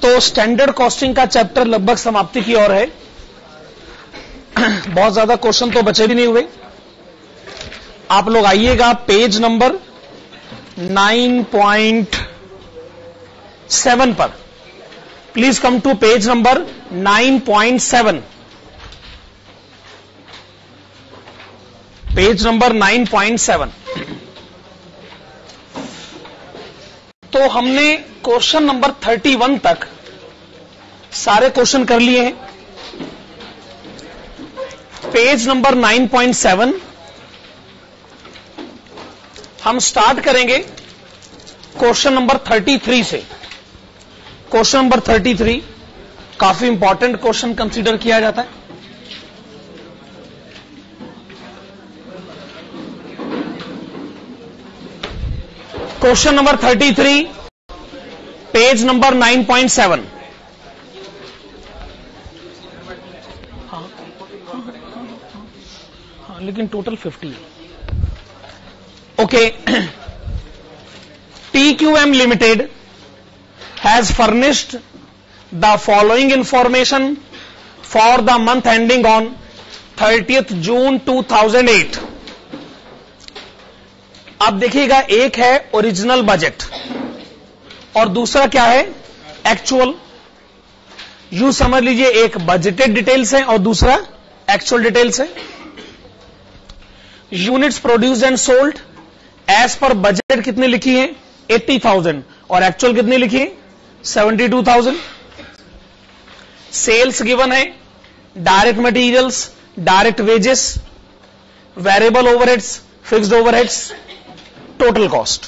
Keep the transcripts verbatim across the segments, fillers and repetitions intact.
तो standard costing का chapter लगभग समाप्ति की ओर है। बहुत ज्यादा क्वेश्चन तो बचे भी नहीं हुए। आप लोग आइएगा page number nine point seven पर। Please come to page number nine point seven. Page number nine point seven. तो हमने क्वेश्चन नंबर थर्टी वन तक सारे क्वेश्चन कर लिए हैं। Page number nine point seven हम स्टार्ट करेंगे क्वेश्चन नंबर थर्टी थ्री से। क्वेश्चन नंबर थर्टी थ्री काफी इंपॉर्टेंट क्वेश्चन कंसीडर किया जाता है। Question number thirty three page number nine point seven. हाँ हाँ लेकिन टोटल फिफ्टी है। Okay. T Q M Limited has furnished the following information for the month ending on thirtieth June two thousand eight। अब देखिएगा, एक है original budget और दूसरा क्या है, एक्चुअल। यू समझ लीजिए, एक बजटेड डिटेल्स है और दूसरा एक्चुअल डिटेल्स है। Units produced and sold as per budget कितनी लिखी है, अस्सी हज़ार, और एक्चुअल कितनी लिखी है, बहत्तर हज़ार। सेल्स गिवन है, direct materials, direct wages, variable overheads, fixed overheads, total cost.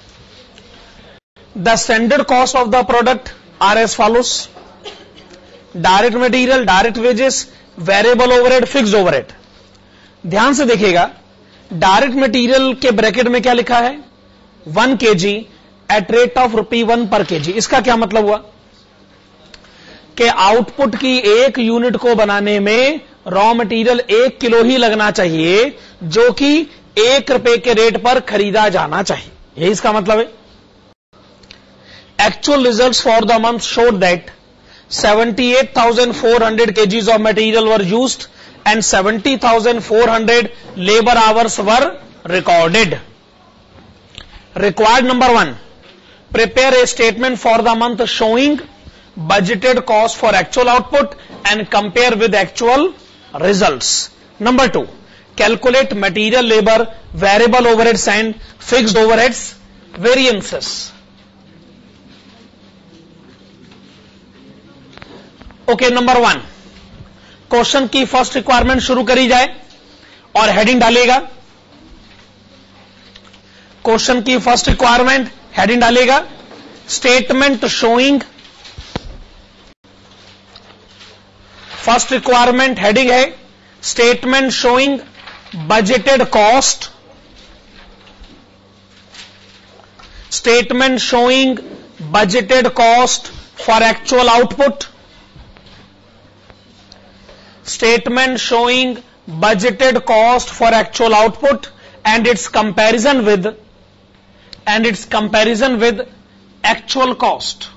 The standard cost of the product are as follows: direct material, direct wages, variable overhead, fixed overhead। ध्यान से देखिएगा, डायरेक्ट मटेरियल के bracket में क्या लिखा है, one K G at rate of rupee one per K जी। इसका क्या मतलब हुआ कि आउटपुट की एक यूनिट को बनाने में रॉ मटेरियल एक किलो ही लगना चाहिए, जो कि एक रुपए के रेट पर खरीदा जाना चाहिए। यही इसका मतलब है। Actual results for the month showed that seventy-eight thousand four hundred kgs of material were used and seventy thousand four hundred labor hours were recorded. Required number one, prepare a statement for the month showing budgeted cost for actual output and compare with actual results. Number two, calculate material labor, variable overheads and fixed overheads variances. Okay, number one, question की first requirement शुरू करी जाए और heading डालेगा। Question की first requirement heading डालेगा, statement showing. First requirement heading है statement showing budgeted cost, statement showing budgeted cost for actual output, statement showing budgeted cost for actual output and its comparison with and its comparison with actual cost.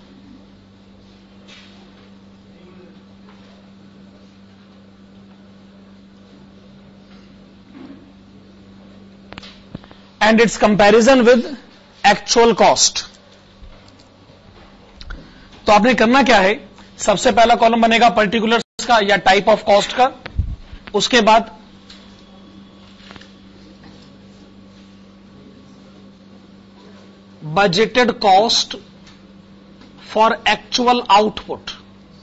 And its comparison with actual cost। तो आपने करना क्या है, सबसे पहला column बनेगा particulars का या टाइप ऑफ कॉस्ट का, उसके बाद budgeted cost for actual output,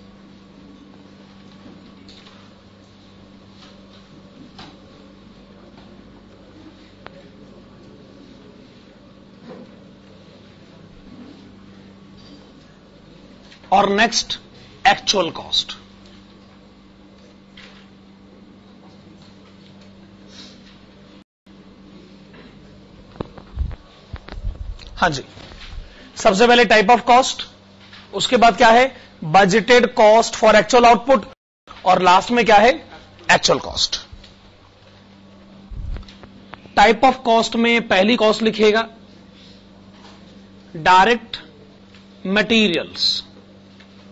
और नेक्स्ट एक्चुअल कॉस्ट। हां जी, सबसे पहले टाइप ऑफ कॉस्ट, उसके बाद क्या है, budgeted cost for actual output, और लास्ट में क्या है, actual cost. Type of cost में पहली कॉस्ट लिखिएगा direct materials,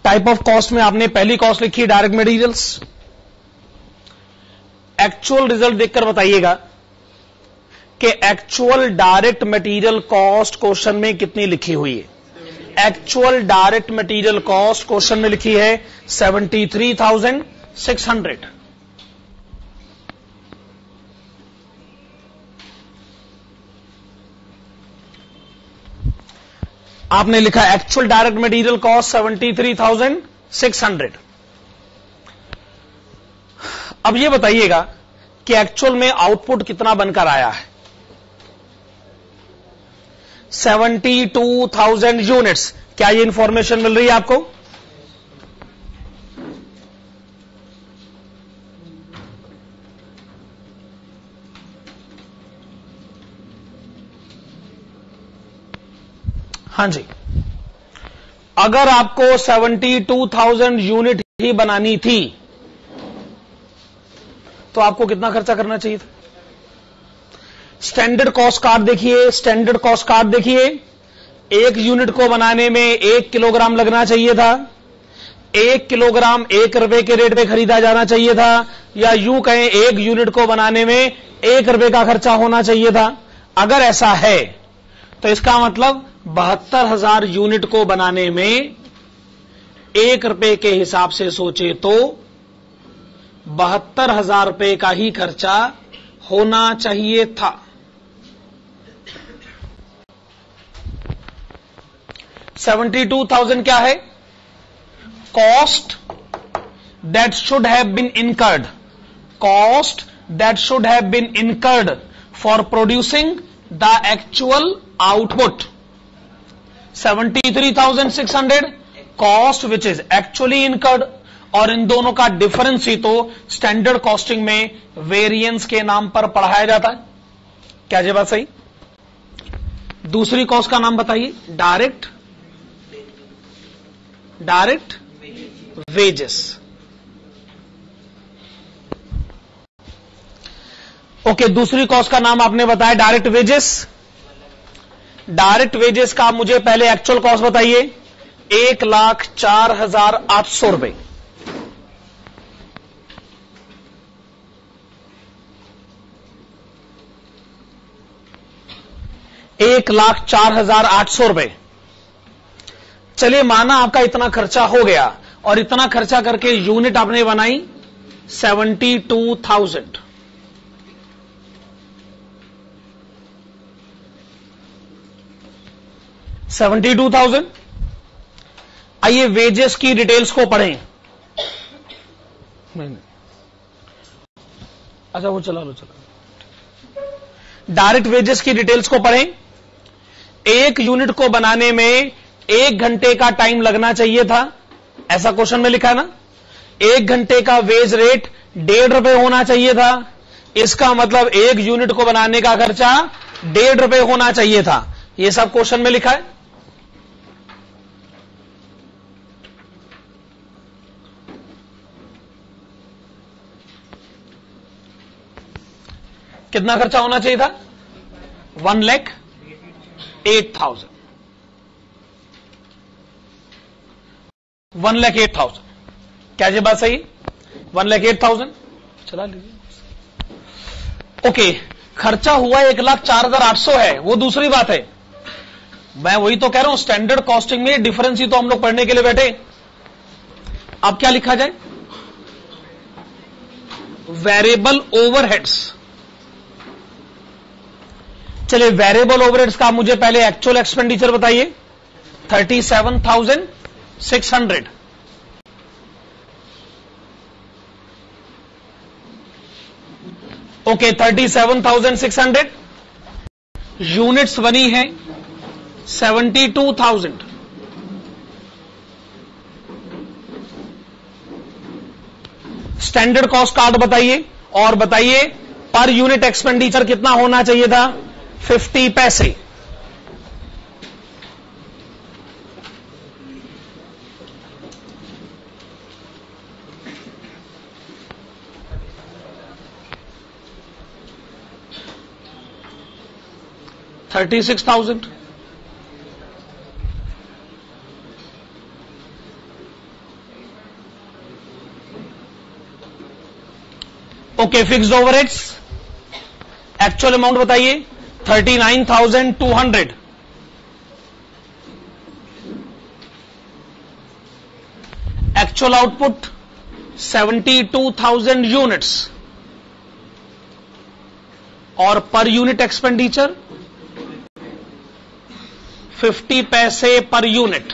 type of cost में आपने पहली कॉस्ट लिखी डायरेक्ट मटेरियल्स। एक्चुअल रिजल्ट देखकर बताइएगा कि actual direct material cost question में कितनी लिखी हुई है। Actual direct material cost question में लिखी है seventy three thousand six hundred. आपने लिखा actual direct material cost seventy three thousand six hundred. अब यह बताइएगा कि एक्चुअल में आउटपुट कितना बनकर आया है। Seventy two thousand units. क्या ये इंफॉर्मेशन मिल रही है आपको? हां जी, अगर आपको सेवेंटी टू थाउजेंड यूनिट ही बनानी थी तो आपको कितना खर्चा करना चाहिए था? स्टैंडर्ड कॉस्ट कार्ड देखिए, स्टैंडर्ड कॉस्ट कार्ड देखिए, एक यूनिट को बनाने में एक किलोग्राम लगना चाहिए था। एक किलोग्राम एक रुपए के रेट पे खरीदा जाना चाहिए था, या यूं कहें एक यूनिट को बनाने में एक रुपए का खर्चा होना चाहिए था। अगर ऐसा है तो इसका मतलब बहत्तर हजार यूनिट को बनाने में एक रुपए के हिसाब से सोचे तो बहत्तर हजार रुपए का ही खर्चा होना चाहिए था। सेवेंटी टू थाउजेंड क्या है? Cost that should have been incurred, cost that should have been incurred for producing the actual output. Seventy three thousand six hundred cost which is actually incurred, और इन दोनों का डिफरेंस ही तो standard costing में variance के नाम पर पढ़ाया जाता है। क्या ये बात सही? दूसरी कॉस्ट का नाम बताइए। Direct direct wages. ओके, दूसरी कॉस्ट का नाम आपने बताया डायरेक्ट वेजेस। डायरेक्ट वेजेस का मुझे पहले एक्चुअल कॉस्ट बताइए। एक लाख चार हजार आठ सौ रुपए। एक लाख चार हजार आठ सौ रुपए। चलिए माना आपका इतना खर्चा हो गया, और इतना खर्चा करके यूनिट आपने बनाई seventy two thousand. Seventy two thousand. आइए वेजेस की डिटेल्स को पढ़ें। नहीं नहीं, अच्छा वो चला लो, चला। डायरेक्ट वेजेस की डिटेल्स को पढ़ें। एक यूनिट को बनाने में एक घंटे का टाइम लगना चाहिए था, ऐसा क्वेश्चन में लिखा है ना। एक घंटे का वेज रेट डेढ़ रुपए होना चाहिए था। इसका मतलब एक यूनिट को बनाने का खर्चा डेढ़ रुपए होना चाहिए था। यह सब क्वेश्चन में लिखा है। कितना खर्चा होना चाहिए था? One lakh eight thousand. One lakh eight thousand. क्या ये बात सही? वन लैख एट थाउजेंड चला लीजिए। ओके, खर्चा हुआ एक लाख चार हजार आठ सौ है, वो दूसरी बात है। मैं वही तो कह रहा हूं, स्टैंडर्ड कॉस्टिंग में डिफरेंस ही तो हम लोग पढ़ने के लिए बैठे। अब क्या लिखा जाए? Variable overheads. चलिए, वेरिएबल ओवरहेड्स का मुझे पहले एक्चुअल एक्सपेंडिचर बताइए। Thirty seven thousand six hundred. Okay, thirty seven thousand six hundred. Units बनी है seventy two thousand. Standard cost card बताइए, और बताइए पर यूनिट एक्सपेंडिचर कितना होना चाहिए था? फिफ्टी पैसे। Thirty six thousand. Okay, fixed overheads actual amount बताइए, thirty nine thousand two hundred. Actual output seventy two thousand units और per unit expenditure fifty paise per unit.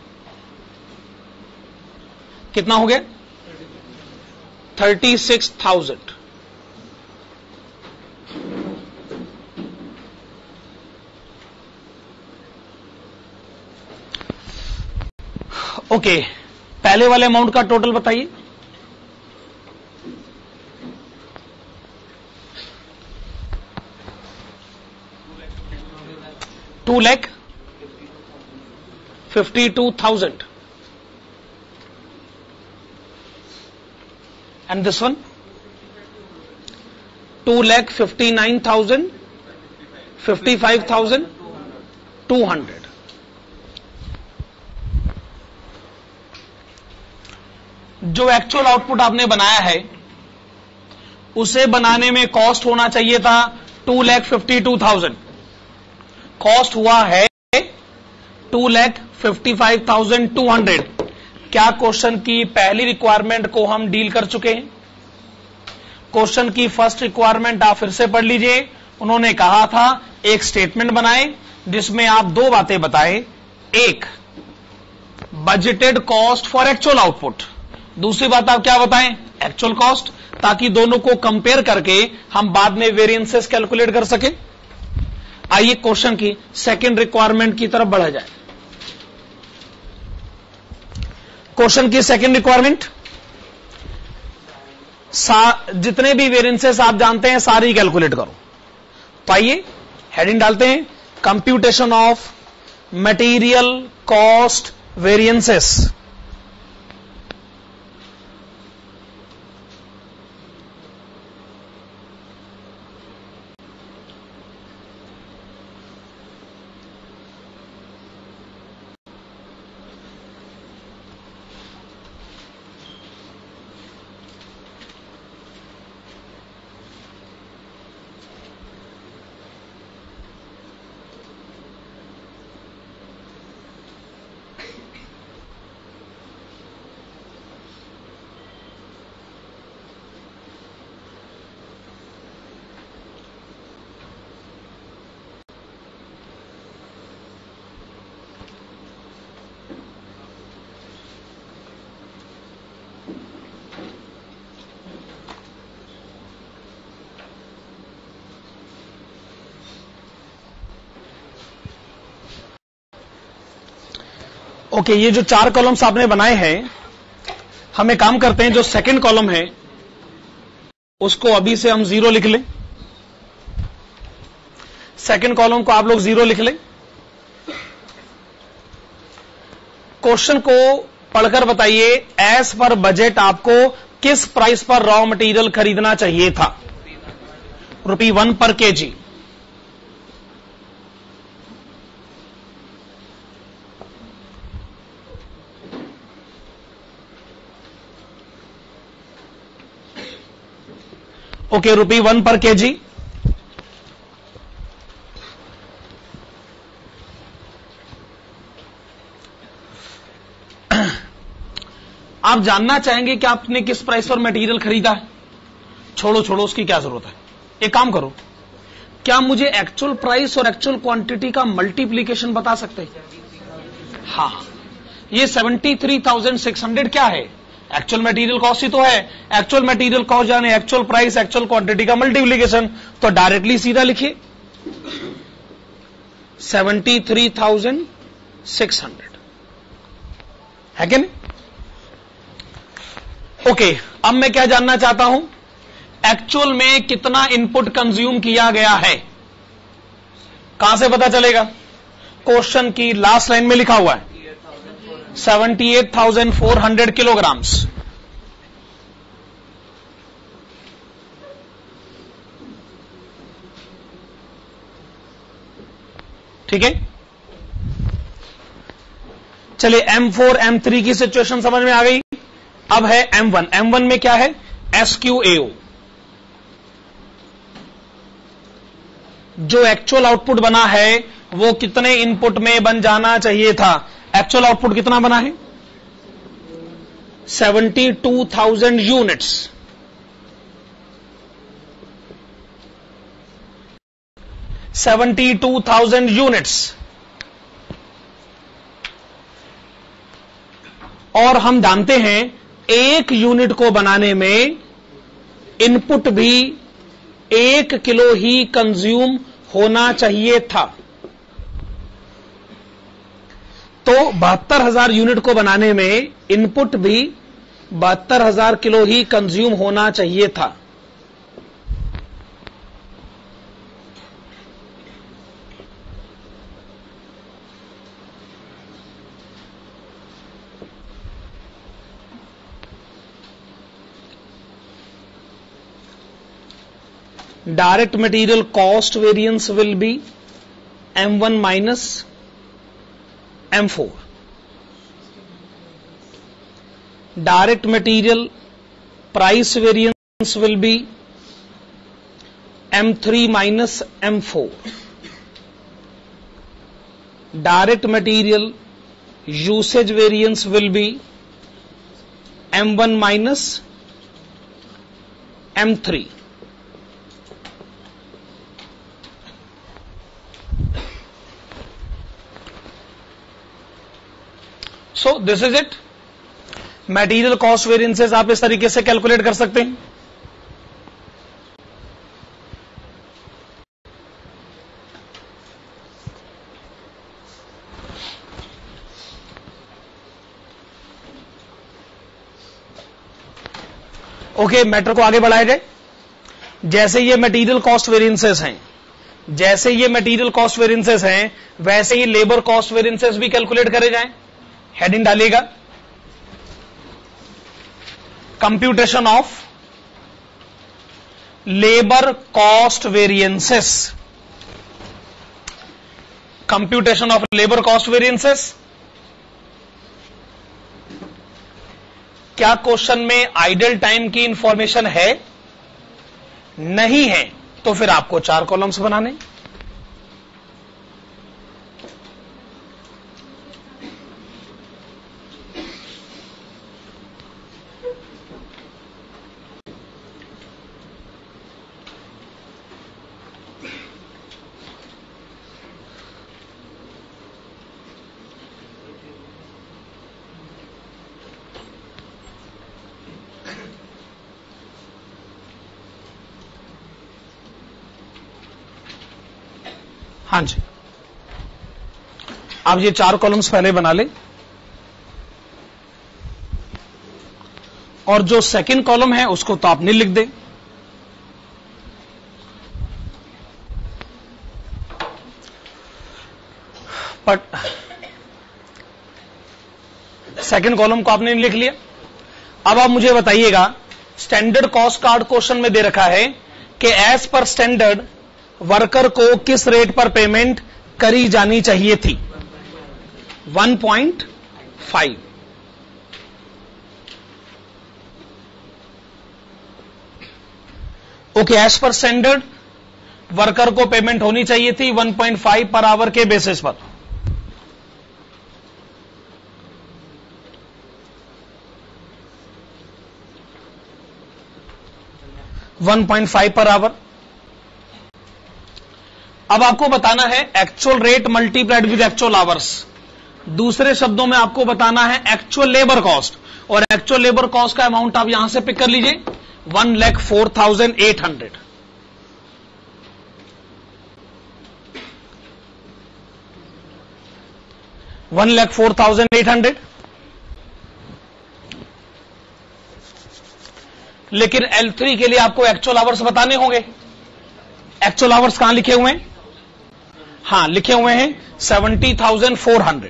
कितना हो गया? Thirty six thousand. ओके, पहले वाले अमाउंट का total बताइए। Two lakh fifty two thousand and this one two lakh fifty nine thousand fifty five thousand two hundred. जो actual output आपने बनाया है उसे बनाने में कॉस्ट होना चाहिए था two lakh fifty two thousand, cost हुआ है two lakh fifty five thousand two hundred. क्या क्वेश्चन की पहली रिक्वायरमेंट को हम डील कर चुके हैं? क्वेश्चन की फर्स्ट रिक्वायरमेंट आप फिर से पढ़ लीजिए। उन्होंने कहा था एक स्टेटमेंट बनाए जिसमें आप दो बातें बताएं, एक budgeted cost for actual output, दूसरी बात आप क्या बताएं? एक्चुअल कॉस्ट, ताकि दोनों को कंपेयर करके हम बाद में वेरिएंसेस कैलकुलेट कर सके। आइए क्वेश्चन की सेकंड रिक्वायरमेंट की तरफ बढ़ा जाए। क्वेश्चन की सेकंड रिक्वायरमेंट, जितने भी वेरिएंसेस आप जानते हैं सारी कैलकुलेट करो। तो आइए हेडिंग डालते हैं, computation of material cost variances. Okay okay, ये जो चार कॉलम्स आपने बनाए हैं, हम एक काम करते हैं, जो सेकंड कॉलम है उसको अभी से हम जीरो लिख लें। सेकंड कॉलम को आप लोग जीरो लिख लें। क्वेश्चन को पढ़कर बताइए, एज पर बजट आपको किस प्राइस पर रॉ मटेरियल खरीदना चाहिए था? Rupee one per K G. Okay, rupee one per K G. आप जानना चाहेंगे कि आपने किस प्राइस पर मटेरियल खरीदा है? छोड़ो छोड़ो, उसकी क्या जरूरत है। एक काम करो, क्या मुझे एक्चुअल प्राइस और एक्चुअल क्वांटिटी का मल्टीप्लीकेशन बता सकते हैं? हाँ, ये seventy three thousand six hundred क्या है? एक्चुअल मटेरियल कॉस्ट ही तो है। एक्चुअल मटेरियल कॉस्ट जाने एक्चुअल प्राइस एक्चुअल क्वांटिटी का मल्टीप्लीकेशन, तो डायरेक्टली सीधा लिखिए seventy three thousand six hundred, है कि नहीं? ओके, अब मैं क्या जानना चाहता हूं, एक्चुअल में कितना इनपुट कंज्यूम किया गया है? कहां से पता चलेगा? क्वेश्चन की लास्ट लाइन में लिखा हुआ है seventy eight thousand four hundred kilograms. ठीक है, चलिए एम फोर एम थ्री की सिचुएशन समझ में आ गई। अब है एम वन। एम वन में क्या है? S Q A O. जो एक्चुअल आउटपुट बना है वो कितने इनपुट में बन जाना चाहिए था? एक्चुअल आउटपुट कितना बना है? Seventy two thousand units. Seventy two thousand units. और हम जानते हैं एक यूनिट को बनाने में इनपुट भी एक किलो ही कंज्यूम होना चाहिए था। तो बहत्तर हजार यूनिट को बनाने में इनपुट भी बहत्तर हजार किलो ही कंज्यूम होना चाहिए था। Direct material cost variance will be M one minus M four. Direct material price variance will be M three minus M four. Direct material usage variance will be M one minus M three. So this is it. Material cost variances आप इस तरीके से calculate कर सकते हैं। Okay, matter को आगे बढ़ाया जाए। जैसे ये मटेरियल कॉस्ट वेरिएंसेस हैं जैसे ये मटेरियल कॉस्ट वेरिएंसेस हैं वैसे ही लेबर कॉस्ट वेरिएंसेस भी कैलकुलेट करे जाएं। हेडिंग डालिएगा, computation of labour cost variances. Computation of labour cost variances. क्या क्वेश्चन में आइडल टाइम की इंफॉर्मेशन है? नहीं है तो फिर आपको चार कॉलम्स बनाने। हाँ जी, आप ये चार कॉलम्स पहले बना लें और जो सेकंड कॉलम है उसको तो आपने लिख दें। बट सेकंड कॉलम को आपने लिख लिया। अब आप मुझे बताइएगा, स्टैंडर्ड कॉस्ट कार्ड क्वेश्चन में दे रखा है कि एज पर स्टैंडर्ड वर्कर को किस रेट पर पेमेंट करी जानी चाहिए थी? One point five. Okay, as per standard worker को पेमेंट होनी चाहिए थी one point five per hour के बेसिस पर। One point five per hour. अब आपको बताना है actual rate multiplied with actual hours. दूसरे शब्दों में आपको बताना है एक्चुअल लेबर कॉस्ट, और एक्चुअल लेबर कॉस्ट का अमाउंट आप यहां से पिक कर लीजिए, one lakh four thousand eight hundred. One lakh four thousand eight hundred. लेकिन एल थ्री के लिए आपको एक्चुअल आवर्स बताने होंगे। एक्चुअल आवर्स कहां लिखे हुए हैं? हां, लिखे हुए हैं seventy thousand four hundred.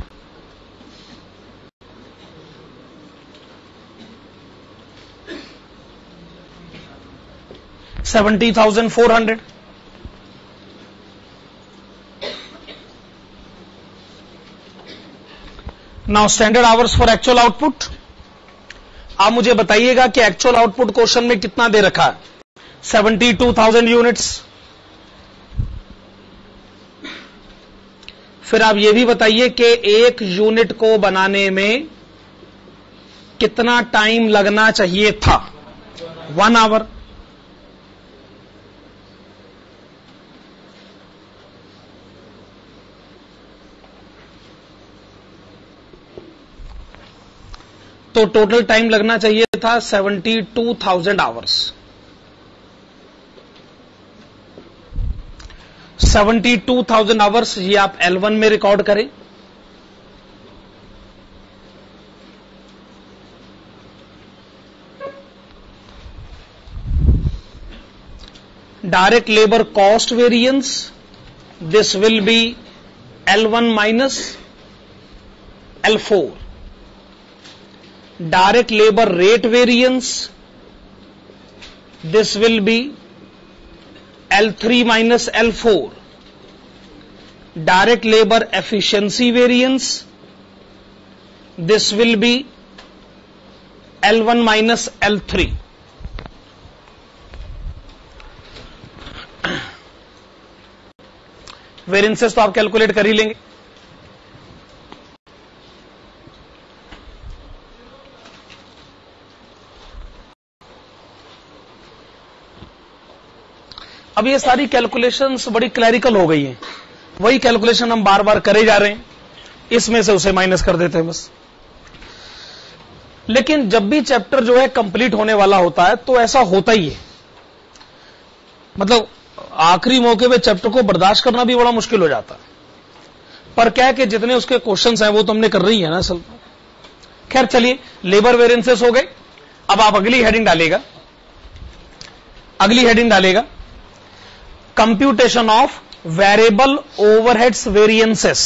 Seventy thousand four hundred. Now standard hours for actual output. आप मुझे बताइएगा कि एक्चुअल आउटपुट क्वेश्चन में कितना दे रखा है? Seventy two thousand units. फिर आप ये भी बताइए कि एक यूनिट को बनाने में कितना टाइम लगना चाहिए था? One hour. तो टोटल टाइम लगना चाहिए था seventy two thousand hours. Seventy two thousand hours ये आप एल वन में रिकॉर्ड करें। Direct labour cost variance, this will be L one minus L four. Direct labour rate variance, this will be L three minus L four. Direct labor efficiency variance, this will be L one minus L three. Variances तो आप calculate कर ही लेंगे। अब ये सारी calculations बड़ी clerical हो गई हैं, वही कैलकुलेशन हम बार बार करे जा रहे हैं, इसमें से उसे माइनस कर देते हैं बस। लेकिन जब भी चैप्टर जो है कंप्लीट होने वाला होता है तो ऐसा होता ही है, मतलब आखिरी मौके पे चैप्टर को बर्दाश्त करना भी बड़ा मुश्किल हो जाता है। पर क्या है कि जितने उसके क्वेश्चंस हैं वो तो हमने कर रही है ना असल। खैर चलिए, लेबर वेरिएंसेस हो गए। अब आप अगली हेडिंग डालेगा, अगली हेडिंग डालेगा computation of variable overheads variances.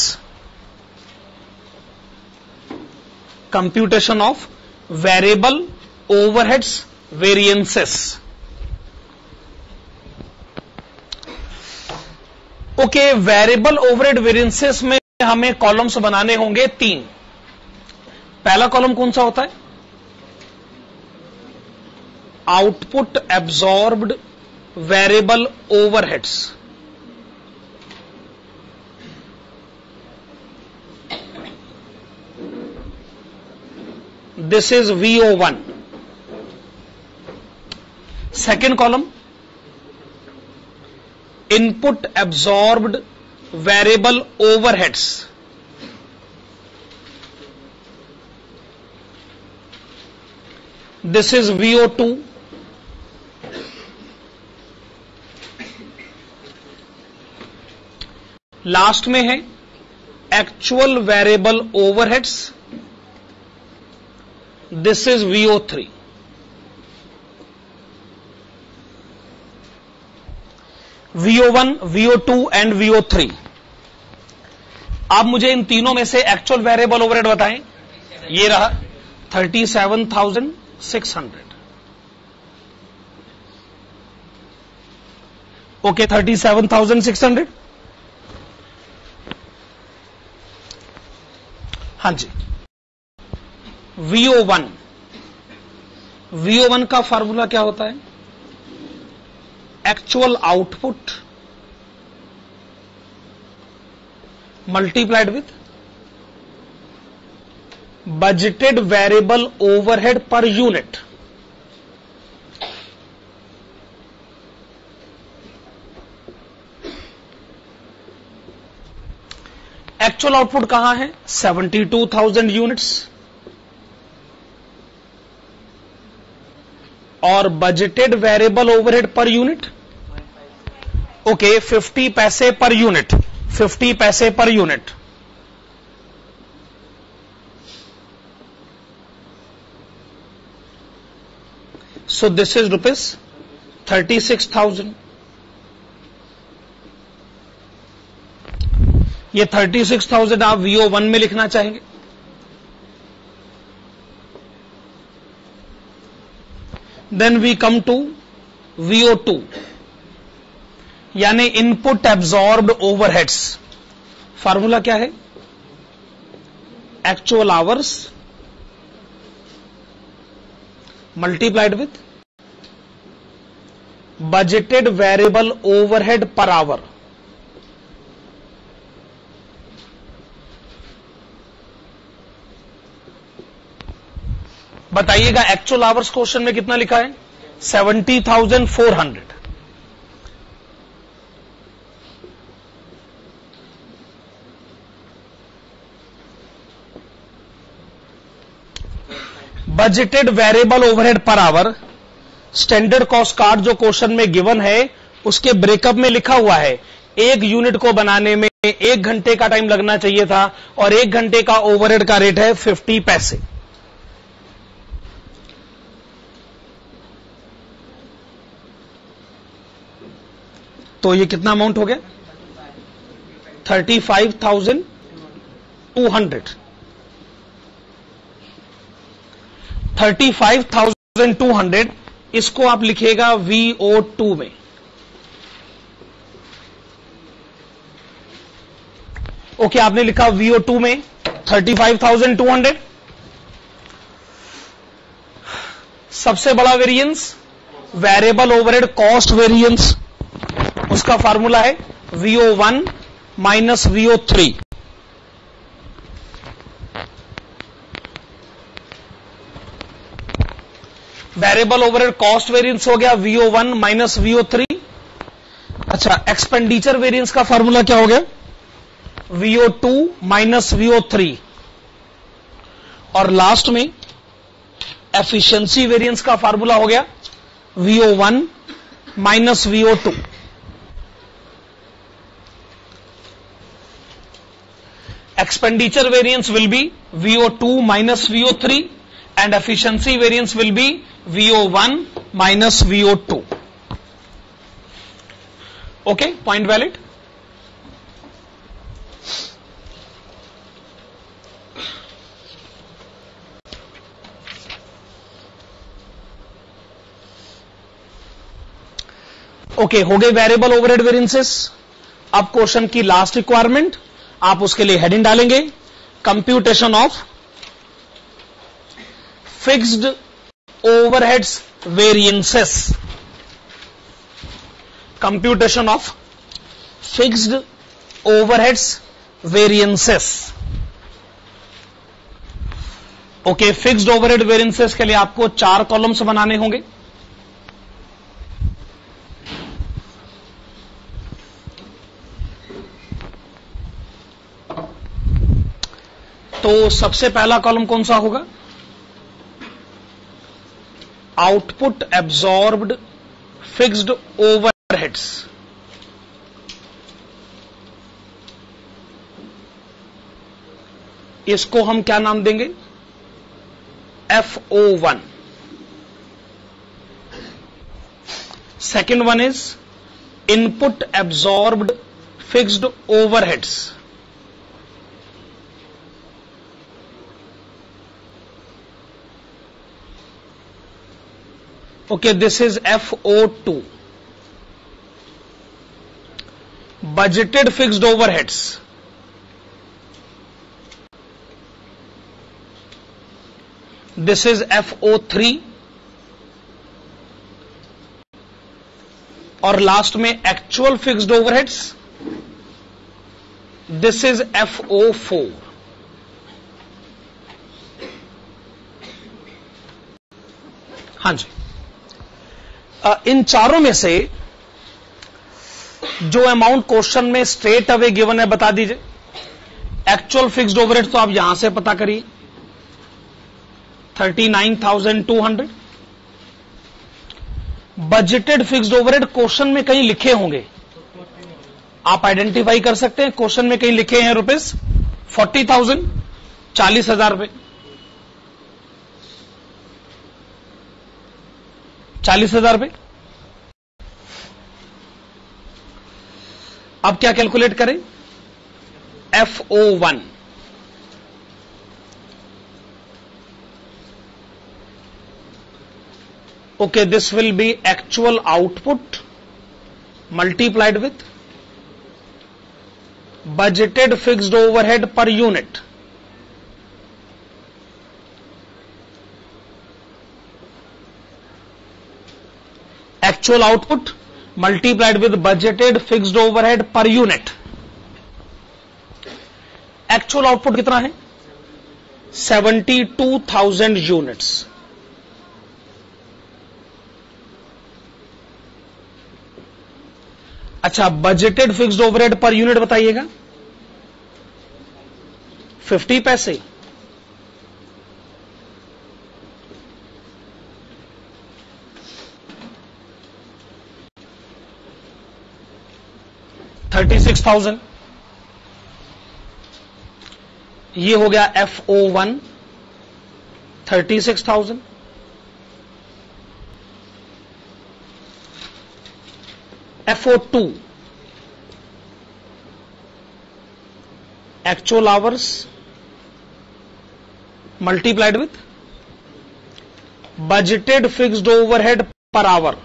Computation of variable overheads variances. Okay, variable overhead variances में हमें कॉलम्स बनाने होंगे तीन। पहला कॉलम कौन सा होता है? Output absorbed variable overheads. This is V O one. Second column input absorbed variable overheads. This is V O two. Last में है actual variable overheads. This is V O three. V O one, V O two and V O three. आप मुझे इन तीनों में से actual variable overhead बताएं। ये रहा thirty seven thousand six hundred. Okay, thirty seven thousand six hundred. हाँ जी, V O one. V O one का फार्मूला क्या होता है? Actual output multiplied with budgeted variable overhead per unit. Actual output कहां है? Seventy two thousand units. और budgeted variable overhead per unit, okay, fifty paise per unit. Fifty paise per unit. So this is rupees thirty six thousand. ये thirty six thousand आप V O one में लिखना चाहेंगे। Then we come to V O two, यानी input absorbed overheads. Formula क्या है? Actual hours multiplied with budgeted variable overhead per hour. बताइएगा actual hours question में कितना लिखा है? Seventy thousand four hundred. Budgeted variable overhead per hour, standard cost card जो question में गिवन है उसके ब्रेकअप में लिखा हुआ है एक यूनिट को बनाने में एक घंटे का टाइम लगना चाहिए था और एक घंटे का ओवरहेड का रेट है फिफ्टी पैसे। तो ये कितना अमाउंट हो गया? Thirty five thousand two hundred. Thirty five thousand two hundred, इसको आप लिखिएगा वी ओ टू में। ओके, आपने लिखा वी ओ टू में thirty five thousand two hundred. सबसे बड़ा variance variable overhead cost variance, उसका फार्मूला है V O one minus V O three. Variable overhead cost variance हो गया V O one minus V O three. अच्छा, expenditure variance का formula क्या हो गया? V O two minus V O three. और लास्ट में एफिशिएंसी वेरिएंस का फार्मूला हो गया V O one minus V O two. Expenditure variance will be V O two minus V O three and efficiency variance will be V O one minus V O two. Okay, point valid. Okay, हो गए variable overhead variances. अब question की last requirement, आप उसके लिए heading डालेंगे computation of fixed overheads variances. Computation of fixed overheads variances. Okay, fixed overhead variances के लिए आपको चार कॉलम्स बनाने होंगे। तो सबसे पहला कॉलम कौन सा होगा? Output absorbed fixed overheads. इसको हम क्या नाम देंगे? F O one. Second one is input absorbed fixed overheads. Okay, this is F O two. Budgeted fixed overheads. This is F O three. और लास्ट में actual fixed overheads, this is F O four. हाँ जी, इन चारों में से जो amount question में straight away given है बता दीजिए। एक्चुअल फिक्स्ड ओवरहेड तो आप यहां से पता करिए thirty nine thousand two hundred. Budgeted fixed overhead question में कहीं लिखे होंगे, आप आइडेंटिफाई कर सकते हैं। क्वेश्चन में कहीं लिखे हैं रुपीज फोर्टी थाउजेंड, चालीस हजार रुपए, चालीस हजार रुपए। अब क्या कैलकुलेट करें? F O one. Okay, this will be actual output multiplied with budgeted fixed overhead per unit. Actual output multiplied with budgeted fixed overhead per unit. Actual output कितना है? Seventy two thousand units. अच्छा, budgeted fixed overhead per unit बताइएगा। Fifty पैसे। Thirty six thousand. ये हो गया F O one, thirty six thousand. F O two, actual hours multiplied with budgeted fixed overhead per hour.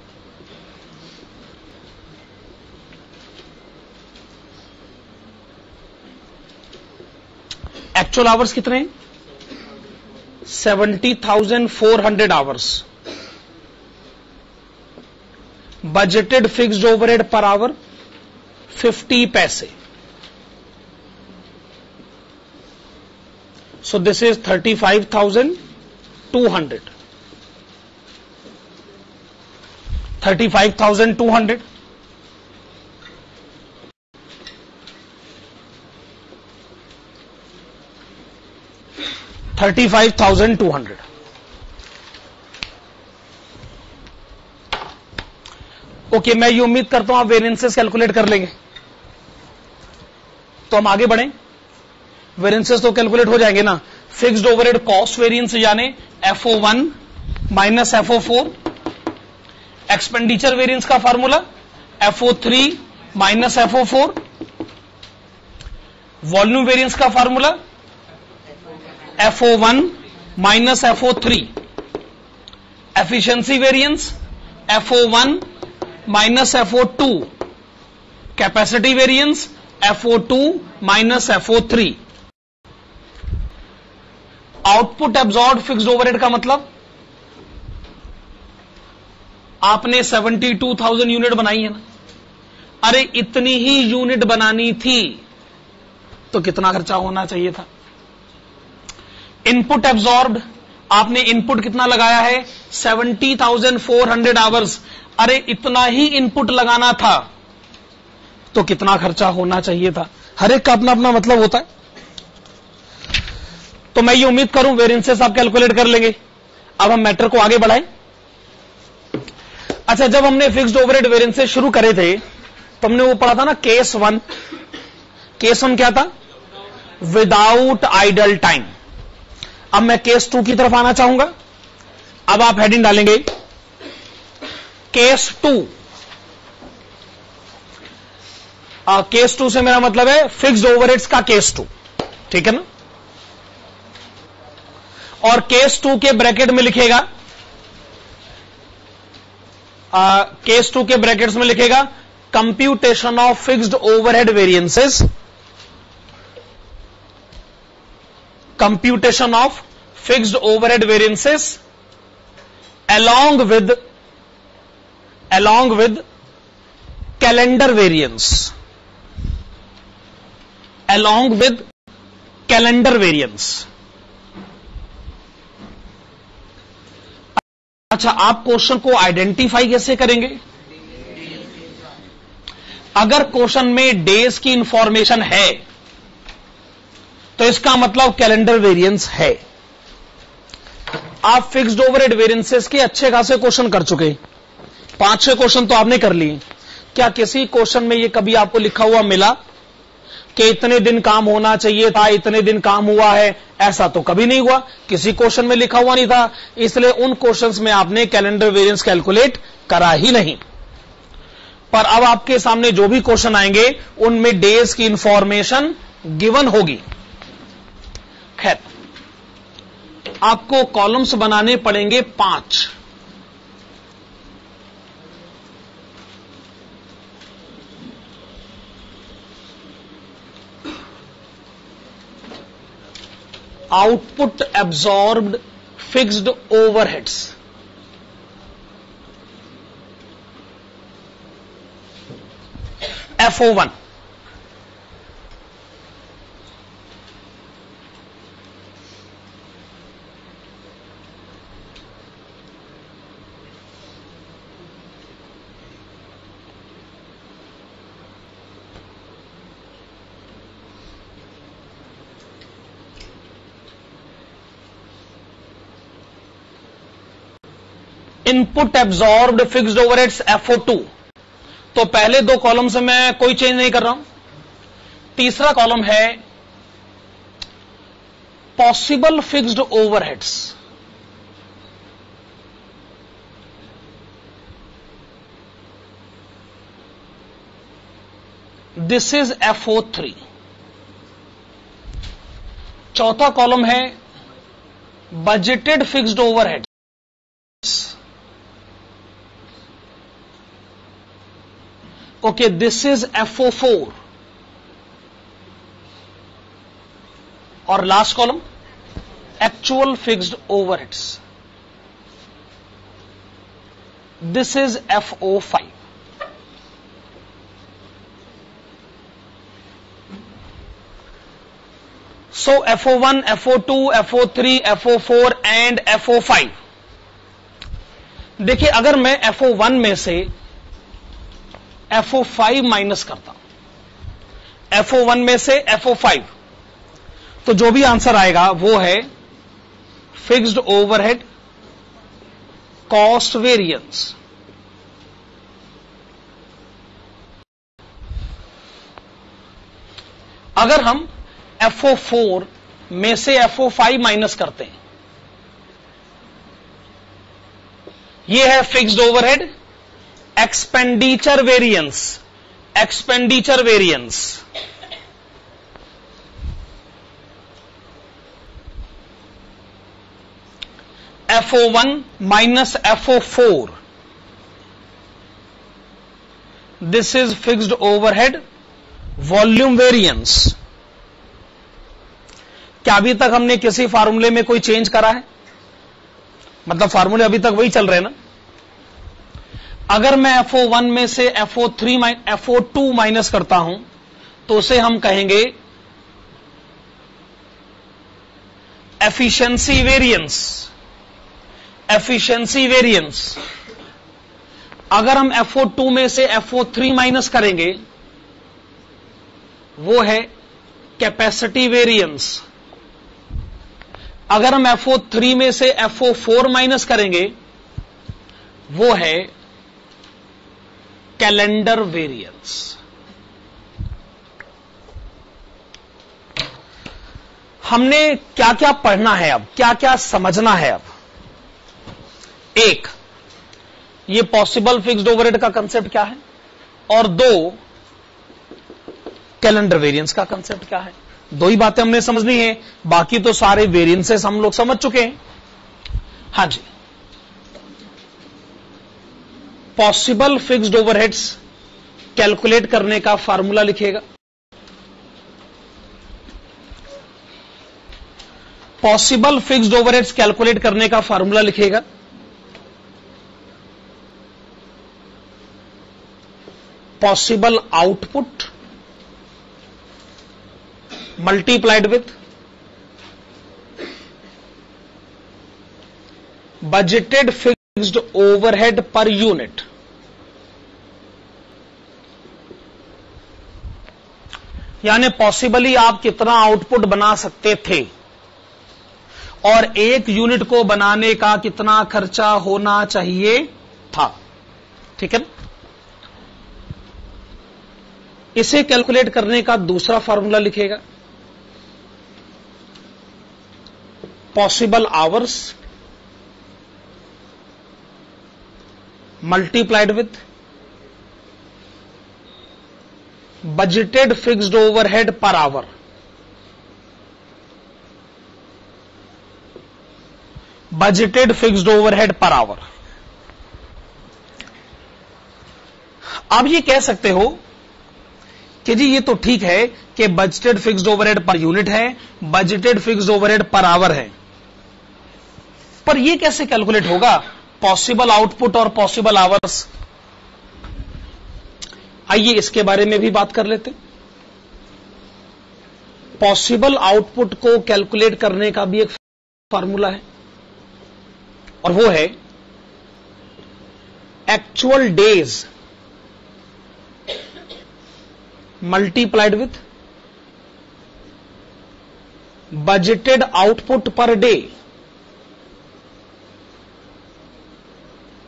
Actual hours कितने? Seventy thousand four hundred hours. Budgeted fixed overhead per hour fifty paise. So this is thirty five thousand two hundred. Thirty five thousand two hundred. Thirty five thousand two hundred. Okay, मैं ये उम्मीद करता हूं आप variances calculate कर लेंगे। तो हम आगे बढ़ें। वेरिएंसेस तो कैलकुलेट हो जाएंगे ना। फिक्स्ड ओवरहेड कॉस्ट वेरिएंस यानी F O one minus F O four. Expenditure variance का formula F O three minus F O four. Volume variance का formula F O one minus F O three. Efficiency variance F O one minus F O two. Capacity variance F O two minus F O three. Output absorb fixed overhead का मतलब आपने seventy two thousand unit बनाई है ना। अरे इतनी ही unit बनानी थी तो कितना खर्चा होना चाहिए था। इनपुट एब्जॉर्ब्ड, आपने इनपुट कितना लगाया है? Seventy thousand four hundred hours. अरे इतना ही इनपुट लगाना था तो कितना खर्चा होना चाहिए था। हर एक का अपना अपना मतलब होता है। तो मैं ये उम्मीद करूं वेरिएंसेस आप कैलकुलेट कर लेंगे। अब हम मैटर को आगे बढ़ाएं। अच्छा, जब हमने फिक्स्ड ओवरहेड वेरिएंसेस शुरू करे थे तो हमने वो पढ़ा था ना केस वन। केस वन क्या था? Without idle time. अब मैं केस टू की तरफ आना चाहूंगा। अब आप हेडिंग डालेंगे केस टू। केस टू से मेरा मतलब है फिक्स्ड ओवरहेड्स का केस टू, ठीक है ना। और केस टू के ब्रैकेट में लिखेगा, आ, केस टू के ब्रैकेट्स में लिखेगा computation of fixed overhead variances. Computation of fixed overhead variances along with along with calendar variance along with calendar variance। अच्छा, आप क्वेश्चन को आइडेंटिफाई कैसे करेंगे? अगर क्वेश्चन में डेज की इंफॉर्मेशन है तो इसका मतलब कैलेंडर वेरिएंस है। आप फिक्स्ड ओवरहेड वेरिएंसेस के अच्छे खासे क्वेश्चन कर चुके, पांच छह क्वेश्चन तो आपने कर लिए। क्या किसी क्वेश्चन में ये कभी आपको लिखा हुआ मिला कि इतने दिन काम होना चाहिए था, इतने दिन काम हुआ है? ऐसा तो कभी नहीं हुआ, किसी क्वेश्चन में लिखा हुआ नहीं था। इसलिए उन क्वेश्चंस में आपने कैलेंडर वेरिएंस कैलकुलेट करा ही नहीं। पर अब आपके सामने जो भी क्वेश्चन आएंगे उनमें डेज की इंफॉर्मेशन गिवन होगी। खैर, आपको कॉलम्स बनाने पड़ेंगे पांच। Output absorbed fixed overheads. F O one, input absorbed fixed overheads F O two. तो पहले दो कॉलम से मैं कोई चेंज नहीं कर रहा हूं। तीसरा कॉलम है possible fixed overheads. This is F O three. चौथा कॉलम है budgeted fixed overheads. Okay, this is F O four. और last column actual fixed overheads. This is F O five. So F O one, F O two, F O three, F O four and F O five. देखिए, अगर मैं F O one में से F O five minus करता हूं, F O one में से F O five, तो जो भी आंसर आएगा वो है फिक्स्ड ओवरहेड कॉस्ट वेरिएंस। अगर हम एफ ओ फोर में से एफ ओ फाइव माइनस करते हैं, यह है fixed overhead expenditure variance. Expenditure variance F O one minus F O four, this is fixed overhead volume variance. क्या अभी तक हमने किसी फार्मूले में कोई चेंज करा है? मतलब फार्मूले अभी तक वही चल रहे हैं ना। अगर मैं एफ ओ वन में से F O three F O two minus करता हूं तो उसे हम कहेंगे एफिशिएंसी वेरिएंस। Efficiency variance. अगर हम एफ ओ टू में से एफ ओ थ्री माइनस करेंगे वो है कैपेसिटी वेरिएंस। अगर हम एफ ओ थ्री में से एफ ओ फोर माइनस करेंगे वो है कैलेंडर वेरिएंस। हमने क्या क्या पढ़ना है अब, क्या क्या समझना है अब? एक, ये पॉसिबल फिक्स्ड ओवरहेड का कंसेप्ट क्या है, और दो, कैलेंडर वेरिएंस का कंसेप्ट क्या है। दो ही बातें हमने समझनी है, बाकी तो सारे वेरिएंसेस हम लोग समझ चुके हैं। हां जी, पॉसिबल फिक्स्ड ओवरहेड्स कैलकुलेट करने का फार्मूला लिखिएगा। पॉसिबल फिक्स्ड ओवरहेड्स कैलकुलेट करने का फार्मूला लिखिएगा। Possible output multiplied with budgeted fixed overhead per unit. यानी पॉसिबली आप कितना आउटपुट बना सकते थे और एक यूनिट को बनाने का कितना खर्चा होना चाहिए था। ठीक है, इसे कैलकुलेट करने का दूसरा फार्मूला लिखेगा। Possible hours multiplied with budgeted fixed overhead per hour. Budgeted fixed overhead per hour. आप ये कह सकते हो कि जी ये तो ठीक है कि budgeted fixed overhead per unit है, budgeted fixed overhead per hour है, पर ये कैसे कैलकुलेट होगा पॉसिबल आउटपुट और पॉसिबल आवर्स? आइए इसके बारे में भी बात कर लेते। पॉसिबल आउटपुट को कैलकुलेट करने का भी एक फार्मूला है और वो है actual days multiplied with budgeted output per day.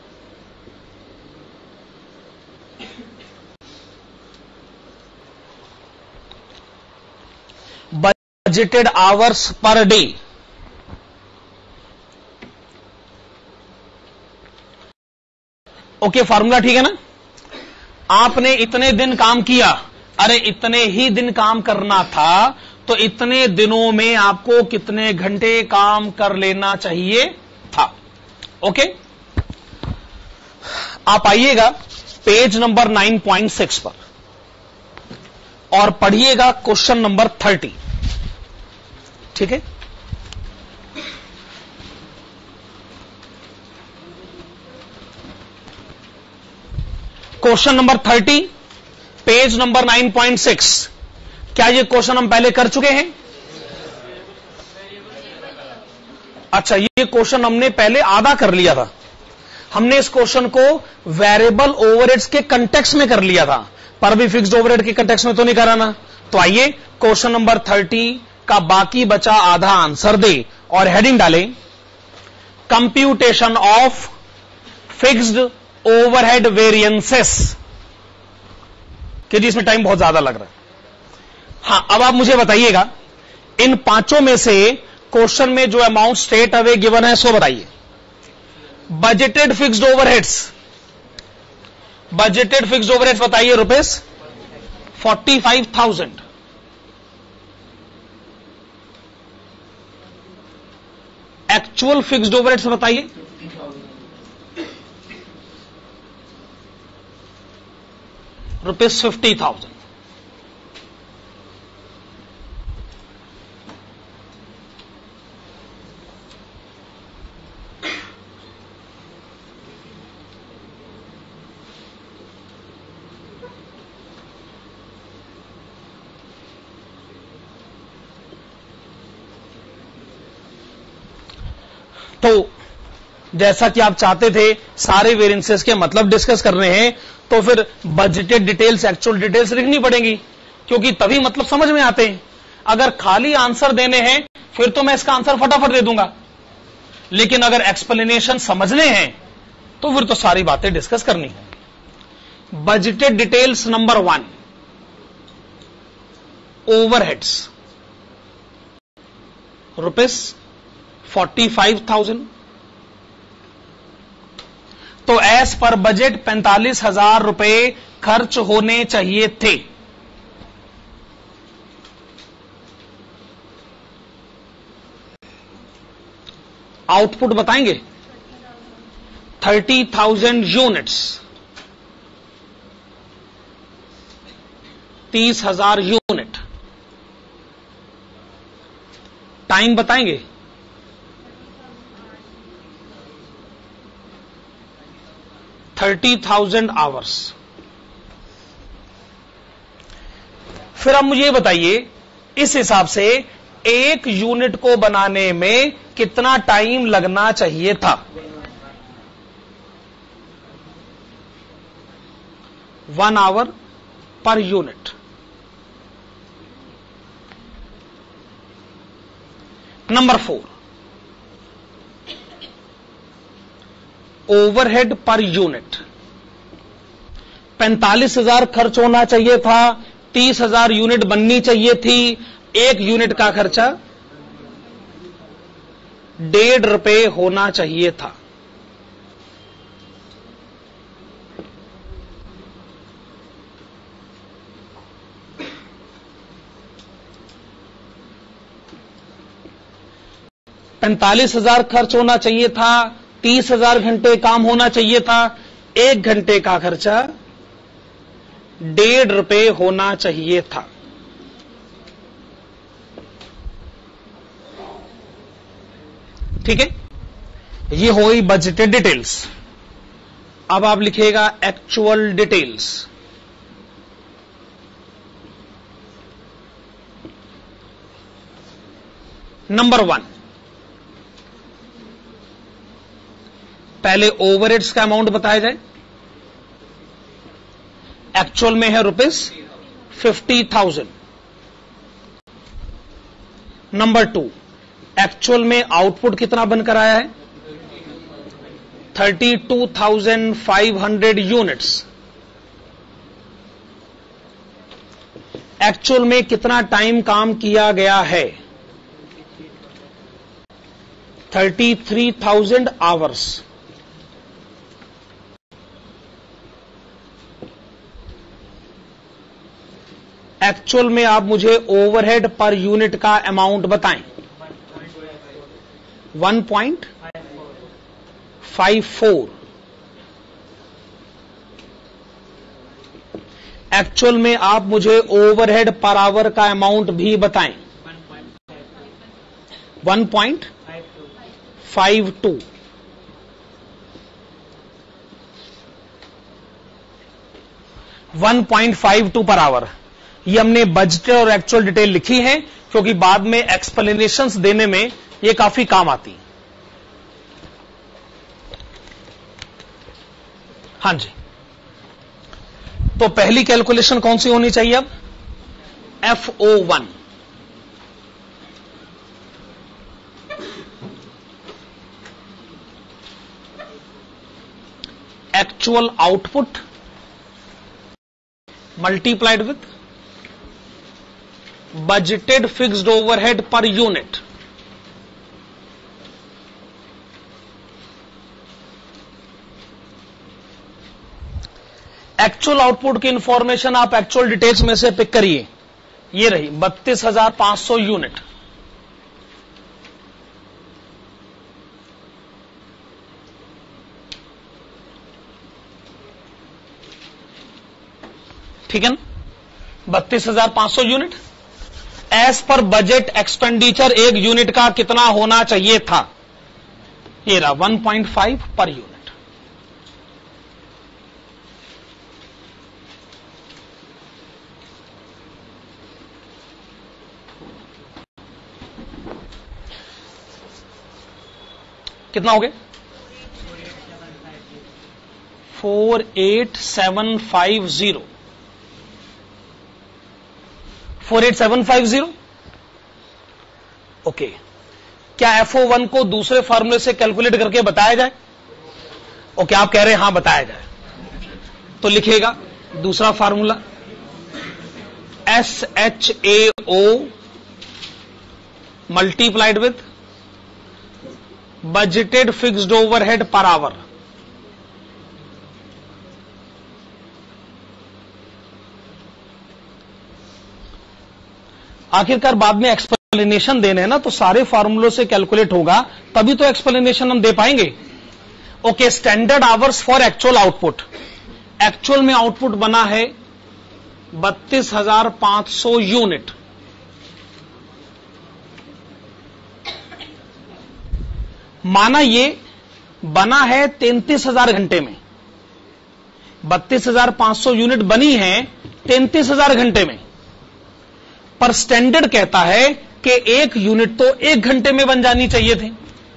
Budgeted hours per day. Okay, formula ठीक है ना? आपने इतने दिन काम किया, अरे इतने ही दिन काम करना था, तो इतने दिनों में आपको कितने घंटे काम कर लेना चाहिए था। ओके, आप आइएगा page number nine point six पर और पढ़िएगा क्वेश्चन नंबर थर्टी। ठीक है, question number thirty, page number nine point six. क्या ये क्वेश्चन हम पहले कर चुके हैं? अच्छा, ये क्वेश्चन हमने पहले आधा कर लिया था। हमने इस क्वेश्चन को वेरिएबल ओवरहेड्स के कंटेक्स्ट में कर लिया था, पर भी फिक्स्ड ओवरहेड के कंटेक्स्ट में तो नहीं कराना। तो आइए क्वेश्चन नंबर थर्टी का बाकी बचा आधा आंसर दे और हेडिंग डालें, computation of fixed overhead variances. कि जी इसमें टाइम बहुत ज्यादा लग रहा है। हां, अब आप मुझे बताइएगा, इन पांचों में से क्वेश्चन में जो अमाउंट स्ट्रेट अवे गिवन है सो बताइए। Budgeted fixed overheads, budgeted fixed overheads बताइए rupees forty five thousand. Actual fixed overheads बताइए रुपीस फिफ्टी थाउजेंड। तो जैसा कि आप चाहते थे सारे वेरिएंसेस के मतलब डिस्कस करने हैं, तो फिर बजटेड डिटेल्स एक्चुअल डिटेल्स लिखनी पड़ेंगी, क्योंकि तभी मतलब समझ में आते हैं। अगर खाली आंसर देने हैं फिर तो मैं इसका आंसर फटाफट दे दूंगा, लेकिन अगर एक्सप्लेनेशन समझने हैं तो फिर तो सारी बातें डिस्कस करनी है। Budgeted details number one, overheads rupees forty five thousand. तो एज पर बजट पैंतालीस हजार रुपए खर्च होने चाहिए थे। आउटपुट बताएंगे, थर्टी थाउजेंड यूनिट्स, तीस हजार यूनिट। टाइम बताएंगे, थर्टी थाउजेंड आवर्स। फिर अब मुझे बताइए, इस हिसाब से एक यूनिट को बनाने में कितना टाइम लगना चाहिए था? One hour per unit. Number four, overhead per unit. पैंतालीस हजार खर्च होना चाहिए था, तीस हजार यूनिट बननी चाहिए थी, एक यूनिट का खर्चा डेढ़ रुपए होना चाहिए था। पैंतालीस हजार खर्च होना चाहिए था, तीस हजार घंटे काम होना चाहिए था, एक घंटे का खर्चा डेढ़ रुपए होना चाहिए था। ठीक है, ये हो गई बजटेड डिटेल्स। अब आप लिखिएगा एक्चुअल डिटेल्स। नंबर वन, पहले ओवरहेड्स का अमाउंट बताया जाए। एक्चुअल में है rupees fifty thousand. Number two, actual में आउटपुट कितना बनकर आया है? Thirty two thousand five hundred units. Actual में कितना टाइम काम किया गया है? Thirty three thousand hours. Actual में आप मुझे ओवरहेड पर यूनिट का अमाउंट बताएं। One point five four. Actual में आप मुझे ओवरहेड पर आवर का अमाउंट भी बताएं। One point five two. One point five two per hour. ये हमने बजट और एक्चुअल डिटेल लिखी है क्योंकि बाद में एक्सप्लेनेशंस देने में ये काफी काम आती। हां जी, तो पहली कैलकुलेशन कौन सी होनी चाहिए? अब F O one. Actual output multiplied with budgeted fixed overhead per unit. Actual output की इंफॉर्मेशन आप एक्चुअल डिटेल्स में से पिक करिए। ये रही बत्तीस हजार पांच सौ यूनिट। ठीक है ना? बत्तीस हजार पांच सौ unit. As per budget expenditure एक यूनिट का कितना होना चाहिए था? ये रहा one point five per unit. कितना हो गया? Four eight seven five zero. Four eight seven five zero. Okay, क्या एफ ओ वन को दूसरे फॉर्मूले से कैलकुलेट करके बताया जाए? ओके, आप कह रहे हैं हां बताया जाए, तो लिखिएगा दूसरा formula S H A O multiplied with budgeted fixed overhead per hour. आखिरकार बाद में एक्सप्लेनेशन देने हैं ना, तो सारे फॉर्मूलों से कैलकुलेट होगा तभी तो एक्सप्लेनेशन हम दे पाएंगे। Okay, standard hours for actual output. Actual में आउटपुट बना है बत्तीस हजार पांच सौ यूनिट। माना ये बना है तैंतीस हजार घंटे में। बत्तीस हजार पांच सौ यूनिट बनी है तैंतीस हजार घंटे में, पर स्टैंडर्ड कहता है कि एक यूनिट तो एक घंटे में बन जानी चाहिए थी।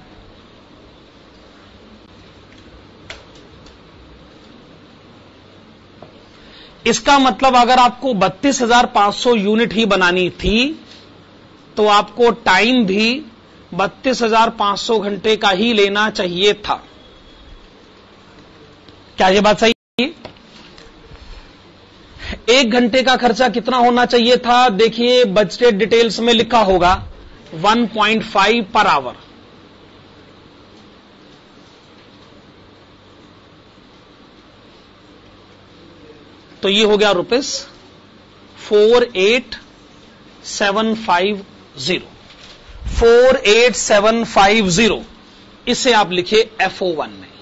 इसका मतलब अगर आपको बत्तीस हजार पांच सौ यूनिट ही बनानी थी तो आपको टाइम भी बत्तीस हजार पांच सौ घंटे का ही लेना चाहिए था। क्या यह बात सही है? एक घंटे का खर्चा कितना होना चाहिए था? देखिए बजटेड डिटेल्स में लिखा होगा one point five per hour. तो ये हो गया rupees four eight seven five zero. Four eight seven five zero, इसे आप लिखिए एफ ओ वन में।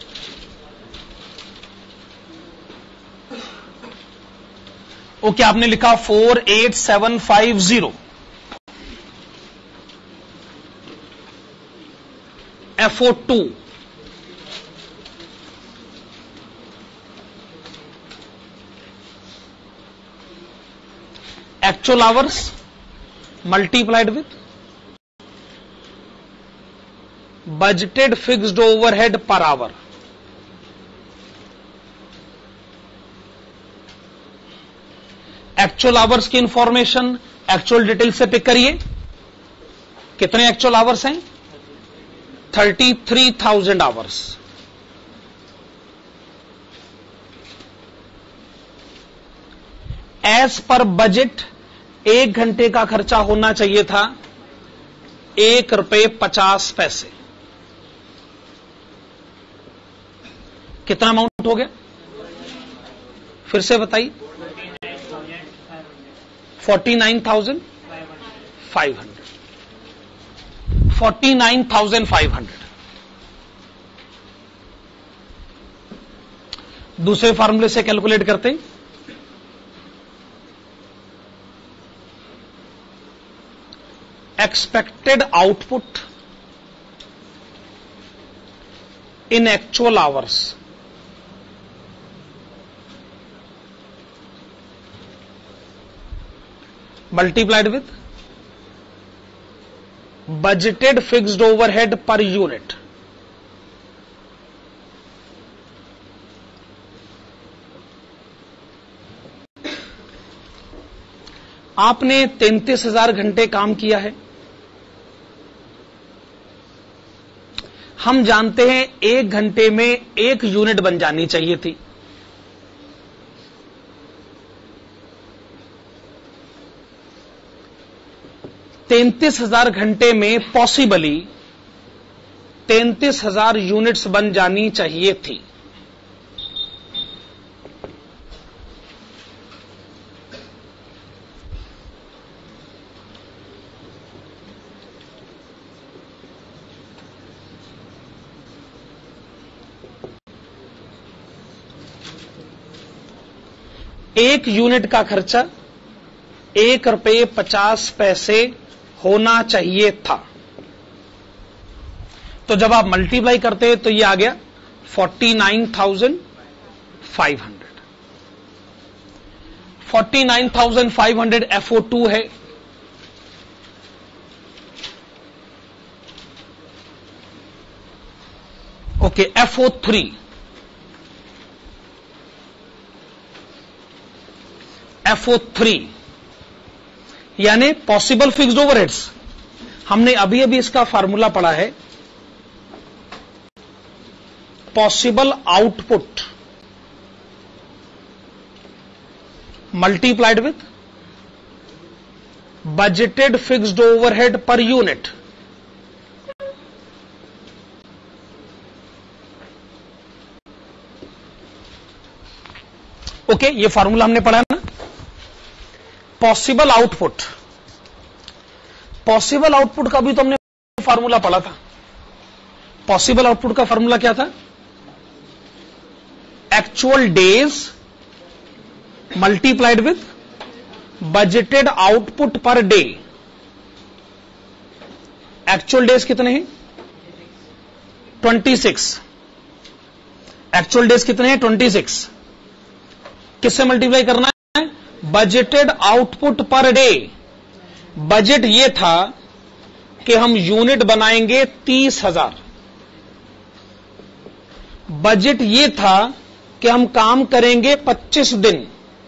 ओके, आपने लिखा four eight seven five zero. F O two actual hours multiplied with budgeted fixed overhead per hour. Actual hours की information actual detail से pick करिए। कितने एक्चुअल आवर्स हैं? Thirty three thousand hours. As per budget एक घंटे का खर्चा होना चाहिए था एक रुपए पचास पैसे। कितना अमाउंट हो गया फिर से बताइए? Forty nine thousand five hundred. Forty nine thousand five hundred. दूसरे फार्मूले से कैलकुलेट करते हैं। Expected output in actual hours multiplied with budgeted fixed overhead per unit. आपने तैंतीस हजार घंटे काम किया है। हम जानते हैं एक घंटे में एक यूनिट बन जानी चाहिए थी। तैंतीस हजार घंटे में पॉसिबली तैंतीस हजार यूनिट्स बन जानी चाहिए थी। एक यूनिट का खर्चा एक रुपये पचास पैसे होना चाहिए था। तो जब आप मल्टीप्लाई करते हैं तो ये आ गया forty nine thousand five hundred. Forty nine thousand five hundred F O two है। Okay, F O three F O three यानी पॉसिबल फिक्स्ड ओवरहेड्स। हमने अभी अभी इसका फार्मूला पढ़ा है। Possible output multiplied with budgeted fixed overhead per unit. Okay, ये formula हमने पढ़ा ना। पॉसिबल आउटपुट पॉसिबल आउटपुट का भी तो हमने फार्मूला पढ़ा था। पॉसिबल आउटपुट का फार्मूला क्या था? Actual days multiplied with budgeted output per day. Actual days कितने हैं? Twenty six. एक्चुअल डेज कितने हैं? Twenty six. किससे मल्टीप्लाई करना है? Budgeted output per day. Budget यह था कि हम यूनिट बनाएंगे तीस हजार। बजट यह था कि हम काम करेंगे पच्चीस दिन।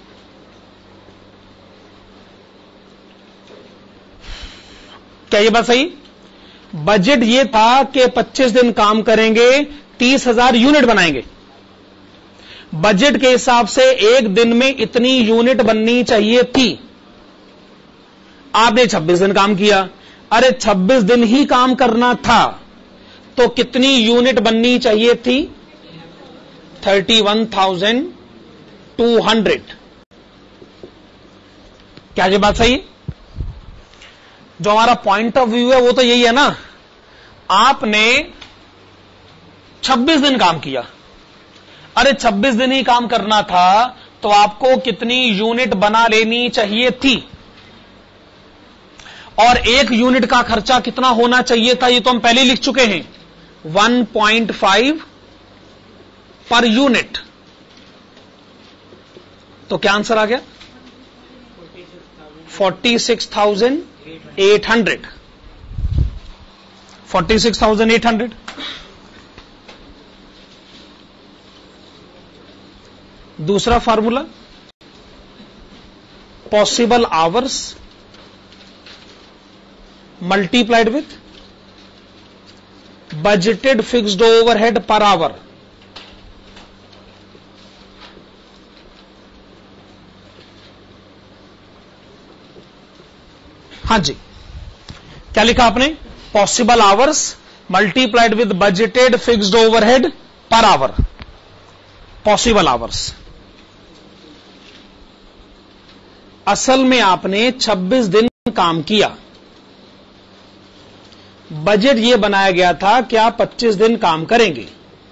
क्या यह बात सही? बजट यह था कि पच्चीस दिन काम करेंगे, तीस हजार यूनिट बनाएंगे। बजट के हिसाब से एक दिन में इतनी यूनिट बननी चाहिए थी। आपने छब्बीस दिन काम किया। अरे छब्बीस दिन ही काम करना था तो कितनी यूनिट बननी चाहिए थी? Thirty one thousand two hundred. क्या ये बात सही? जो हमारा पॉइंट ऑफ व्यू है वो तो यही है ना। आपने छब्बीस दिन काम किया। अरे छब्बीस दिन ही काम करना था तो आपको कितनी यूनिट बना लेनी चाहिए थी? और एक यूनिट का खर्चा कितना होना चाहिए था ये तो हम पहले ही लिख चुके हैं, one point five per unit. तो क्या आंसर आ गया? Forty six thousand eight hundred. Forty six thousand eight hundred. दूसरा formula possible hours multiplied with budgeted fixed overhead per hour. हां जी, क्या लिखा आपने? Possible hours multiplied with budgeted fixed overhead per hour, possible hours. असल में आपने छब्बीस दिन काम किया, बजट यह बनाया गया था कि आप पच्चीस दिन काम करेंगे।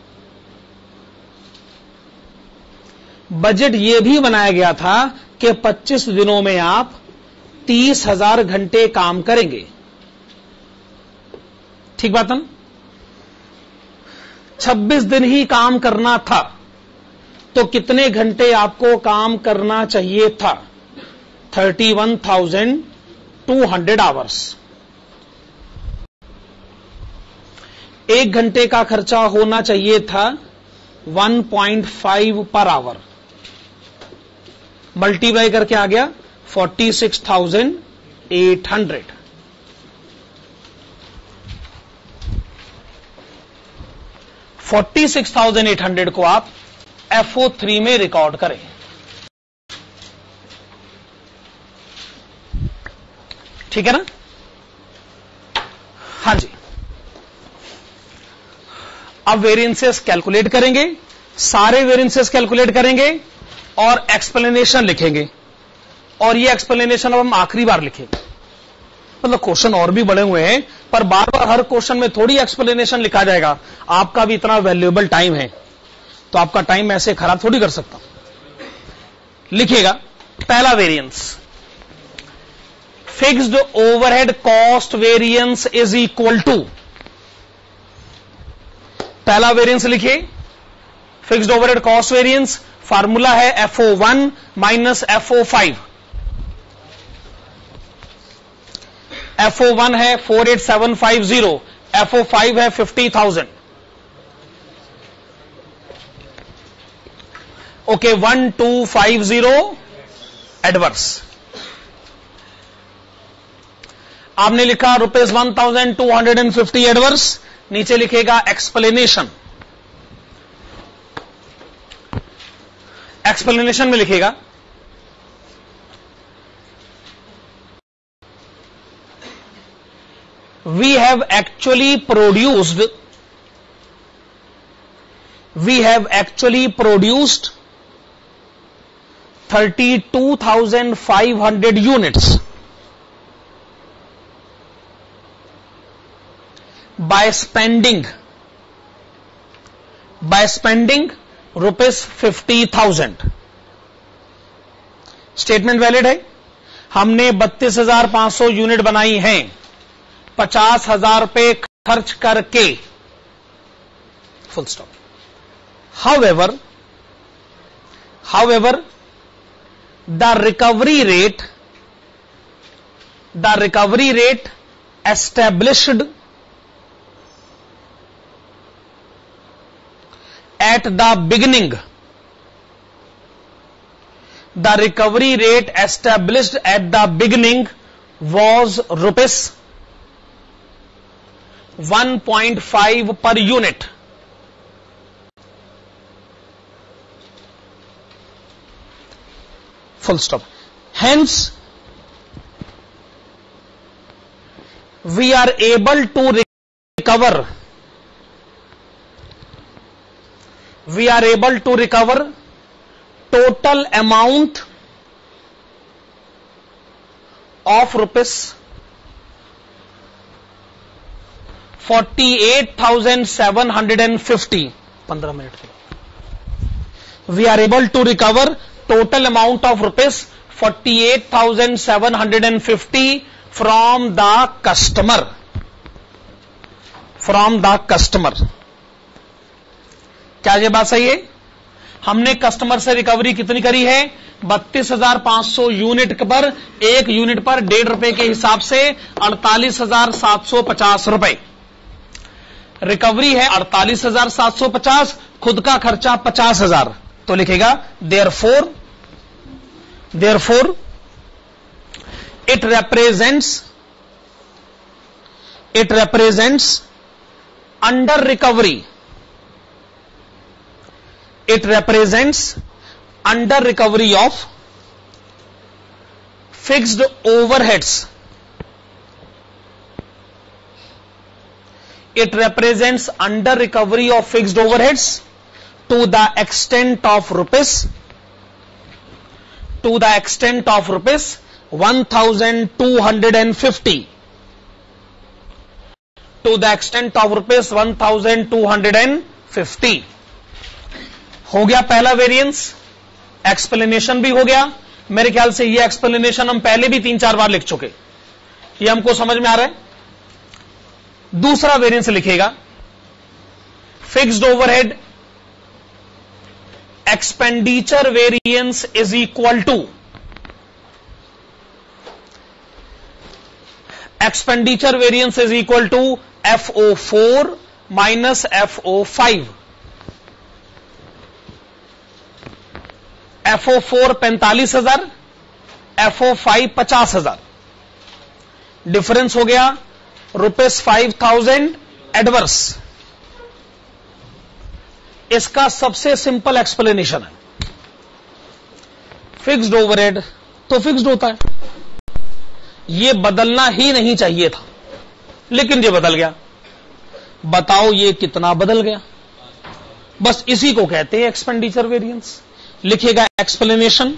बजट यह भी बनाया गया था कि पच्चीस दिनों में आप तीस हजार घंटे काम करेंगे। ठीक बात है? छब्बीस दिन ही काम करना था तो कितने घंटे आपको काम करना चाहिए था? Thirty one thousand two hundred hours. एक घंटे का खर्चा होना चाहिए था one point five per hour, multiply करके आ गया forty six thousand eight hundred. Forty six thousand eight hundred को आप एफ ओ थ्री में रिकॉर्ड करें। ठीक है ना? हां जी, अब वेरिएंसेस कैलकुलेट करेंगे, सारे वेरिएंसेस कैलकुलेट करेंगे और एक्सप्लेनेशन लिखेंगे। और ये एक्सप्लेनेशन अब हम आखिरी बार लिखेंगे। मतलब क्वेश्चन और भी बड़े हुए हैं, पर बार बार हर क्वेश्चन में थोड़ी एक्सप्लेनेशन लिखा जाएगा। आपका भी इतना वैल्यूएबल टाइम है तो आपका टाइम ऐसे खराब थोड़ी कर सकता हूं। लिखिएगा, पहला variance, fixed overhead cost variance is equal to, पहला वेरिएंस लिखिए, fixed overhead cost variance, formula है F O one minus F O five. F O one है four eight seven five zero, F O five है fifty thousand. Okay, one two five zero adverse. आपने लिखा rupees one thousand two hundred and fifty adverse, नीचे लिखेगा explanation. Explanation में लिखेगा we have actually produced we have actually produced thirty-two thousand five hundred units by spending by spending rupees fifty thousand। Statement valid है। हमने बत्तीस हजार पांच सौ यूनिट बनाई हैं पचास हजार रुपए खर्च करके, full stop. However however the recovery rate the recovery rate established at the beginning the recovery rate established at the beginning was rupees one point five per unit। Full stop। Hence we are able to recover we are able to recover total amount of rupees forty-eight thousand seven hundred fifty। पंद्रह minute के we are able to recover total amount of rupees forty-eight thousand seven hundred fifty from the customer from the customer। क्या ये बात सही है? हमने customer से recovery कितनी करी है? बत्तीस हजार पांच सौ यूनिट पर, एक यूनिट पर डेढ़ रुपए के हिसाब से अड़तालीस हजार सात सौ पचास रुपए रिकवरी है। अड़तालीस हजार सात सौ पचास, खुद का खर्चा पचास हजार, तो लिखेगा therefore therefore it represents it represents under recovery it represents under recovery of fixed overheads it represents under recovery of fixed overheads to the extent of rupees to the extent of rupees one thousand two hundred fifty to the extent of rupees one thousand two hundred fifty. हो गया पहला variance, explanation भी हो गया. मेरे ख्याल से ये एक्सप्लेनेशन हम पहले भी तीन चार बार लिख चुके, ये हमको समझ में आ रहा है. दूसरा वेरिएंस लिखेगा, fixed overhead expenditure variance is equal to expenditure variance is equal to F O four minus F O five. F O four पैंतालीस हजार, एफ ओ फाइव पचास हजार. डिफरेंस हो गया रुपीस फाइव थाउजेंड एडवर्स. इसका सबसे simple explanation है, fixed overhead तो फिक्स्ड होता है, ये बदलना ही नहीं चाहिए था, लेकिन ये बदल गया. बताओ ये कितना बदल गया? बस इसी को कहते हैं एक्सपेंडिचर वेरिएंस. लिखेगा explanation,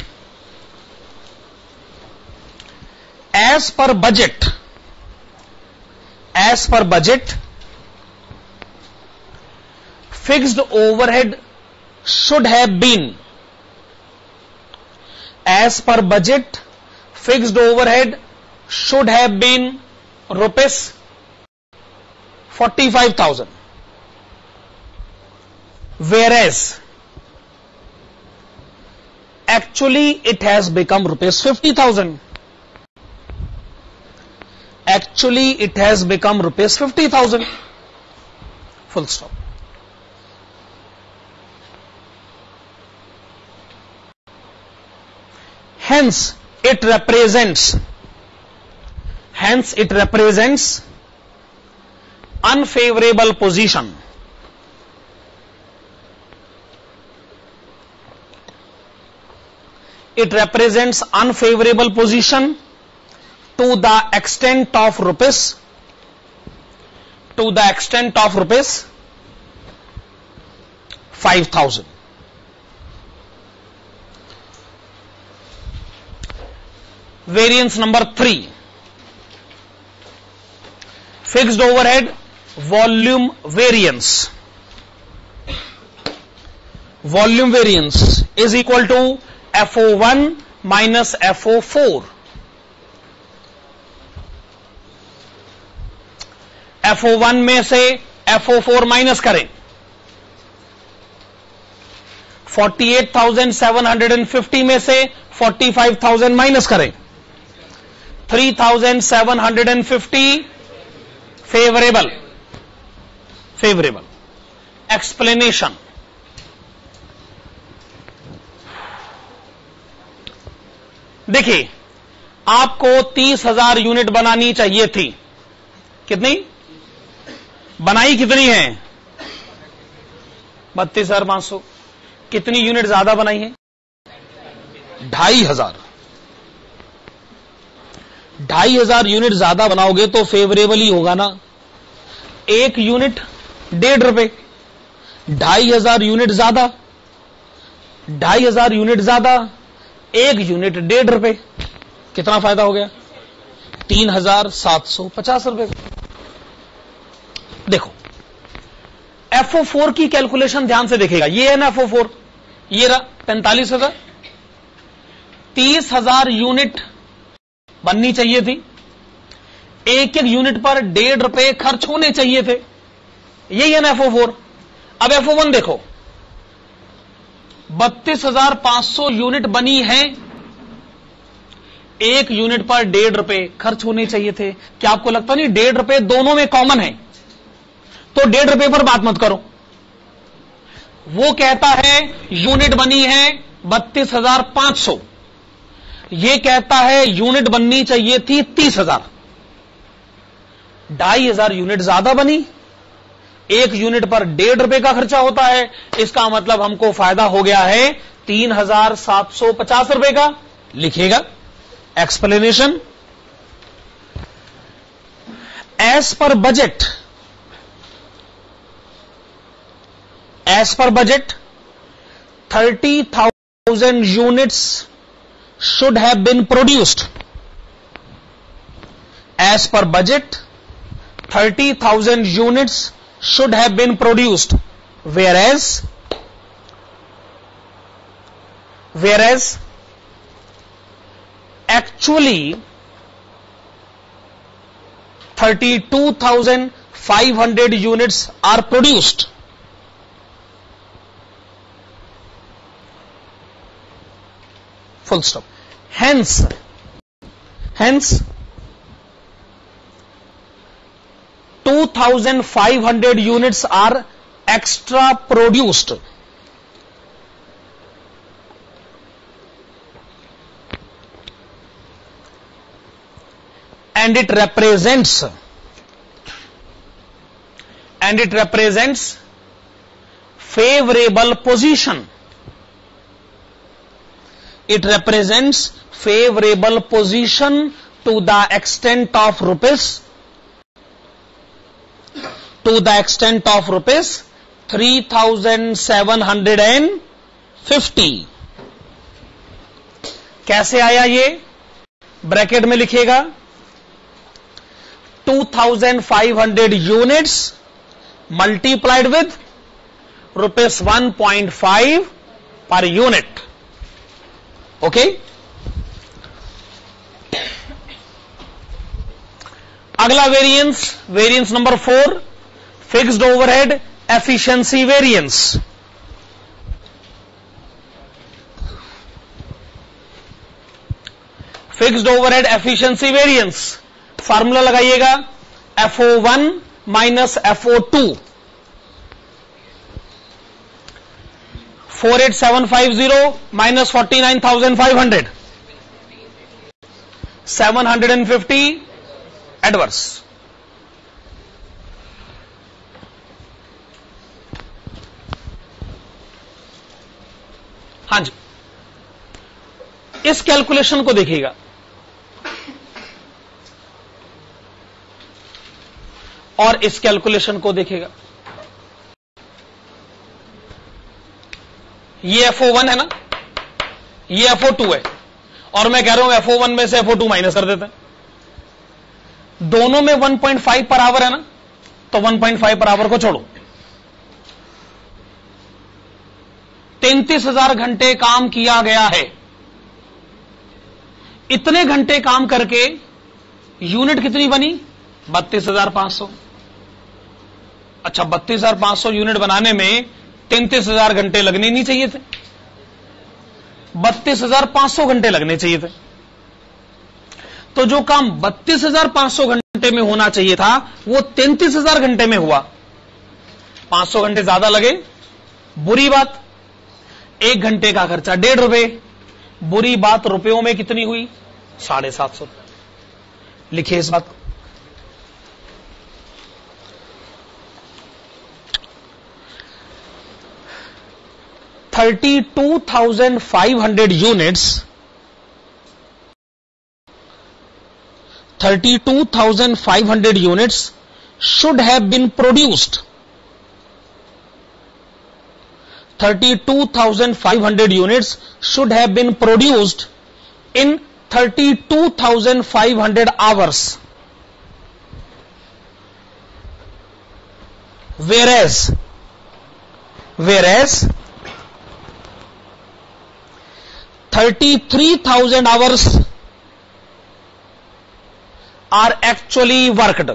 as per budget as per budget fixed overhead should have been as per budget fixed overhead should have been rupees forty-five thousand, whereas actually it has become rupees fifty thousand. Actually it has become rupees fifty thousand. Full stop. Hence it represents hence it represents unfavorable position it represents unfavorable position to the extent of rupees to the extent of rupees five thousand. Variance number three, fixed overhead volume variance. Volume variance is equal to F O one minus F O four. F O one में से F O four minus करें, forty-eight thousand seven hundred fifty में से forty-five thousand minus करें, three thousand seven hundred fifty favorable favorable. Explanation, देखिए आपको तीस हजार यूनिट बनानी चाहिए थी, कितनी बनाई? कितनी है? बत्तीस हजार पांच सौ. कितनी यूनिट ज्यादा बनाई है? ढाई हजार. ढाई हजार यूनिट ज्यादा बनाओगे तो फेवरेबल ही होगा ना. एक यूनिट डेढ़ रुपए, ढाई हजार यूनिट ज्यादा, ढाई हजार यूनिट ज्यादा, एक यूनिट डेढ़ रुपए, कितना फायदा हो गया? तीन हजार सात सौ पचास रुपए. देखो एफ ओ फोर की कैलकुलेशन ध्यान से देखेगा, ये है ना एफ ओ फोर, ये रहा पैंतालीस हजार. तीस हजार यूनिट बननी चाहिए थी, एक एक यूनिट पर डेढ़ रुपए खर्च होने चाहिए थे, यही है ना एफ ओ फोर. अब एफ ओ वन देखो, बत्तीस हजार पांच सौ यूनिट बनी है, एक यूनिट पर डेढ़ रुपए खर्च होने चाहिए थे. क्या आपको लगता नहीं डेढ़ रुपए दोनों में कॉमन है? तो डेढ़ रुपए पर बात मत करो. वो कहता है यूनिट बनी है बत्तीस हजार पांच सौ, ये कहता है यूनिट बननी चाहिए थी तीस हजार. ढाई हजार यूनिट ज्यादा बनी, एक यूनिट पर डेढ़ रुपए का खर्चा होता है, इसका मतलब हमको फायदा हो गया है तीन हजार सात सौ पचास रुपए का. लिखेगा explanation, as per budget as per budget thirty thousand units should have been produced. As per budget thirty thousand units should have been produced, whereas whereas actually thirty-two thousand five hundred units are produced. Full stop. Hence, hence two thousand five hundred units are extra produced. And it represents and it represents favorable position. It represents favorable position to the extent of rupees to the extent of rupees three thousand seven hundred fifty. कैसे आया ये? Bracket में लिखिएगा two thousand five hundred units multiplied with rupees one point five per unit. Okay? अगला variance, variance number four, fixed overhead efficiency variance. Fixed overhead efficiency variance formula लगाइएगा F O one minus F O two. Four eight seven five zero minus forty nine thousand five hundred, seven hundred and fifty adverse. हां जी, इस calculation को देखिएगा. और इस calculation को देखेगा. ये एफ ओ वन है ना, ये एफ ओ टू है, और मैं कह रहा हूं एफ ओ वन में से एफ ओ टू माइनस कर देते हैं. दोनों में one point five per hour है ना, तो one point five per hour को छोड़ो. तैंतीस हजार घंटे काम किया गया है. इतने घंटे काम करके यूनिट कितनी बनी? बत्तीस हजार पांच सौ. अच्छा, बत्तीस हजार पांच सौ यूनिट बनाने में तैंतीस हजार घंटे लगने नहीं चाहिए थे? बत्तीस हजार पांच सौ घंटे लगने चाहिए थे. तो जो काम बत्तीस हजार पांच सौ घंटे में होना चाहिए था वो तैंतीस हजार घंटे में हुआ. पांच सौ घंटे ज्यादा लगे, बुरी बात. एक घंटे का खर्चा डेढ़ रुपए, बुरी बात रुपयों में कितनी हुई? साढ़े सात सौ. लिखिए इस बात को. thirty-two thousand five hundred units thirty-two thousand five hundred units should have been produced. thirty-two thousand five hundred units should have been produced in thirty-two thousand five hundred hours, whereas whereas thirty-three thousand hours are actually worked.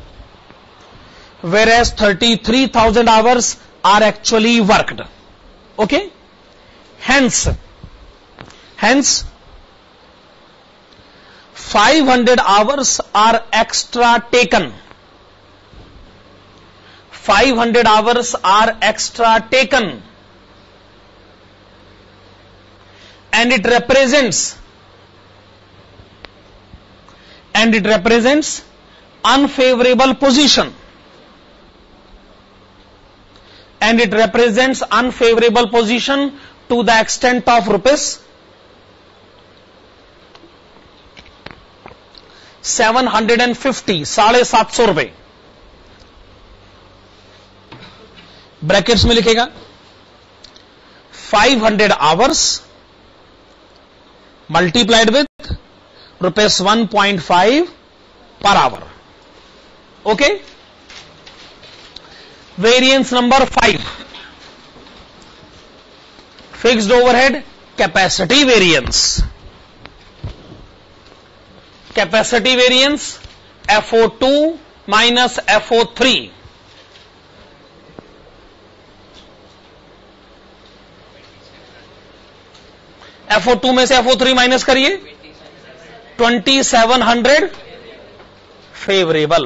Whereas thirty-three thousand hours are actually worked. Okay? Hence, hence five hundred hours are extra taken. five hundred hours are extra taken. And it represents and it represents unfavorable position and it represents unfavorable position to the extent of rupees seven hundred fifty, साढ़े सात सौ रुपए. Brackets में लिखेगा five hundred hours multiplied with rupees one point five per hour. Okay. Variance number five, fixed overhead capacity variance. Capacity variance F O two minus F O three. F O two में से F O three minus करिए, twenty seven hundred favourable.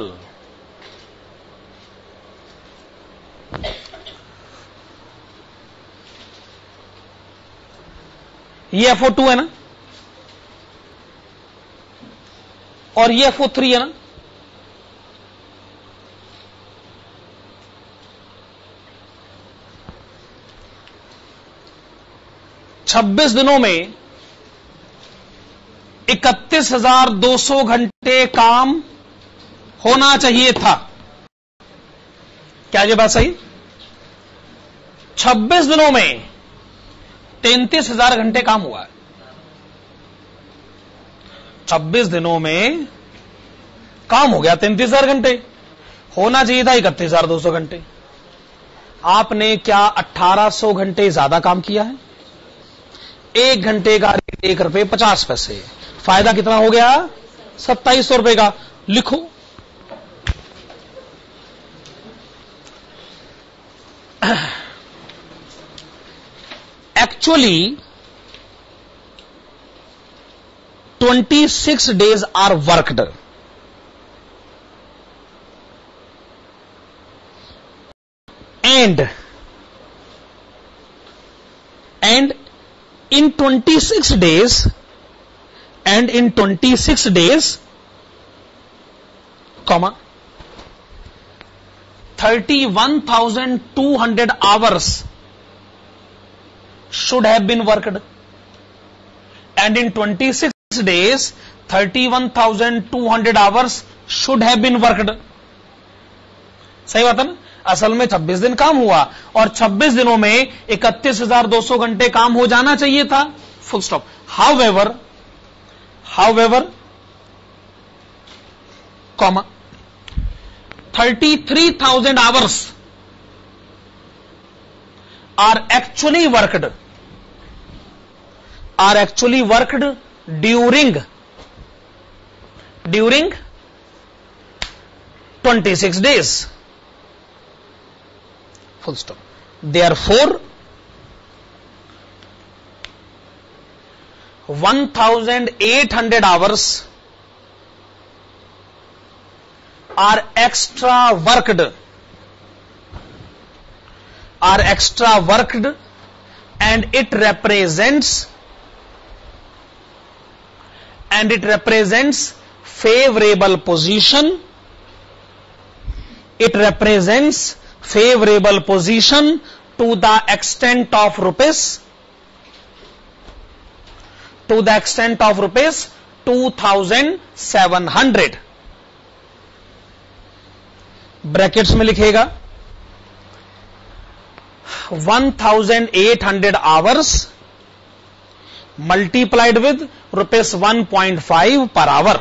ये F O two है ना, और ये F O three है ना. छब्बीस दिनों में इकतीस हजार दो सौ घंटे काम होना चाहिए था. क्या ये बात सही? छब्बीस दिनों में तैंतीस हजार घंटे काम हुआ है. छब्बीस दिनों में काम हो गया तैंतीस हजार घंटे, होना चाहिए था इकतीस हजार दो सौ घंटे. आपने क्या अठारह सौ घंटे ज्यादा काम किया है? एक घंटे का रेट एक रुपये पचास पैसे. फायदा कितना हो गया? सत्ताईस सौ रुपए का. लिखो. Actually twenty six days are worked and and in twenty-six days and in twenty-six days comma thirty-one thousand two hundred hours should have been worked, and in twenty-six days thirty-one thousand two hundred hours should have been worked. सही बात है ना. असल में छब्बीस दिन काम हुआ और छब्बीस दिनों में इकतीस हजार दो सौ घंटे काम हो जाना चाहिए था. Full stop. However however comma thirty three thousand hours are actually worked are actually worked during during twenty six days. Full stop. Therefore, one thousand eight hundred hours are extra worked, are extra worked, and it represents and it represents favorable position. It represents favorable position to the extent of rupees to the extent of rupees two thousand seven hundred. Brackets में लिखेगा one thousand eight hundred hours multiplied with rupees one point five per hour.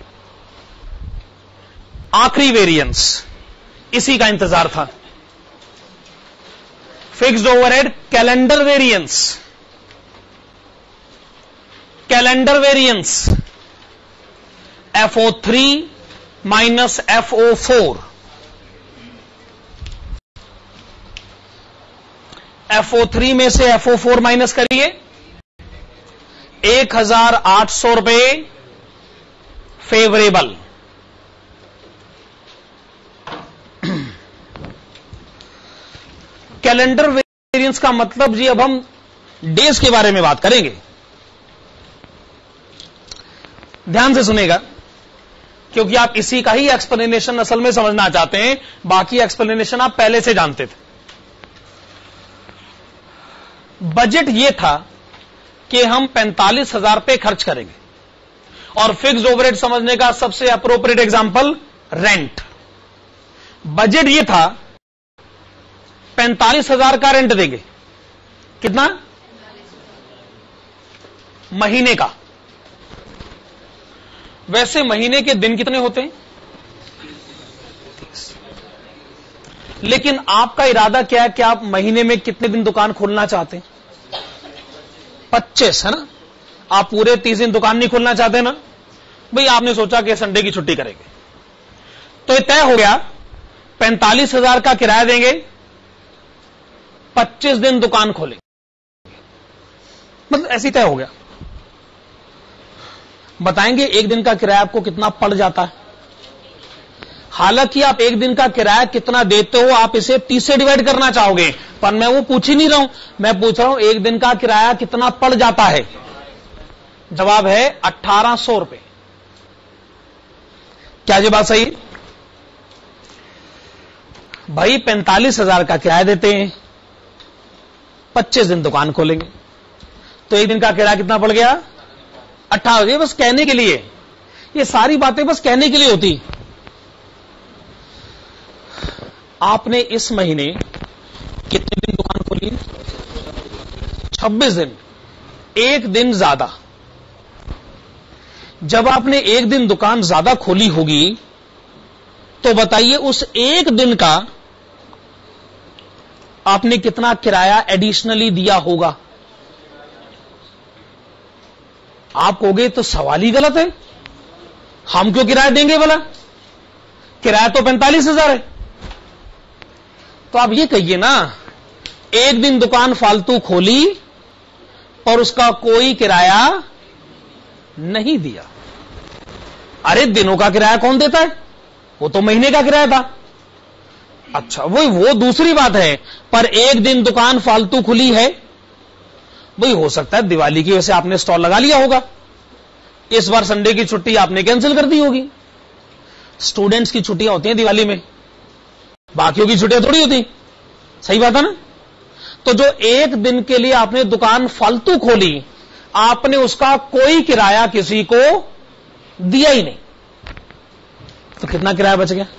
आखिरी variance, इसी का इंतजार था. Fixed overhead calendar variance. Calendar variance F O three minus F O four. F O three में से F O four minus करिए, एक हजार आठ सौ रुपए फेवरेबल. कैलेंडर वेरिएंस का मतलब जी, अब हम डेज के बारे में बात करेंगे. ध्यान से सुनेगा, क्योंकि आप इसी का ही एक्सप्लेनेशन असल में समझना चाहते हैं. बाकी एक्सप्लेनेशन आप पहले से जानते थे. बजट यह था कि हम पैंतालीस हजार पे खर्च करेंगे, और फिक्स्ड ओवरहेड समझने का सबसे अप्रोप्रिएट एग्जांपल रेंट. बजट यह था पैंतालीस हजार का रेंट देंगे। कितना? महीने का। वैसे महीने के दिन कितने होते हैं? तीस। लेकिन आपका इरादा क्या है कि आप महीने में कितने दिन दुकान खोलना चाहते हैं? पच्चीस, है ना? आप पूरे तीस दिन दुकान नहीं खोलना चाहते ना? भाई आपने सोचा कि संडे की छुट्टी करेंगे, तो ये तय हो गया पैंतालीस हजार का किराया देंगे, पच्चीस दिन दुकान खोलेंगे, मतलब ऐसे ही तय हो गया। बताएंगे एक दिन का किराया आपको कितना पड़ जाता है? हालांकि आप एक दिन का किराया कितना देते हो आप इसे तीस से डिवाइड करना चाहोगे, पर मैं वो पूछ ही नहीं रहा हूं, मैं पूछ रहा हूं एक दिन का किराया कितना पड़ जाता है। जवाब है अठारह सौ रुपए। क्या ये बात सही है? भाई पैंतालीस हजार का किराया देते हैं, पच्चीस दिन दुकान खोलेंगे, तो एक दिन का किराया कितना पड़ गया? अठारह। ये बस कहने के लिए, ये सारी बातें बस कहने के लिए होती। आपने इस महीने कितने दिन दुकान खोली? छब्बीस दिन, एक दिन ज्यादा। जब आपने एक दिन दुकान ज्यादा खोली होगी तो बताइए उस एक दिन का आपने कितना किराया एडिशनली दिया होगा? आप कहोगे तो सवाल ही गलत है, हम क्यों किराया देंगे भला? किराया तो पैंतालीस हजार है। तो आप ये कहिए ना, एक दिन दुकान फालतू खोली और उसका कोई किराया नहीं दिया। अरे दिनों का किराया कौन देता है? वो तो महीने का किराया था। अच्छा वही वो दूसरी बात है, पर एक दिन दुकान फालतू खुली है, वही हो सकता है दिवाली की वजह से आपने स्टॉल लगा लिया होगा, इस बार संडे की छुट्टी आपने कैंसिल कर दी होगी। स्टूडेंट्स की छुट्टियां होती हैं दिवाली में, बाकियों की छुट्टियां थोड़ी होती। सही बात है ना? तो जो एक दिन के लिए आपने दुकान फालतू खोली, आपने उसका कोई किराया किसी को दिया ही नहीं, तो कितना किराया बच गया?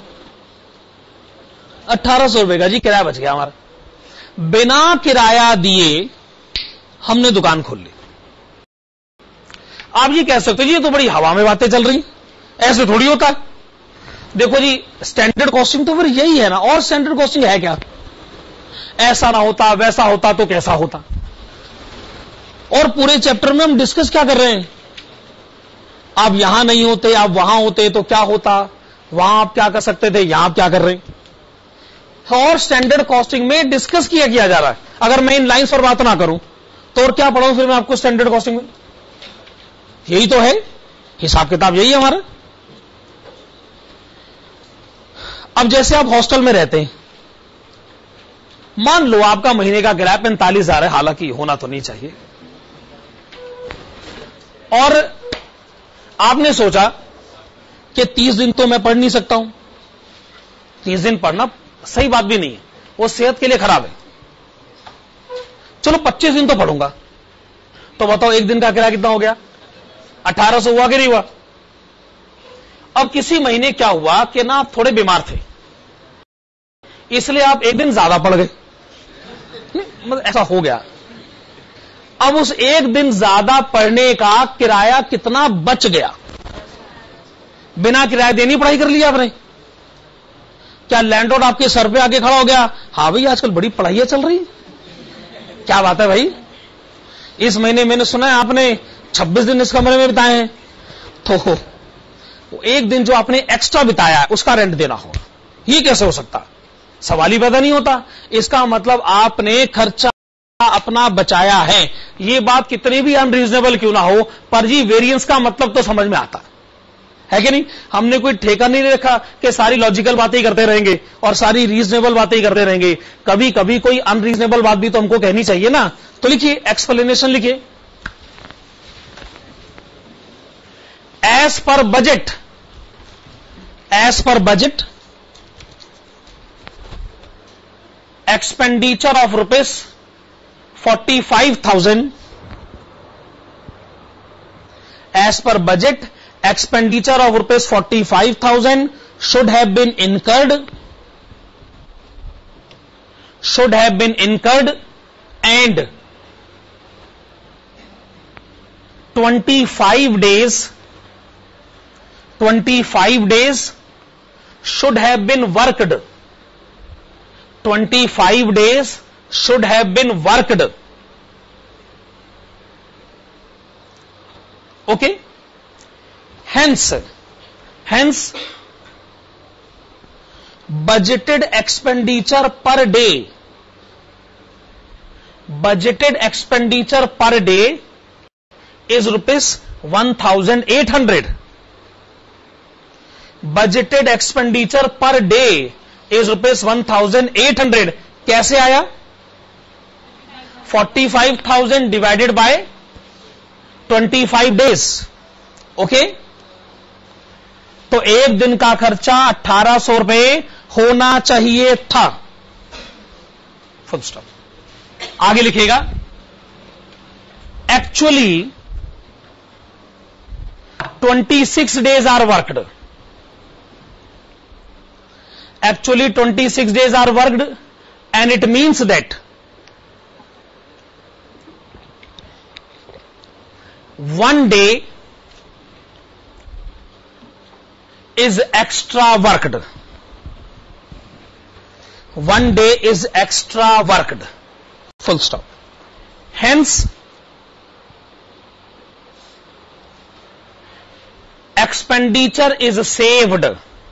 अठारह सौ रुपए का जी किराया बच गया हमारा। बिना किराया दिए हमने दुकान खोल ली। आप ये कह सकते हो जी ये तो बड़ी हवा में बातें चल रही, ऐसे थोड़ी होता है। देखो जी स्टैंडर्ड कॉस्टिंग तो फिर यही है ना, और स्टैंडर्ड कॉस्टिंग है क्या? ऐसा ना होता, वैसा होता तो कैसा होता। और पूरे चैप्टर में हम डिस्कस क्या कर रहे हैं? आप यहां नहीं होते, आप वहां होते तो क्या होता, वहां आप क्या कर सकते थे, यहां आप क्या कर रहे हैं। और स्टैंडर्ड कॉस्टिंग में डिस्कस किया किया जा रहा है। अगर मैं इन लाइंस पर बात ना करूं तो और क्या पढ़ाऊं फिर मैं आपको स्टैंडर्ड कॉस्टिंग में? यही तो है, हिसाब किताब यही है हमारा। अब जैसे आप हॉस्टल में रहते हैं, मान लो आपका महीने का किराया पैंतालीस हजार है, हालांकि होना तो नहीं चाहिए, और आपने सोचा कि तीस दिन तो मैं पढ़ नहीं सकता हूं, तीस दिन पढ़ना सही बात भी नहीं है, वो सेहत के लिए खराब है, चलो पच्चीस दिन तो पढ़ूंगा। तो बताओ एक दिन का किराया कितना हो गया? अठारह सौ हुआ कि नहीं हुआ? अब किसी महीने क्या हुआ कि ना आप थोड़े बीमार थे, इसलिए आप एक दिन ज्यादा पढ़ गए, मतलब ऐसा हो गया। अब उस एक दिन ज्यादा पढ़ने का किराया कितना बच गया? बिना किराया देनी पढ़ाई कर लिया आपने? क्या लैंडलॉर्ड आपके सर पे आके खड़ा हो गया, हाँ भाई आजकल बड़ी पढ़ाइयां चल रही, क्या बात है भाई, इस महीने मैंने सुना है आपने छब्बीस दिन इस कमरे में बिताए हैं, तो एक दिन जो आपने एक्स्ट्रा बिताया है उसका रेंट देना होगा। ये कैसे हो सकता? सवाल ही पैदा नहीं होता। इसका मतलब आपने खर्चा अपना बचाया है। ये बात कितनी भी अनरीजनेबल क्यों ना हो, पर जी वेरिएंस का मतलब तो समझ में आता है कि नहीं? हमने कोई ठेका नहीं रखा कि सारी लॉजिकल बातें ही करते रहेंगे और सारी रीजनेबल बातें ही करते रहेंगे। कभी कभी कोई अनरीजनेबल बात भी तो हमको कहनी चाहिए ना। तो लिखिए, एक्सप्लेनेशन लिखिए, as per budget, as per budget expenditure of rupees forty-five thousand, as per budget expenditure of rupees forty-five thousand should have been incurred, should have been incurred and twenty-five days twenty-five days should have been worked. twenty-five days should have been worked. Okay? Hence, hence, budgeted expenditure per day, budgeted expenditure per day is rupees one thousand eight hundred. Budgeted expenditure per day is rupees one thousand eight hundred. कैसे आया? forty-five thousand divided by twenty-five days. Okay okay? तो एक दिन का खर्चा अठारह सौ रुपए होना चाहिए था. Full stop. आगे लिखेगा actually twenty-six days are worked. Actually twenty-six days are worked and it means that one day is extra worked. One day is extra worked. Full stop. Hence, expenditure is saved.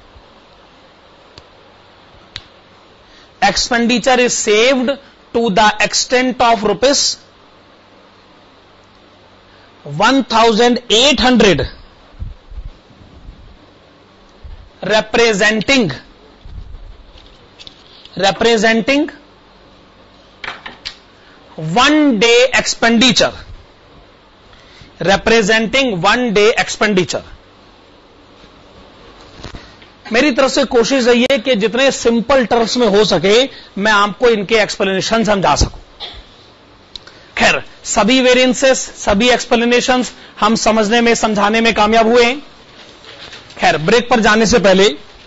Expenditure is saved to the extent of rupees one thousand eight hundred, representing representing one day expenditure, representing one day expenditure. मेरी तरफ से कोशिश यही है कि जितने simple terms में हो सके मैं आपको इनके एक्सप्लेनेशन समझा सकूं. खैर, सभी वेरिएंसेस, सभी एक्सप्लेनेशंस हम समझने में, समझाने में कामयाब हुए हैं. खैर, ब्रेक पर जाने से पहले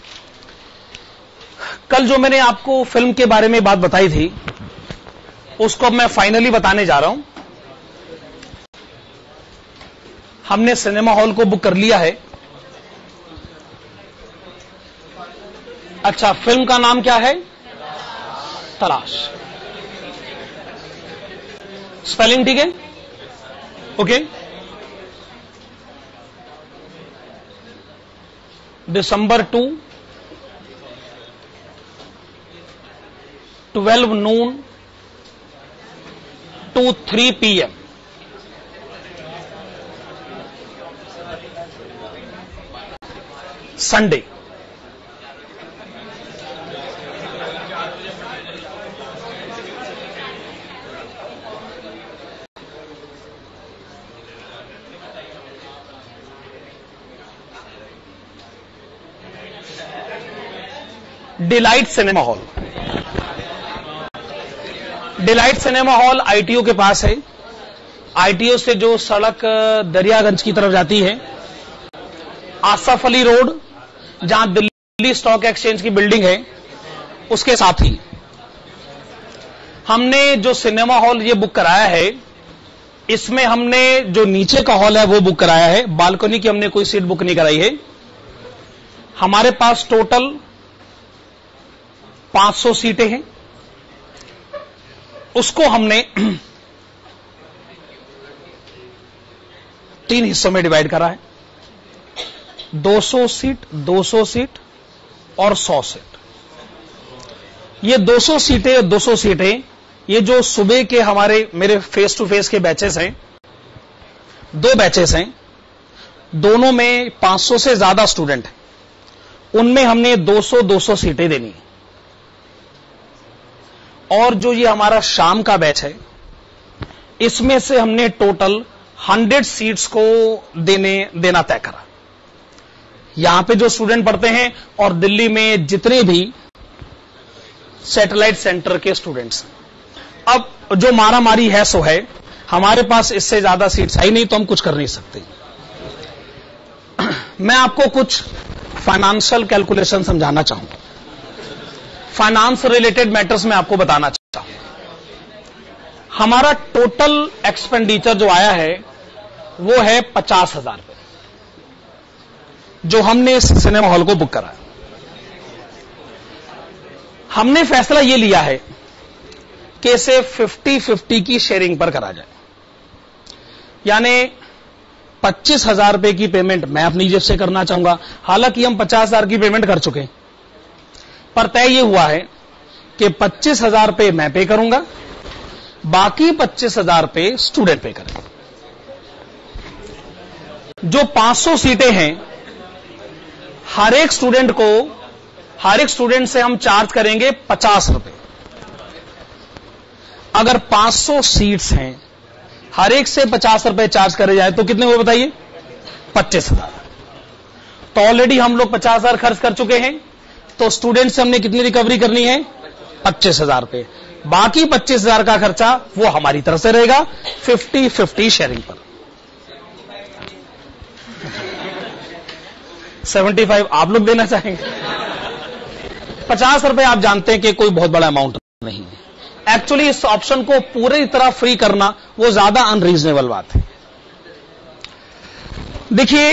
कल जो मैंने आपको फिल्म के बारे में बात बताई थी उसको अब मैं फाइनली बताने जा रहा हूं. हमने सिनेमा हॉल को बुक कर लिया है. अच्छा, फिल्म का नाम क्या है? तलाश. स्पेलिंग ठीक है? Okay. December two, twelve noon to three P M. Sunday. Delight cinema hall. Delight cinema hall ITO के पास है. आईटीओ से जो सड़क दरियागंज की तरफ जाती है, आसफ अली रोड, जहां दिल्ली स्टॉक एक्सचेंज की बिल्डिंग है, उसके साथ ही हमने जो सिनेमा हॉल ये बुक कराया है, इसमें हमने जो नीचे का हॉल है वो बुक कराया है. बालकनी की हमने कोई सीट बुक नहीं कराई है. हमारे पास टोटल पांच सौ सीटें हैं. उसको हमने तीन हिस्सों में डिवाइड करा है. दो सौ सीट, दो सौ सीट और सौ सीट. ये दो सौ सीटें, दो सौ सीटें, ये जो सुबह के हमारे मेरे फेस टू फेस के बैचेस हैं, दो बैचेस हैं, दोनों में पांच सौ से ज्यादा स्टूडेंट हैं. उनमें हमने दो सौ दो सौ सीटें देनी. और जो ये हमारा शाम का बैच है, इसमें से हमने टोटल हंड्रेड सीट्स को देने देना तय करा. यहां पे जो स्टूडेंट पढ़ते हैं और दिल्ली में जितने भी सैटेलाइट सेंटर के स्टूडेंट्स. अब जो मारा मारी है सो है, हमारे पास इससे ज्यादा सीट्स है नहीं, तो हम कुछ कर नहीं सकते. मैं आपको कुछ फाइनेंशियल कैलकुलेशन समझाना चाहूंगा. फाइनेंस रिलेटेड मैटर्स में आपको बताना चाहता हूं। हमारा टोटल एक्सपेंडिचर जो आया है वो है पचास हजार रुपए, जो हमने इस सिनेमा हॉल को बुक करा है। हमने फैसला ये लिया है कि इसे फिफ्टी फिफ्टी की शेयरिंग पर करा जाए, यानी पच्चीस हजार रुपए की पेमेंट मैं अपनी जेब से करना चाहूंगा। हालांकि हम पचास हजार की पेमेंट कर चुके हैं, पर तय ये हुआ है कि पच्चीस हजार रुपए मैं पे करूंगा, बाकी पच्चीस हजार रुपए स्टूडेंट पे करेंगे। जो पांच सौ सीटें हैं, हर एक स्टूडेंट को हर एक स्टूडेंट से हम चार्ज करेंगे पचास रुपए। अगर पांच सौ सीट्स हैं, हर एक से पचास रुपए चार्ज करे जाए तो कितने हुए बताइए? पच्चीस हजार। तो ऑलरेडी हम लोग पचास हजार खर्च कर चुके हैं, तो स्टूडेंट से हमने कितनी रिकवरी करनी है? पच्चीस हजार रुपए। बाकी पच्चीस हजार का खर्चा वो हमारी तरफ से रहेगा, फिफ्टी फिफ्टी शेयरिंग पर। सेवेंटी फाइव आप लोग देना चाहेंगे? पचास रुपए आप जानते हैं कि कोई बहुत बड़ा अमाउंट नहीं है। एक्चुअली इस ऑप्शन को पूरी तरह फ्री करना वो ज्यादा अनरीजनेबल बात है। देखिए,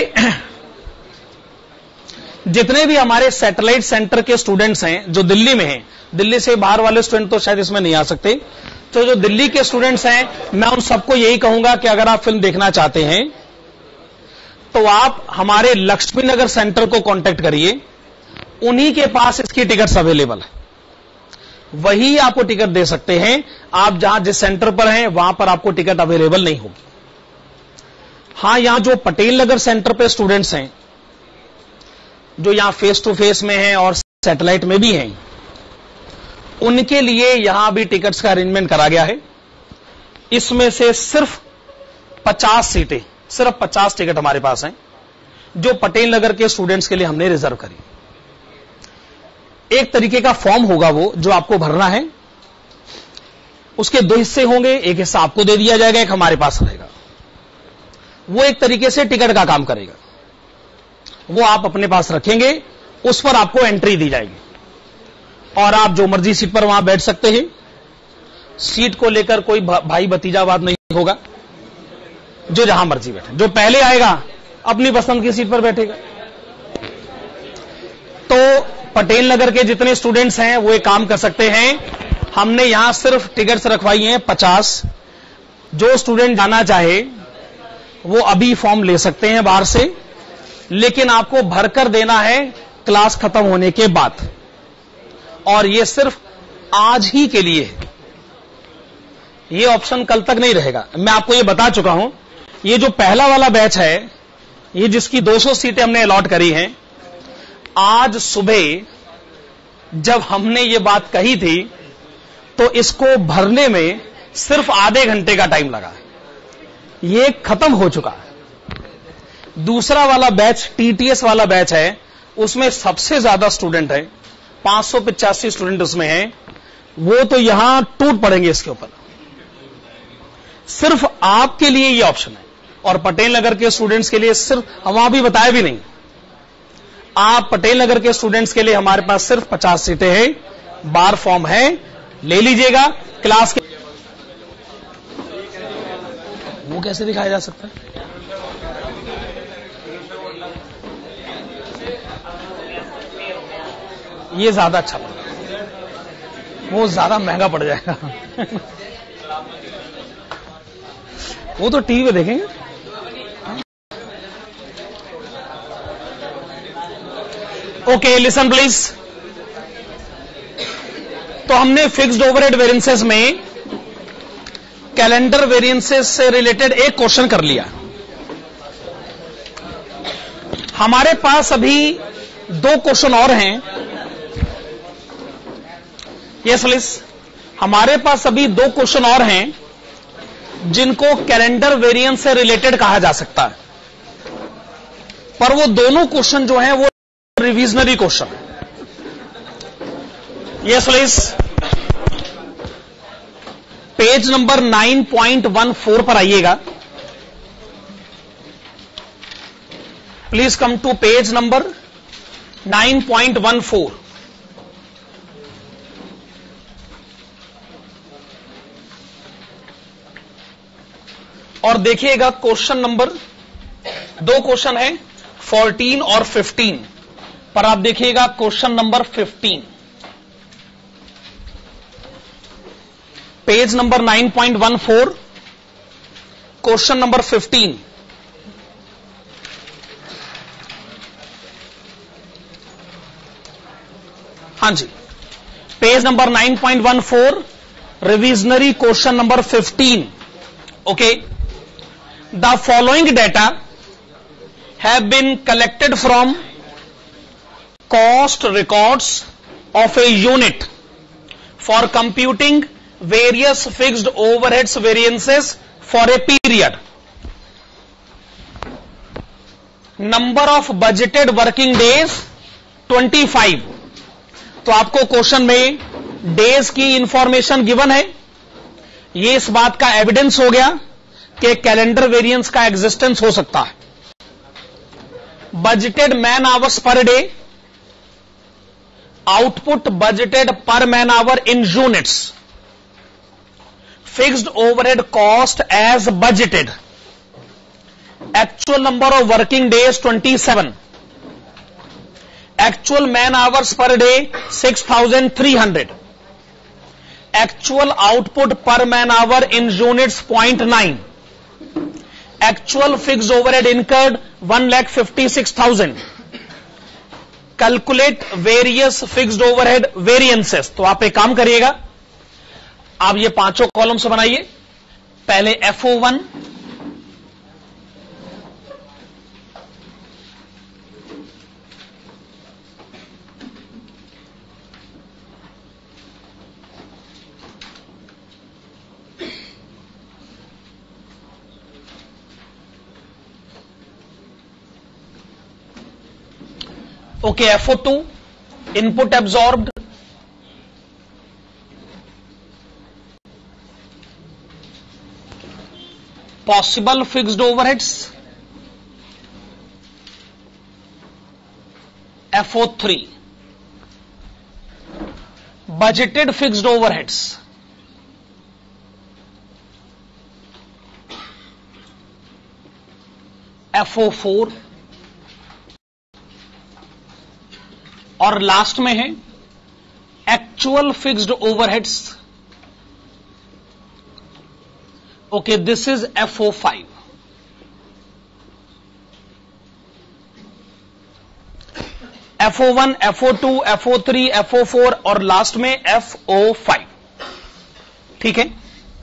जितने भी हमारे सैटेलाइट सेंटर के स्टूडेंट्स हैं जो दिल्ली में हैं, दिल्ली से बाहर वाले स्टूडेंट तो शायद इसमें नहीं आ सकते, तो जो दिल्ली के स्टूडेंट्स हैं, मैं उन सबको यही कहूंगा कि अगर आप फिल्म देखना चाहते हैं तो आप हमारे लक्ष्मी नगर सेंटर को कांटेक्ट करिए, उन्हीं के पास इसकी टिकट्स अवेलेबल है, वही आपको टिकट दे सकते हैं। आप जहां जिस सेंटर पर हैं वहां पर आपको टिकट अवेलेबल नहीं होगी। हां, यहां जो पटेल नगर सेंटर पे स्टूडेंट्स हैं, जो यहां फेस टू फेस में हैं और सैटेलाइट में भी हैं, उनके लिए यहां भी टिकट्स का अरेंजमेंट करा गया है। इसमें से सिर्फ पचास सीटें, सिर्फ पचास टिकट हमारे पास हैं, जो पटेल नगर के स्टूडेंट्स के लिए हमने रिजर्व करी। एक तरीके का फॉर्म होगा वो, जो आपको भरना है। उसके दो हिस्से होंगे, एक हिस्सा आपको दे दिया जाएगा, एक हमारे पास रहेगा। वो एक तरीके से टिकट का काम करेगा। वो आप अपने पास रखेंगे, उस पर आपको एंट्री दी जाएगी और आप जो मर्जी सीट पर वहां बैठ सकते हैं। सीट को लेकर कोई भाई भतीजावाद नहीं होगा, जो जहां मर्जी बैठे, जो पहले आएगा अपनी पसंद की सीट पर बैठेगा। तो पटेल नगर के जितने स्टूडेंट्स हैं वो एक काम कर सकते हैं, हमने यहां सिर्फ टिकट्स रखवाई हैं पचास। जो स्टूडेंट जाना चाहे वो अभी फॉर्म ले सकते हैं बाहर से, लेकिन आपको भरकर देना है क्लास खत्म होने के बाद, और ये सिर्फ आज ही के लिए है। ये ऑप्शन कल तक नहीं रहेगा। मैं आपको ये बता चुका हूं। ये जो पहला वाला बैच है, ये जिसकी दो सौ सीटें हमने अलॉट करी हैं, आज सुबह जब हमने ये बात कही थी तो इसको भरने में सिर्फ आधे घंटे का टाइम लगा। ये खत्म हो चुका है। दूसरा वाला बैच, टीटीएस वाला बैच है, उसमें सबसे ज्यादा स्टूडेंट है, पांच सौ पिचासी स्टूडेंट उसमें हैं। वो तो यहां टूट पड़ेंगे इसके ऊपर। सिर्फ आपके लिए ये ऑप्शन है, और पटेल नगर के स्टूडेंट्स के लिए सिर्फ, हम वहां भी बताया भी नहीं, आप पटेल नगर के स्टूडेंट्स के लिए हमारे पास सिर्फ पचास सीटें हैं। बार फॉर्म है, ले लीजिएगा। क्लास के वो कैसे दिखाया जा सकता है? ये ज्यादा अच्छा पड़ेगा, वो ज्यादा महंगा पड़ जाएगा। वो तो टीवी पे देखेंगे। Okay, listen please. तो हमने फिक्स्ड ओवरहेड वेरिएंसेस में कैलेंडर वेरिएंसेस से रिलेटेड एक क्वेश्चन कर लिया। हमारे पास अभी दो क्वेश्चन और हैं। Yes please. हमारे पास अभी दो क्वेश्चन और हैं जिनको कैलेंडर वेरिएंस से रिलेटेड कहा जा सकता है, पर वो दोनों क्वेश्चन जो हैं वो रिविजनरी क्वेश्चन है। Yes please. Page number nine point one four पर आइएगा। Please come to page number nine point one four. और देखिएगा क्वेश्चन नंबर, दो क्वेश्चन है फोर्टीन और फिफ्टीन, पर आप देखिएगा question number fifteen, page number nine point one four, question number fifteen. हां जी, page number nine point one four, revisionary question number fifteen. Okay, the following data have been collected from cost records of a unit for computing various fixed overheads variances for a period. Number of budgeted working days twenty-five. तो आपको question में days की information given है, ये इस बात का evidence हो गया कि कैलेंडर वेरिएंस का एग्जिस्टेंस हो सकता है। Budgeted man hours per day, output budgeted per man hour in units, fixed overhead cost as budgeted, actual number of working days twenty-seven, actual man hours per day six thousand three hundred, actual output per man hour in units zero point nine, actual fixed overhead incurred one lakh fifty-six thousand, calculate various fixed overhead variances। तो आप एक काम करिएगा, आप ये पांचों columns बनाइए। पहले F O one, okay, F O two, input absorbed, possible fixed overheads, F O three, budgeted fixed overheads, F O four, और लास्ट में है actual fixed overheads. Okay, this is F O five. F O one, F O two, F O three, F O four और last में F O five. ठीक है,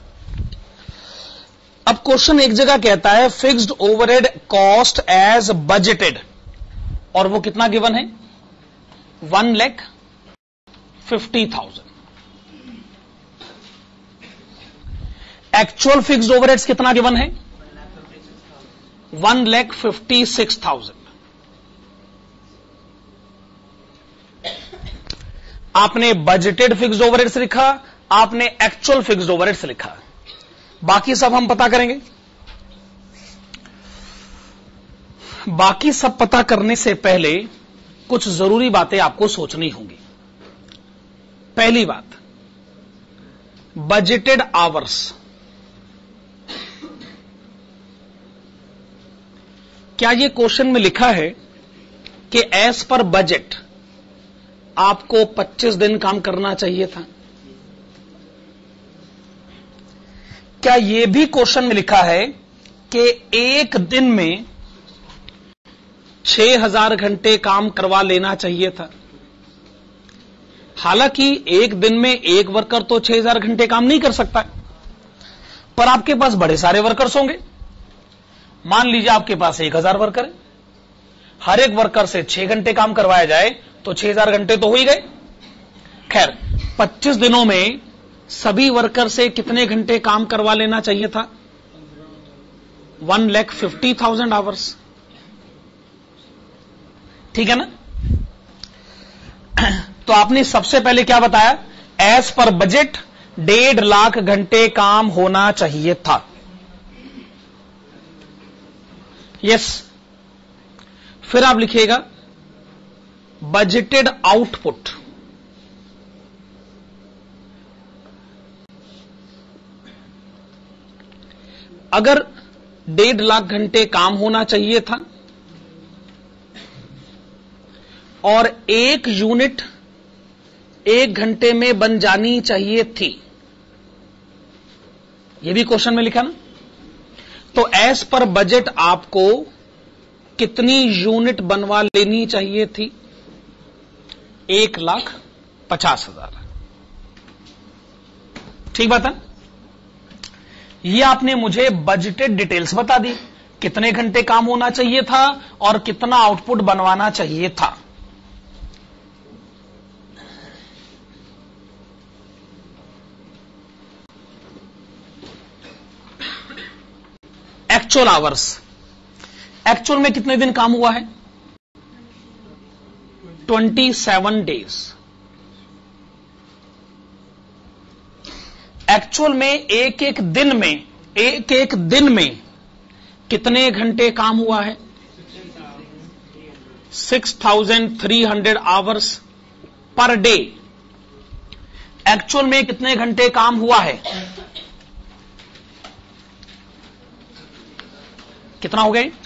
अब question एक जगह कहता है fixed overhead cost as budgeted, और वो कितना गिवन है, one lakh fifty thousand. Actual fixed overheads कितना गिवन है, one lakh fifty six thousand. आपने बजटेड फिक्स्ड ओवरहेड्स लिखा, आपने एक्चुअल फिक्स्ड ओवरहेड्स लिखा, बाकी सब हम पता करेंगे। बाकी सब पता करने से पहले कुछ जरूरी बातें आपको सोचनी होंगी। पहली बात, बजटेड आवर्स। क्या यह क्वेश्चन में लिखा है कि एज पर बजट आपको पच्चीस दिन काम करना चाहिए था? क्या यह भी क्वेश्चन में लिखा है कि एक दिन में छह हजार घंटे काम करवा लेना चाहिए था? हालांकि एक दिन में एक वर्कर तो छह हजार घंटे काम नहीं कर सकता, पर आपके पास बड़े सारे वर्कर्स होंगे। मान लीजिए आपके पास एक हजार वर्कर है, हर एक वर्कर से छह घंटे काम करवाया जाए तो छह हजार घंटे तो हो ही गए। खैर, पच्चीस दिनों में सभी वर्कर से कितने घंटे काम करवा लेना चाहिए था? One lakh fifty thousand hours. ठीक है ना? तो आपने सबसे पहले क्या बताया, एज पर बजट डेढ़ लाख घंटे काम होना चाहिए था। यस, फिर आप लिखिएगा बजटेड आउटपुट। अगर डेढ़ लाख घंटे काम होना चाहिए था और एक यूनिट एक घंटे में बन जानी चाहिए थी। यह भी क्वेश्चन में लिखा ना। तो एज पर बजट आपको कितनी यूनिट बनवा लेनी चाहिए थी? एक लाख पचास हजार। ठीक बात है। ये आपने मुझे बजटेड डिटेल्स बता दी, कितने घंटे काम होना चाहिए था और कितना आउटपुट बनवाना चाहिए था। एक्चुअल आवर्स, एक्चुअल में कितने दिन काम हुआ है? सत्ताईस डेज। एक्चुअल में एक एक दिन में एक एक दिन में कितने घंटे काम हुआ है? Six thousand three hundred hours per day. Actual में कितने घंटे काम हुआ है? कितना हो गए?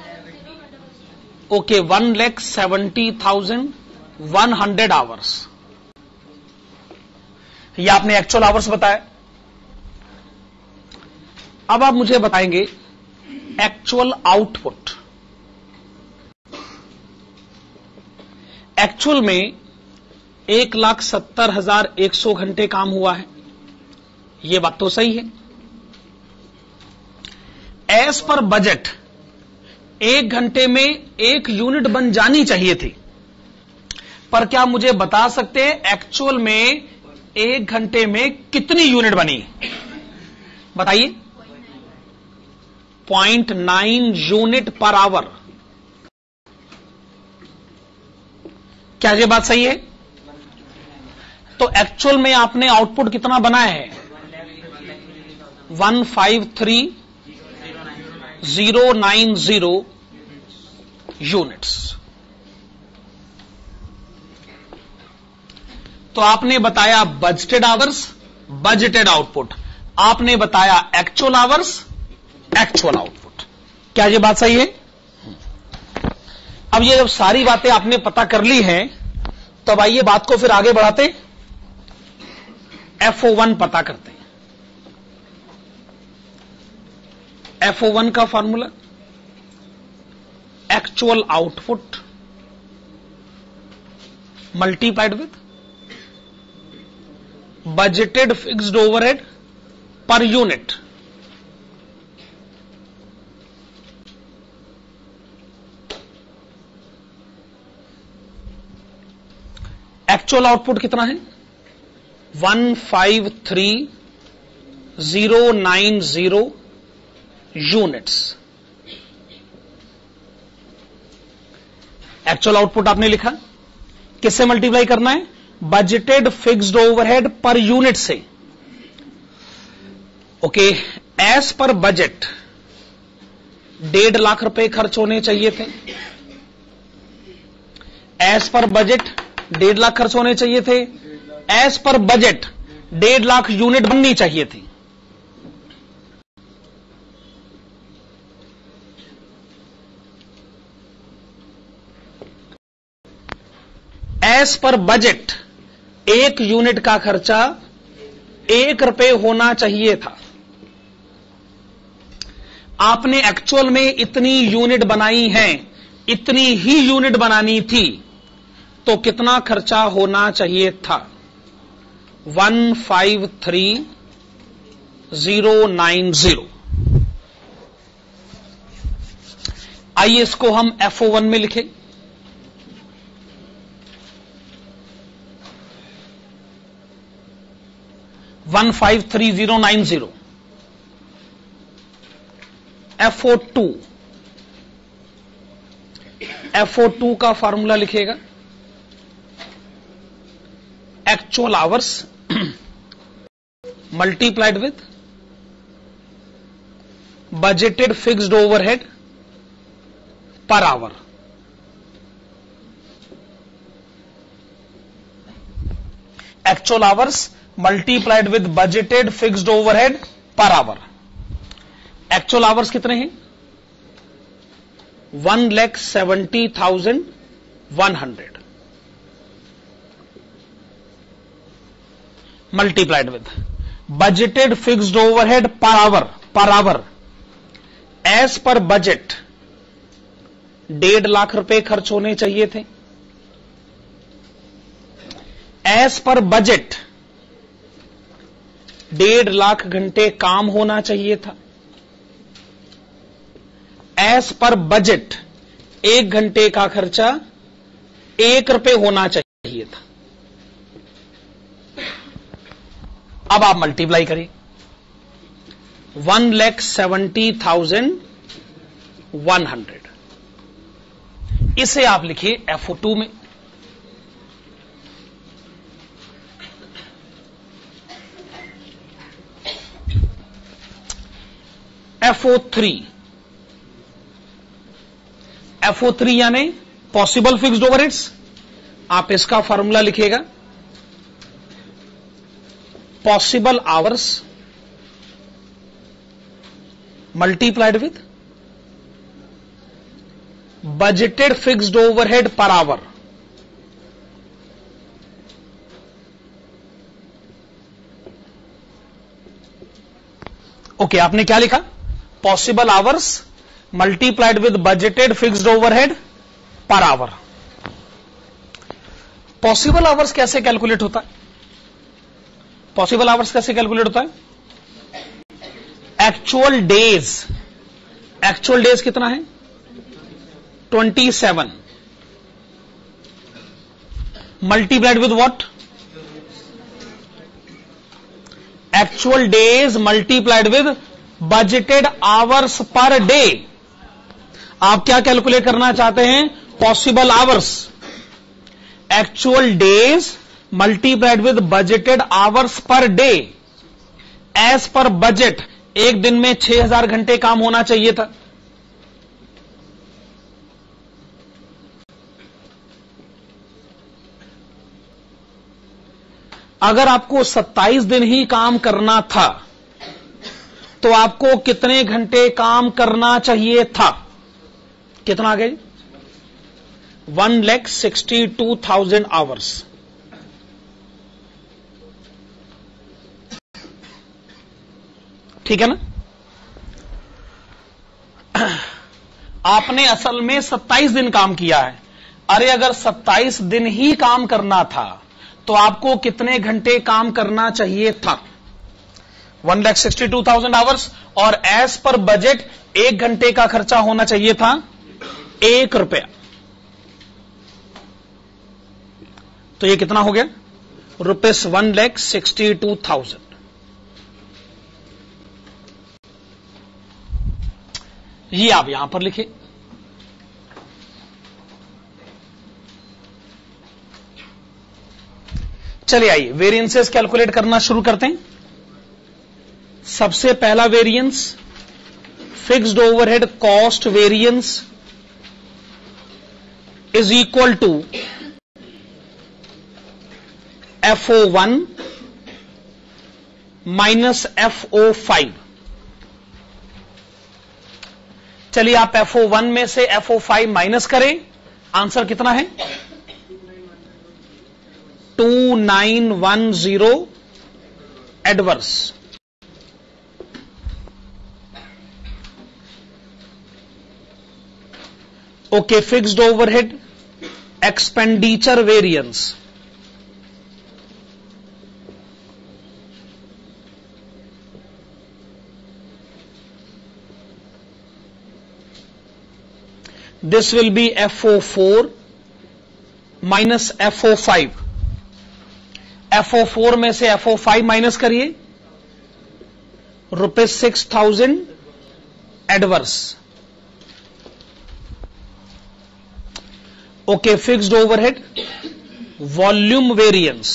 Okay, one lakh seventy thousand one hundred hours. यह आपने एक्चुअल आवर्स बताया। अब आप मुझे बताएंगे एक्चुअल आउटपुट। एक्चुअल में एक लाख सत्तर हजार एक सौ घंटे काम हुआ है, यह बात तो सही है। एज पर बजट एक घंटे में एक यूनिट बन जानी चाहिए थी, पर क्या मुझे बता सकते हैं एक्चुअल में एक घंटे में कितनी यूनिट बनी? बताइए। Point nine unit per hour. क्या ये बात सही है? तो एक्चुअल में आपने आउटपुट कितना बनाया है? One five three zero nine zero units. तो आपने बताया बजटेड आवर्स, बजटेड आउटपुट। आपने बताया एक्चुअल आवर्स, एक्चुअल आउटपुट। क्या ये बात सही है? अब ये जब सारी बातें आपने पता कर ली हैं, तो अब आइए बात को फिर आगे बढ़ाते, एफ ओ वन पता करते हैं। एफ ओ वन का formula actual output multiplied with budgeted fixed overhead per unit. Actual output कितना है? One five three zero nine zero units. Actual output आपने लिखा, किससे मल्टीप्लाई करना है? Budgeted fixed overhead per unit से। ओके, एज पर बजट डेढ़ लाख रुपए खर्च होने चाहिए थे। एज पर बजट डेढ़ लाख खर्च होने चाहिए थे। एज पर बजट डेढ़ लाख यूनिट बननी चाहिए थी। एज पर बजट एक यूनिट का खर्चा एक रुपए होना चाहिए था। आपने एक्चुअल में इतनी यूनिट बनाई है, इतनी ही यूनिट बनानी थी, तो कितना खर्चा होना चाहिए था? One five three zero nine zero. आइए इसको हम एफ ओ वन में लिखें। One five three zero nine zero. F O two, F O two का फॉर्मूला लिखेगा actual hours multiplied with budgeted fixed overhead per hour. Actual hours multiplied with budgeted fixed overhead per hour. Actual hours कितने हैं? One lakh seventy thousand one hundred multiplied with budgeted fixed overhead per hour per our as per budget डेढ़ लाख रुपए खर्च होने चाहिए थे। As per budget डेढ़ लाख घंटे काम होना चाहिए था। एज पर बजट एक घंटे का खर्चा एक रुपए होना चाहिए था। अब आप मल्टीप्लाई करिए, one lakh seventy thousand one hundred, इसे आप लिखिए एफ ओ टू में। F O three, F O three यानी पॉसिबल फिक्स्ड ओवरहेड्स, आप इसका फॉर्मूला लिखिएगा, possible hours multiplied with budgeted fixed overhead per hour. Okay, आपने क्या लिखा? Possible hours multiplied with budgeted fixed overhead per hour. Possible hours कैसे calculate होता है? पॉसिबल आवर्स कैसे कैलकुलेट होता है? एक्चुअल डेज, एक्चुअल डेज कितना है? Twenty seven multiplied with what? Actual days multiplied with budgeted hours per day. आप क्या कैलकुलेट करना चाहते हैं? Possible hours, actual days multiplied with budgeted hours per day. As per budget एक दिन में छह हजार घंटे काम होना चाहिए था। अगर आपको सत्ताईस दिन ही काम करना था तो आपको कितने घंटे काम करना चाहिए था? कितना आ गया? One lakh sixty two thousand hours. ठीक है ना? आपने असल में सत्ताईस दिन काम किया है। अरे अगर सत्ताईस दिन ही काम करना था तो आपको कितने घंटे काम करना चाहिए था? One lakh sixty two thousand hours, और एज पर बजट एक घंटे का खर्चा होना चाहिए था एक रुपया। तो ये कितना हो गया? Rupees one lakh sixty two thousand. ये आप यहां पर लिखिए। चलिए आइए वेरिएंसेस कैलकुलेट करना शुरू करते हैं। सबसे पहला variance fixed overhead cost variance is equal to F O one minus F O five. चलिए आप एफ ओ वन में से एफ ओ फाइव माइनस करें, आंसर कितना है? Two nine one zero adverse. Okay, fixed overhead expenditure variance this will be F O four minus F O five. F O four में से F O five minus करिए, रुपए six thousand adverse. Okay, fixed overhead volume variance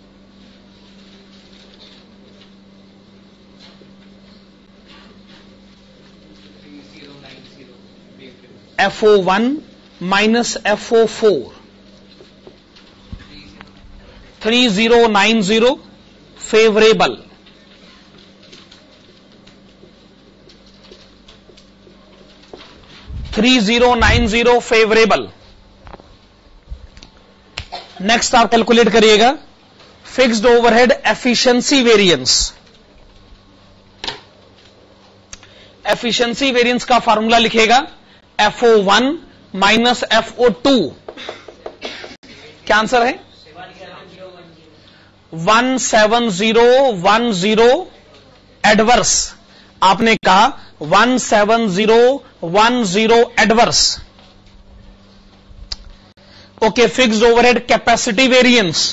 F O one minus F O four, three zero nine zero favourable. Three zero nine zero favourable. Next आप calculate करिएगा fixed overhead efficiency variance. Efficiency variance का formula लिखेगा F O one minus F O two. क्या answer है? One seven zero one zero adverse. आपने कहा one seven zero one zero adverse. Okay, fixed overhead capacity variance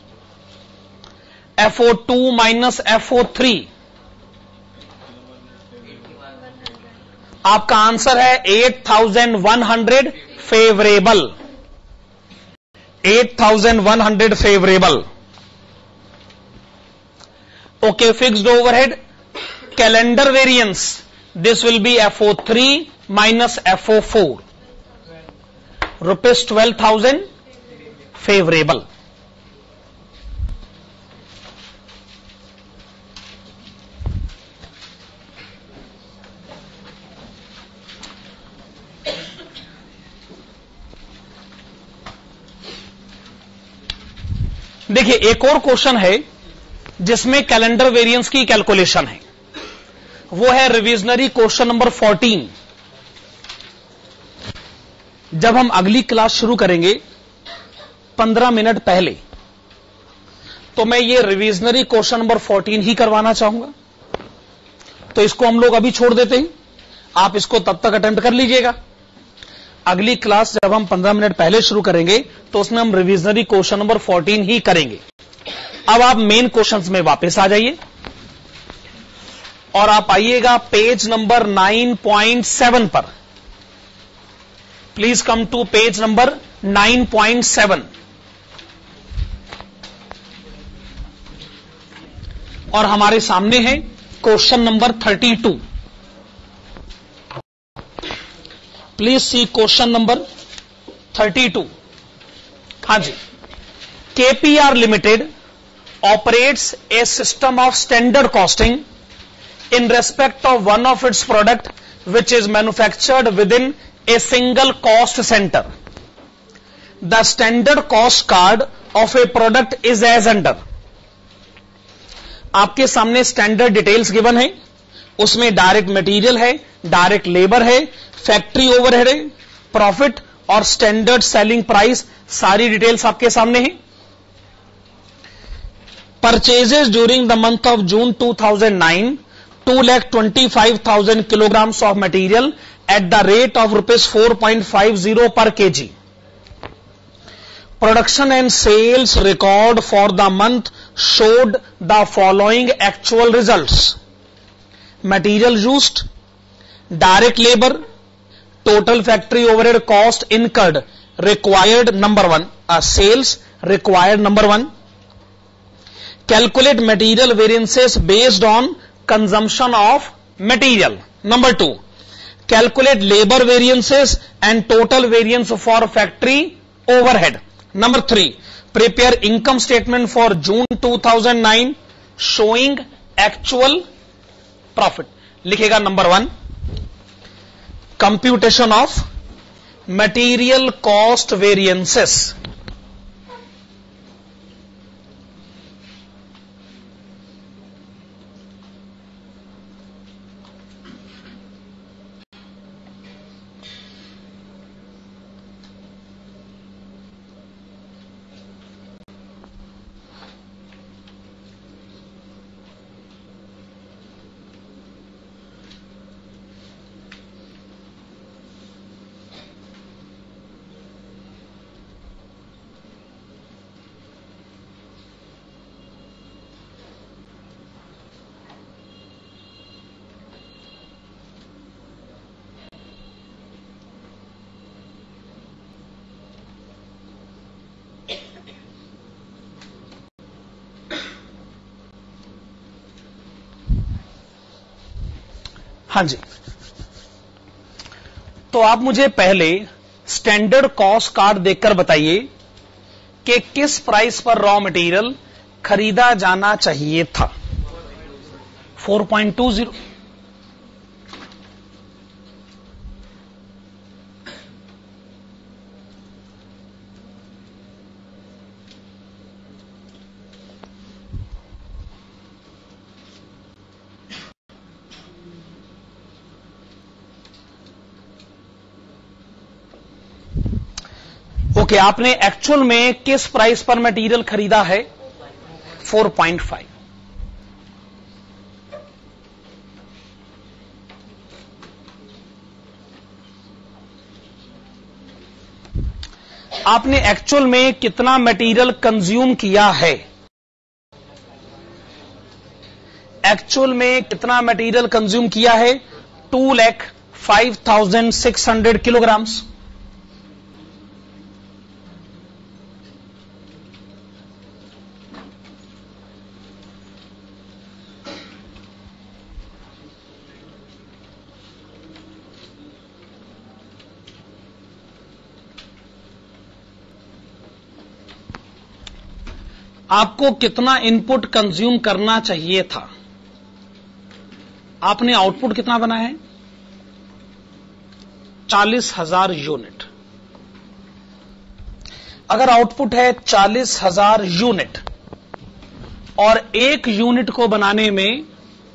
F O two minus F O three. आपका answer है eight thousand one hundred favourable. Eight thousand one hundred favourable. Okay, fixed overhead calendar variance, this will be F O three minus F O four, rupees twelve thousand favourable. देखिए, एक और question है जिसमें calendar variance की calculation है, वो है revisionary question number fourteen. जब हम अगली क्लास शुरू करेंगे पंद्रह मिनट पहले, तो मैं ये रिविजनरी क्वेश्चन नंबर फोर्टीन ही करवाना चाहूंगा। तो इसको हम लोग अभी छोड़ देते हैं, आप इसको तब तक अटेम्प्ट कर लीजिएगा। अगली क्लास जब हम पंद्रह मिनट पहले शुरू करेंगे तो उसमें हम रिविजनरी क्वेश्चन नंबर फोर्टीन ही करेंगे। अब आप मेन क्वेश्चंस में वापस आ जाइए और आप आइएगा page number nine point seven पर। Please come to page number nine point seven. और हमारे सामने है question number thirty two. Please see question number thirty two. हाँ जी, KPR limited operates a system of standard costing in respect of one of its product which is manufactured within a single cost center. The standard cost card of a product is as under. आपके सामने standard details given है, उसमें direct material है, direct labour है, factory overhead है, profit और standard selling price, सारी details आपके सामने है। Purchases during the month of June two thousand nine, two lakh twenty-five thousand kilograms of material at the rate of rupees four point five zero per kg. Production and sales record for the month showed the following actual results. Material used, direct labor, total factory overhead cost incurred required number one, uh, sales required number one. Calculate material variances based on consumption of material. Number two, calculate labor variances and total variance for factory overhead. Number three, prepare income statement for June two thousand nine showing actual profit. लिखेगा number one, computation of material cost variances. हाँ जी, तो आप मुझे पहले standard cost card देखकर बताइए कि किस प्राइस पर रॉ मटेरियल खरीदा जाना चाहिए था। Four point two zero. Okay, आपने एक्चुअल में किस प्राइस पर मटेरियल खरीदा है? Four point five. आपने एक्चुअल में कितना मटेरियल कंज्यूम किया है? एक्चुअल में कितना मटेरियल कंज्यूम किया है? Two lakh five thousand six hundred kilograms. आपको कितना इनपुट कंज्यूम करना चाहिए था? आपने आउटपुट कितना बनाया है? चालीस हजार यूनिट। अगर आउटपुट है चालीस हजार यूनिट और एक यूनिट को बनाने में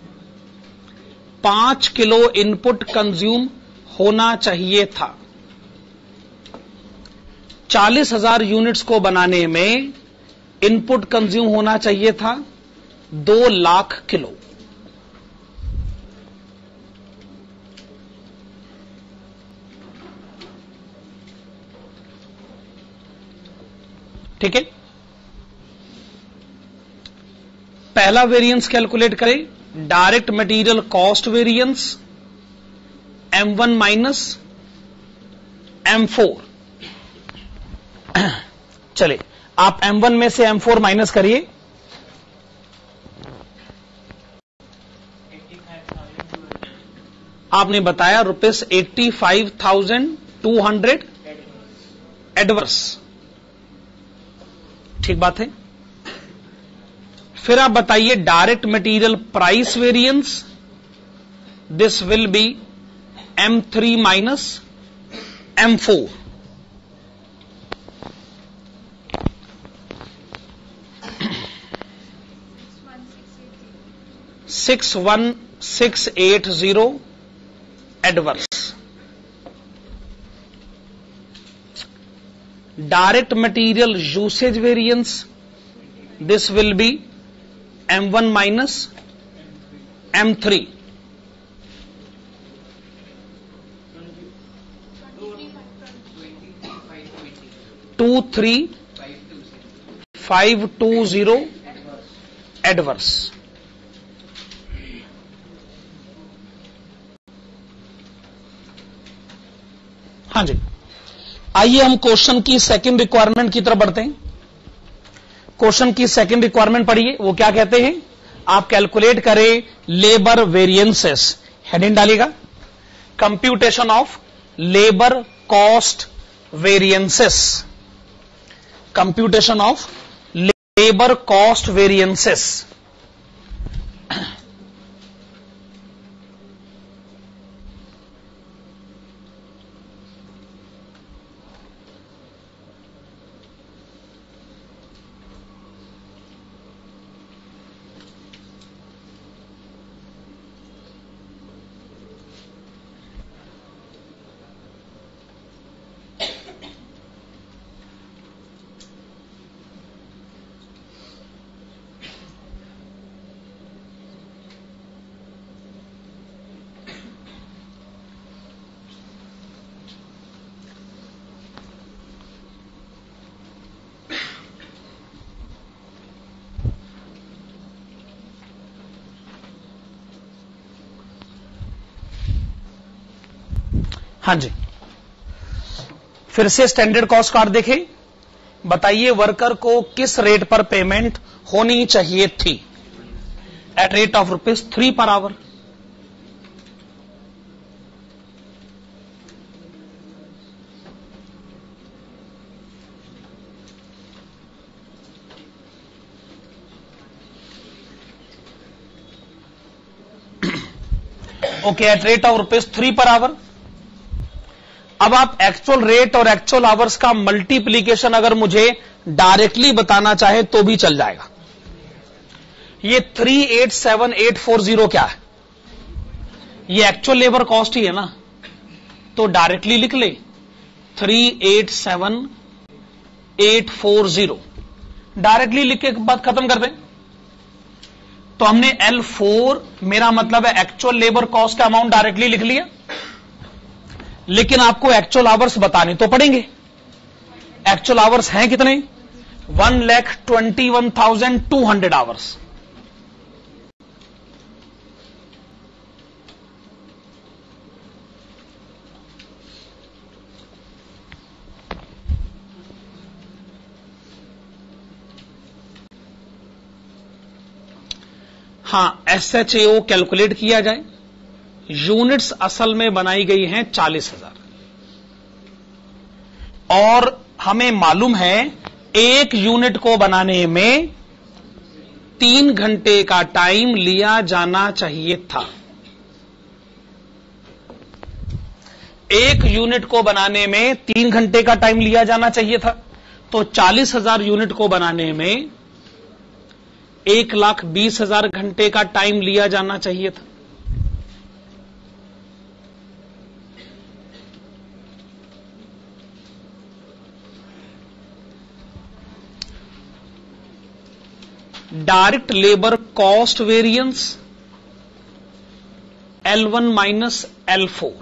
पांच किलो इनपुट कंज्यूम होना चाहिए था, चालीस हजार यूनिट्स को बनाने में इनपुट कंज्यूम होना चाहिए था दो लाख किलो। ठीक है, पहला वेरिएंस कैलकुलेट करें, direct material cost variance M one minus M four. चलिए, आप एम वन में से एम फोर माइनस करिए। आपने बताया rupees eighty five thousand two hundred adverse. ठीक बात है। फिर आप बताइए direct material price variance, this will be M three minus M four. Six one six eight zero adverse. Direct material usage variance, this will be M one minus M three. Two three five two zero adverse. हाँ जी, आइए हम question की second requirement की तरफ बढ़ते हैं। Question की सेकंड रिक्वायरमेंट पढ़िए, वो क्या कहते हैं? आप कैलकुलेट करें लेबर वेरिएंसेस। हेडिंग डालिएगा, computation of labour cost variances. Computation of labour cost variances. हाँ जी, फिर से स्टैंडर्ड कॉस्ट कार्ड देखें। बताइए वर्कर को किस रेट पर पेमेंट होनी चाहिए थी? At rate of rupees three per hour. Okay, at rate of rupees three per hour. अब आप एक्चुअल रेट और एक्चुअल आवर्स का मल्टीप्लीकेशन अगर मुझे डायरेक्टली बताना चाहे तो भी चल जाएगा। ये three eight seven eight four zero क्या है? ये एक्चुअल लेबर कॉस्ट ही है ना, तो डायरेक्टली लिख ले three eight seven eight four zero. Directly लिख के बात खत्म कर दें। तो हमने एल फोर, मेरा मतलब है एक्चुअल लेबर कॉस्ट का अमाउंट, डायरेक्टली लिख लिया, लेकिन आपको एक्चुअल आवर्स बताने तो पड़ेंगे। एक्चुअल आवर्स हैं कितने? One lakh twenty one thousand two hundred hours. हां, S H A O calculate किया जाए। यूनिट्स असल में बनाई गई हैं चालीस हजार, और हमें मालूम है एक यूनिट को बनाने में तीन घंटे का टाइम लिया जाना चाहिए था। एक यूनिट को बनाने में तीन घंटे का टाइम लिया जाना चाहिए था, तो चालीस हजार यूनिट को बनाने में एक लाख बीस हजार घंटे का टाइम लिया जाना चाहिए था। Direct labour cost variance L one minus L four.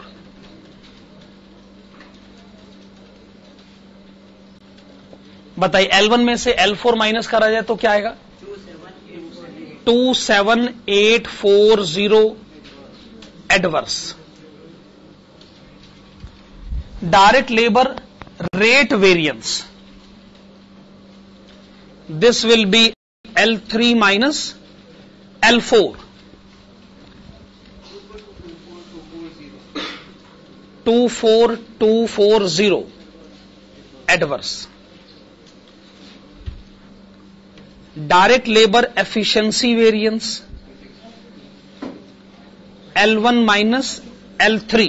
बताइए, एल वन में से एल फोर माइनस करा जाए तो क्या आएगा? Two seven eight four zero adverse. Direct labour rate variance, this will be L three minus L four. Two four two four zero adverse. Direct labour efficiency variance L one minus L three,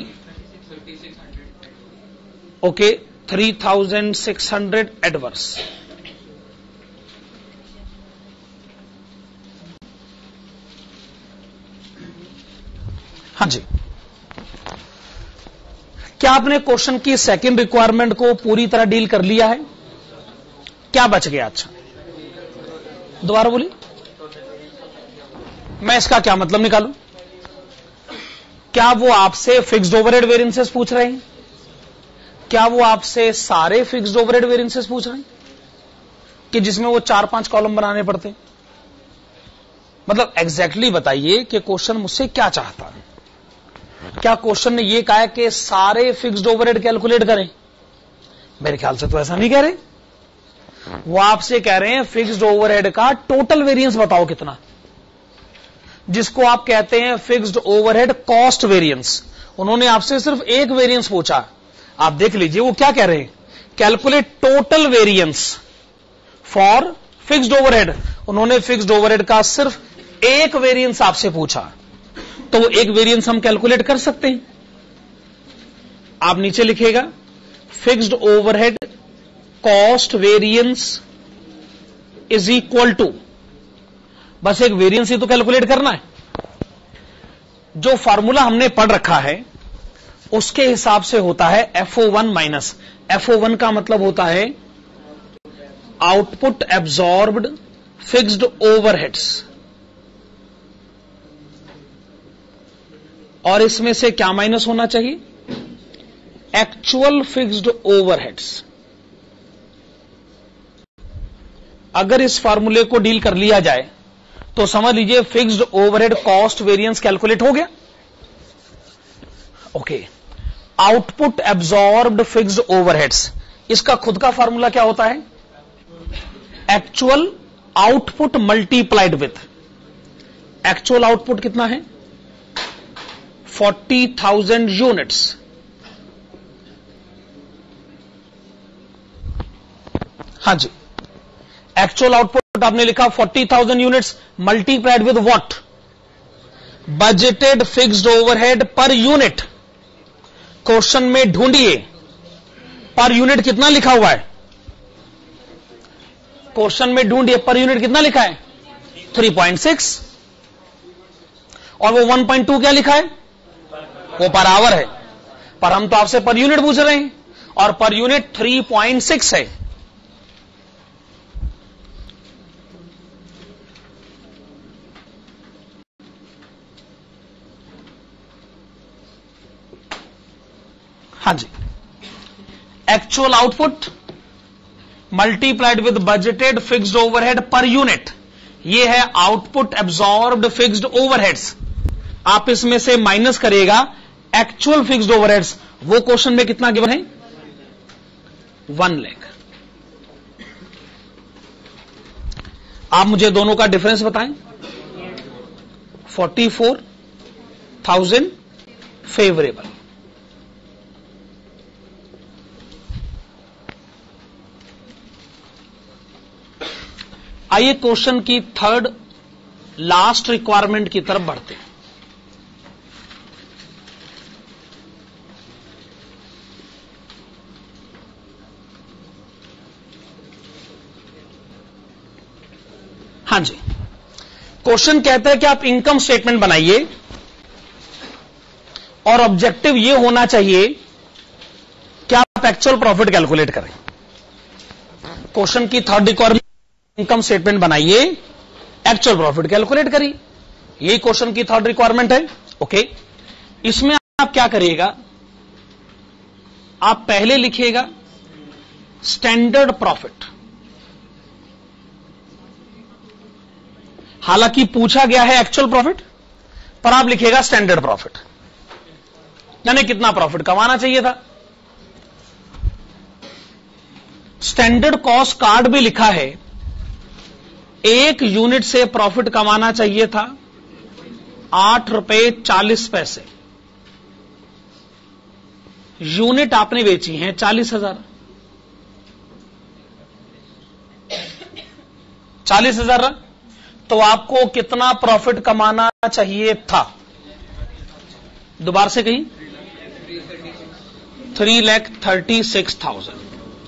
okay, three thousand six hundred adverse. हाँ जी, क्या आपने question की second requirement को पूरी तरह deal कर लिया है? क्या बच गया? अच्छा, दोबारा बोलिए। मैं इसका क्या मतलब निकालूं? क्या वो आपसे फिक्स्ड ओवरहेड वेरिएंसेस पूछ रहे हैं? क्या वो आपसे सारे फिक्स्ड ओवरहेड वेरिएंसेस पूछ रहे हैं कि जिसमें वो चार पांच कॉलम बनाने पड़ते हैं? मतलब एग्जैक्टली बताइए कि क्वेश्चन मुझसे क्या चाहता है। क्या क्वेश्चन ने ये कहा है कि सारे फिक्स्ड ओवरहेड कैलकुलेट करें? मेरे ख्याल से तो ऐसा नहीं कह रहे। वो आपसे कह रहे हैं फिक्स्ड ओवरहेड का टोटल वेरिएंस बताओ कितना, जिसको आप कहते हैं फिक्स्ड ओवरहेड कॉस्ट वेरिएंस। उन्होंने आपसे सिर्फ एक वेरिएंस पूछा। आप देख लीजिए वो क्या कह रहे हैं, calculate total variance for fixed overhead. उन्होंने फिक्स्ड ओवरहेड का सिर्फ एक वेरिएंस आपसे पूछा, तो वो एक वेरिएंस हम कैलकुलेट कर सकते हैं। आप नीचे लिखेगा fixed overhead cost variance is equal to, बस एक वेरिएंस ही तो कैलकुलेट करना है। जो फॉर्मूला हमने पढ़ रखा है उसके हिसाब से होता है F O one minus, F O one का मतलब होता है आउटपुट एब्जॉर्ब्ड फिक्स्ड ओवरहेड्स, और इसमें से क्या माइनस होना चाहिए? Actual fixed overheads. अगर इस फार्मूले को डील कर लिया जाए तो समझ लीजिए fixed overhead cost variance calculate हो गया। Okay, output absorbed fixed overheads, इसका खुद का फार्मूला क्या होता है? Actual output multiplied with, actual output कितना है? Forty thousand units. हाँ जी, एक्चुअल आउटपुट आपने लिखा forty thousand units multiplied with what? Budgeted fixed overhead per unit. Question में ढूंढिए पर यूनिट कितना लिखा हुआ है। क्वेश्चन में ढूंढिए पर यूनिट कितना लिखा है? Three point six. और वो वन पॉइंट टू क्या लिखा है? वो पर आवर है। पर हम तो आपसे पर यूनिट पूछ रहे हैं, और per unit three point six है। हाँ जी, actual output multiplied with budgeted fixed overhead per unit, ये है आउटपुट एब्जॉर्ब्ड फिक्स्ड ओवरहेड्स। आप इसमें से माइनस करिएगा एक्चुअल फिक्स्ड ओवरहेड्स। वो क्वेश्चन में कितना गिवन है? वन लाख। आप मुझे दोनों का डिफरेंस बताएं। Forty four thousand favourable. आइए क्वेश्चन की थर्ड लास्ट रिक्वायरमेंट की तरफ बढ़ते हैं। हाँ जी, क्वेश्चन कहता है कि आप इनकम स्टेटमेंट बनाइए और ऑब्जेक्टिव यह होना चाहिए कि आप एक्चुअल प्रॉफिट कैलकुलेट करें। क्वेश्चन की थर्ड रिक्वायरमेंट, इनकम स्टेटमेंट बनाइए, एक्चुअल प्रॉफिट कैलकुलेट करिए। यही क्वेश्चन की थर्ड रिक्वायरमेंट है। ओके, इसमें आप क्या करिएगा, आप पहले लिखिएगा स्टैंडर्ड प्रॉफिट। हालांकि पूछा गया है एक्चुअल प्रॉफिट, पर आप लिखिएगा स्टैंडर्ड प्रॉफिट, यानी कितना प्रॉफिट कमाना चाहिए था। स्टैंडर्ड कॉस्ट कार्ड भी लिखा है, एक यूनिट से प्रॉफिट कमाना चाहिए था आठ रुपए चालीस पैसे। यूनिट आपने बेची हैं चालीस हजार, चालीस हजार, तो आपको कितना प्रॉफिट कमाना चाहिए था? दोबारा से कहीं, three lakh thirty six thousand.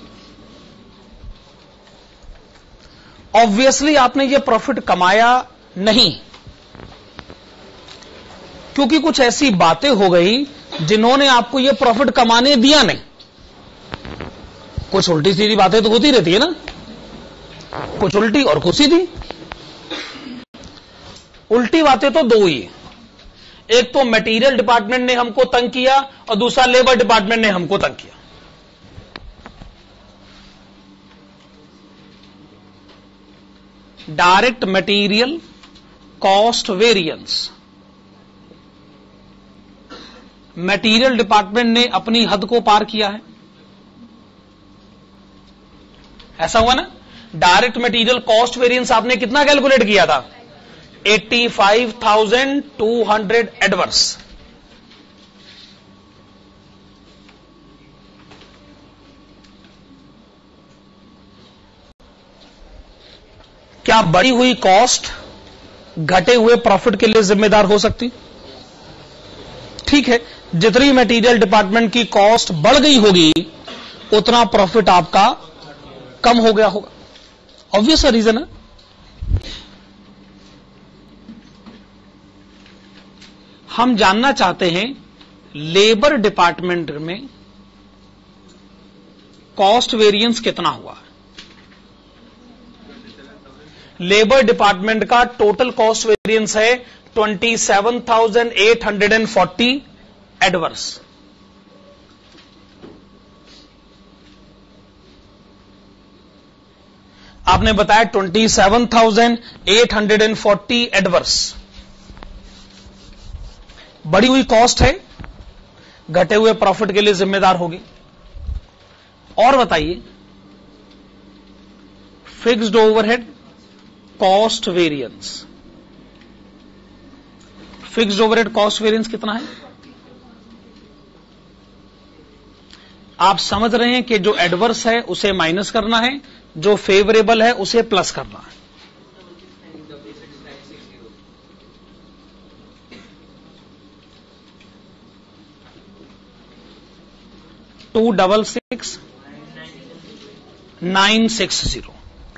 Obviously आपने ये प्रॉफिट कमाया नहीं, क्योंकि कुछ ऐसी बातें हो गई जिन्होंने आपको ये प्रॉफिट कमाने दिया नहीं। कुछ उल्टी सीधी बातें तो होती रहती है ना, कुछ उल्टी और कुछ सीधी। उल्टी बातें तो दो ही है, एक तो मटेरियल डिपार्टमेंट ने हमको तंग किया और दूसरा लेबर डिपार्टमेंट ने हमको तंग किया। Direct material cost variance, material department ने अपनी हद को पार किया है, ऐसा हुआ ना। डायरेक्ट मटेरियल कॉस्ट वेरिएंस आपने कितना कैलकुलेट किया था? Eighty five thousand two hundred adverse. क्या बढ़ी हुई कॉस्ट घटे हुए प्रॉफिट के लिए जिम्मेदार हो सकती? ठीक है, जितनी मटेरियल डिपार्टमेंट की कॉस्ट बढ़ गई होगी उतना प्रॉफिट आपका कम हो गया होगा। ऑब्वियस रीजन है। हम जानना चाहते हैं लेबर डिपार्टमेंट में कॉस्ट वेरिएंस कितना हुआ। लेबर डिपार्टमेंट का टोटल कॉस्ट वेरिएंस है twenty seven thousand eight hundred and forty adverse. आपने बताया twenty seven thousand eight hundred and forty adverse. बढ़ी हुई कॉस्ट है, घटे हुए प्रॉफिट के लिए जिम्मेदार होगी। और बताइए fixed overhead cost variance, fixed overhead cost variance कितना है? आप समझ रहे हैं कि जो एडवर्स है उसे माइनस करना है, जो फेवरेबल है उसे प्लस करना है। Two double six nine six zero.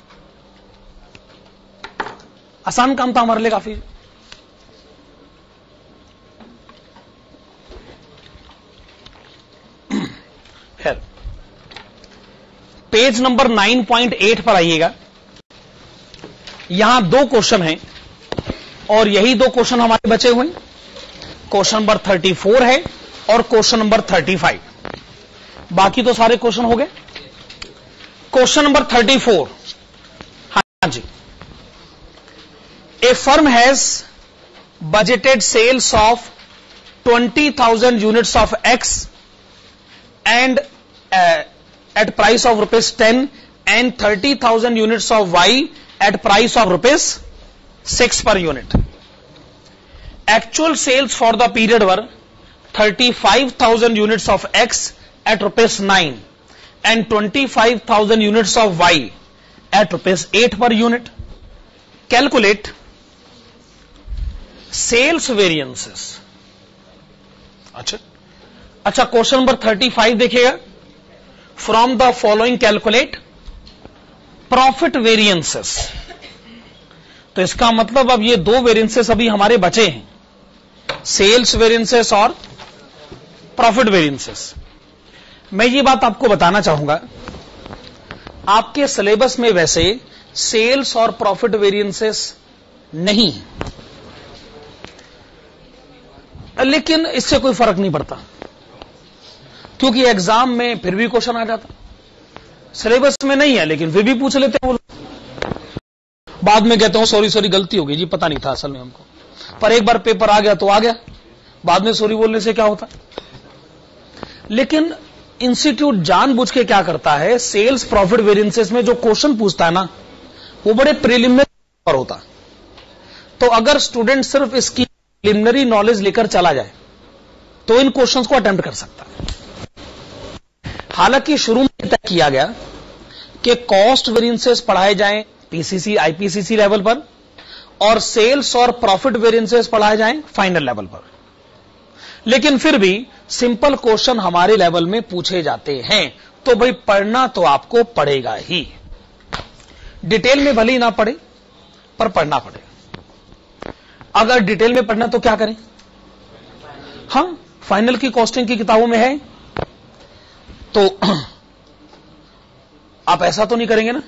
आसान काम था हमारे लिए काफी। खैर, page number nine point eight पर आइएगा। यहां दो क्वेश्चन हैं और यही दो क्वेश्चन हमारे बचे हुए। क्वेश्चन नंबर थर्टी फोर है और क्वेश्चन नंबर थर्टी फाइव। बाकी तो सारे क्वेश्चन हो गए। क्वेश्चन नंबर थर्टी फोर, हाँ जी। A firm has budgeted sales of twenty thousand units of X and at price of rupees ten and thirty thousand units of Y at price of rupees six per unit. Actual sales for the period were thirty five thousand units of X at rupees nine and twenty-five thousand units of Y at rupees eight per unit. Calculate sales variances. अच्छा अच्छा question number thirty five देखिएगा। From the following calculate profit variances. तो इसका मतलब अब ये दो variances अभी हमारे बचे हैं, सेल्स वेरिएंसेस और प्रॉफिट वेरिएंसेस। मैं ये बात आपको बताना चाहूंगा, आपके सिलेबस में वैसे सेल्स और प्रॉफिट वेरिएंसेस नहीं है, लेकिन इससे कोई फर्क नहीं पड़ता क्योंकि एग्जाम में फिर भी क्वेश्चन आ जाता। सिलेबस में नहीं है लेकिन फिर भी पूछ लेते हैं वो लोग। बाद में कहते हो सॉरी सॉरी गलती हो गई जी, पता नहीं था असल में हमको, पर एक बार पेपर आ गया तो आ गया, बाद में सॉरी बोलने से क्या होता। लेकिन इंस्टीट्यूट जानबूझ के क्या करता है, सेल्स प्रॉफिट वेरिएंसेस में जो क्वेश्चन पूछता है ना, वो बड़े प्रिलिमिनरी पर होता। तो अगर स्टूडेंट सिर्फ इसकी प्रिलिमिनरी नॉलेज लेकर चला जाए तो इन क्वेश्चंस को अटेम्प्ट कर सकता है। हालांकि शुरू में तय किया गया कि कॉस्ट वेरिएंसेस पढ़ाए जाएं पीसीसी आईपीसीसी लेवल पर और सेल्स और प्रॉफिट वेरिएंसेस पढ़ाए जाएं फाइनल लेवल पर, लेकिन फिर भी सिंपल क्वेश्चन हमारे लेवल में पूछे जाते हैं, तो भाई पढ़ना तो आपको पड़ेगा ही। डिटेल में भले ही ना पढ़े पर पढ़ना पड़ेगा। अगर डिटेल में पढ़ना तो क्या करें, हाँ फाइनल की कॉस्टिंग की किताबों में है, तो आप ऐसा तो नहीं करेंगे ना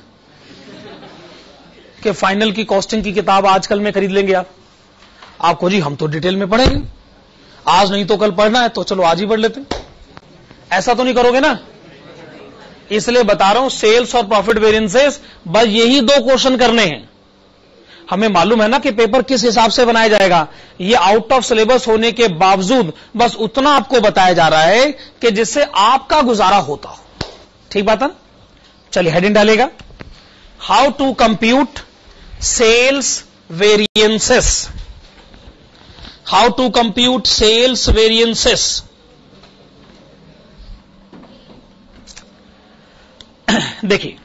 कि फाइनल की कॉस्टिंग की किताब आजकल में खरीद लेंगे आप, आपको जी हम तो डिटेल में पढ़ेंगे, आज नहीं तो कल पढ़ना है तो चलो आज ही पढ़ लेते, ऐसा तो नहीं करोगे ना। इसलिए बता रहा हूं सेल्स और प्रॉफिट वेरिएंसेस बस यही दो क्वेश्चन करने हैं। हमें मालूम है ना कि पेपर किस हिसाब से बनाया जाएगा, ये आउट ऑफ सिलेबस होने के बावजूद बस उतना आपको बताया जा रहा है कि जिससे आपका गुजारा होता हो। ठीक बात है ना। चलिए हेडिंग डालेगा, how to compute sales variances. How to compute sales variances. देखिए,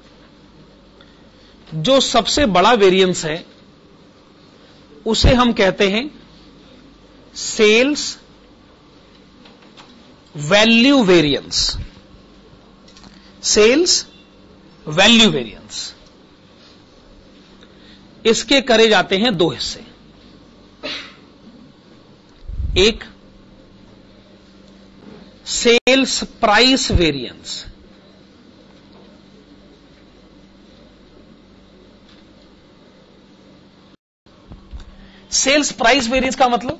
जो सबसे बड़ा वेरिएंस है उसे हम कहते हैं sales value variance. Sales value variance, इसके करे जाते हैं दो हिस्से। एक sales price variance, sales price variance का मतलब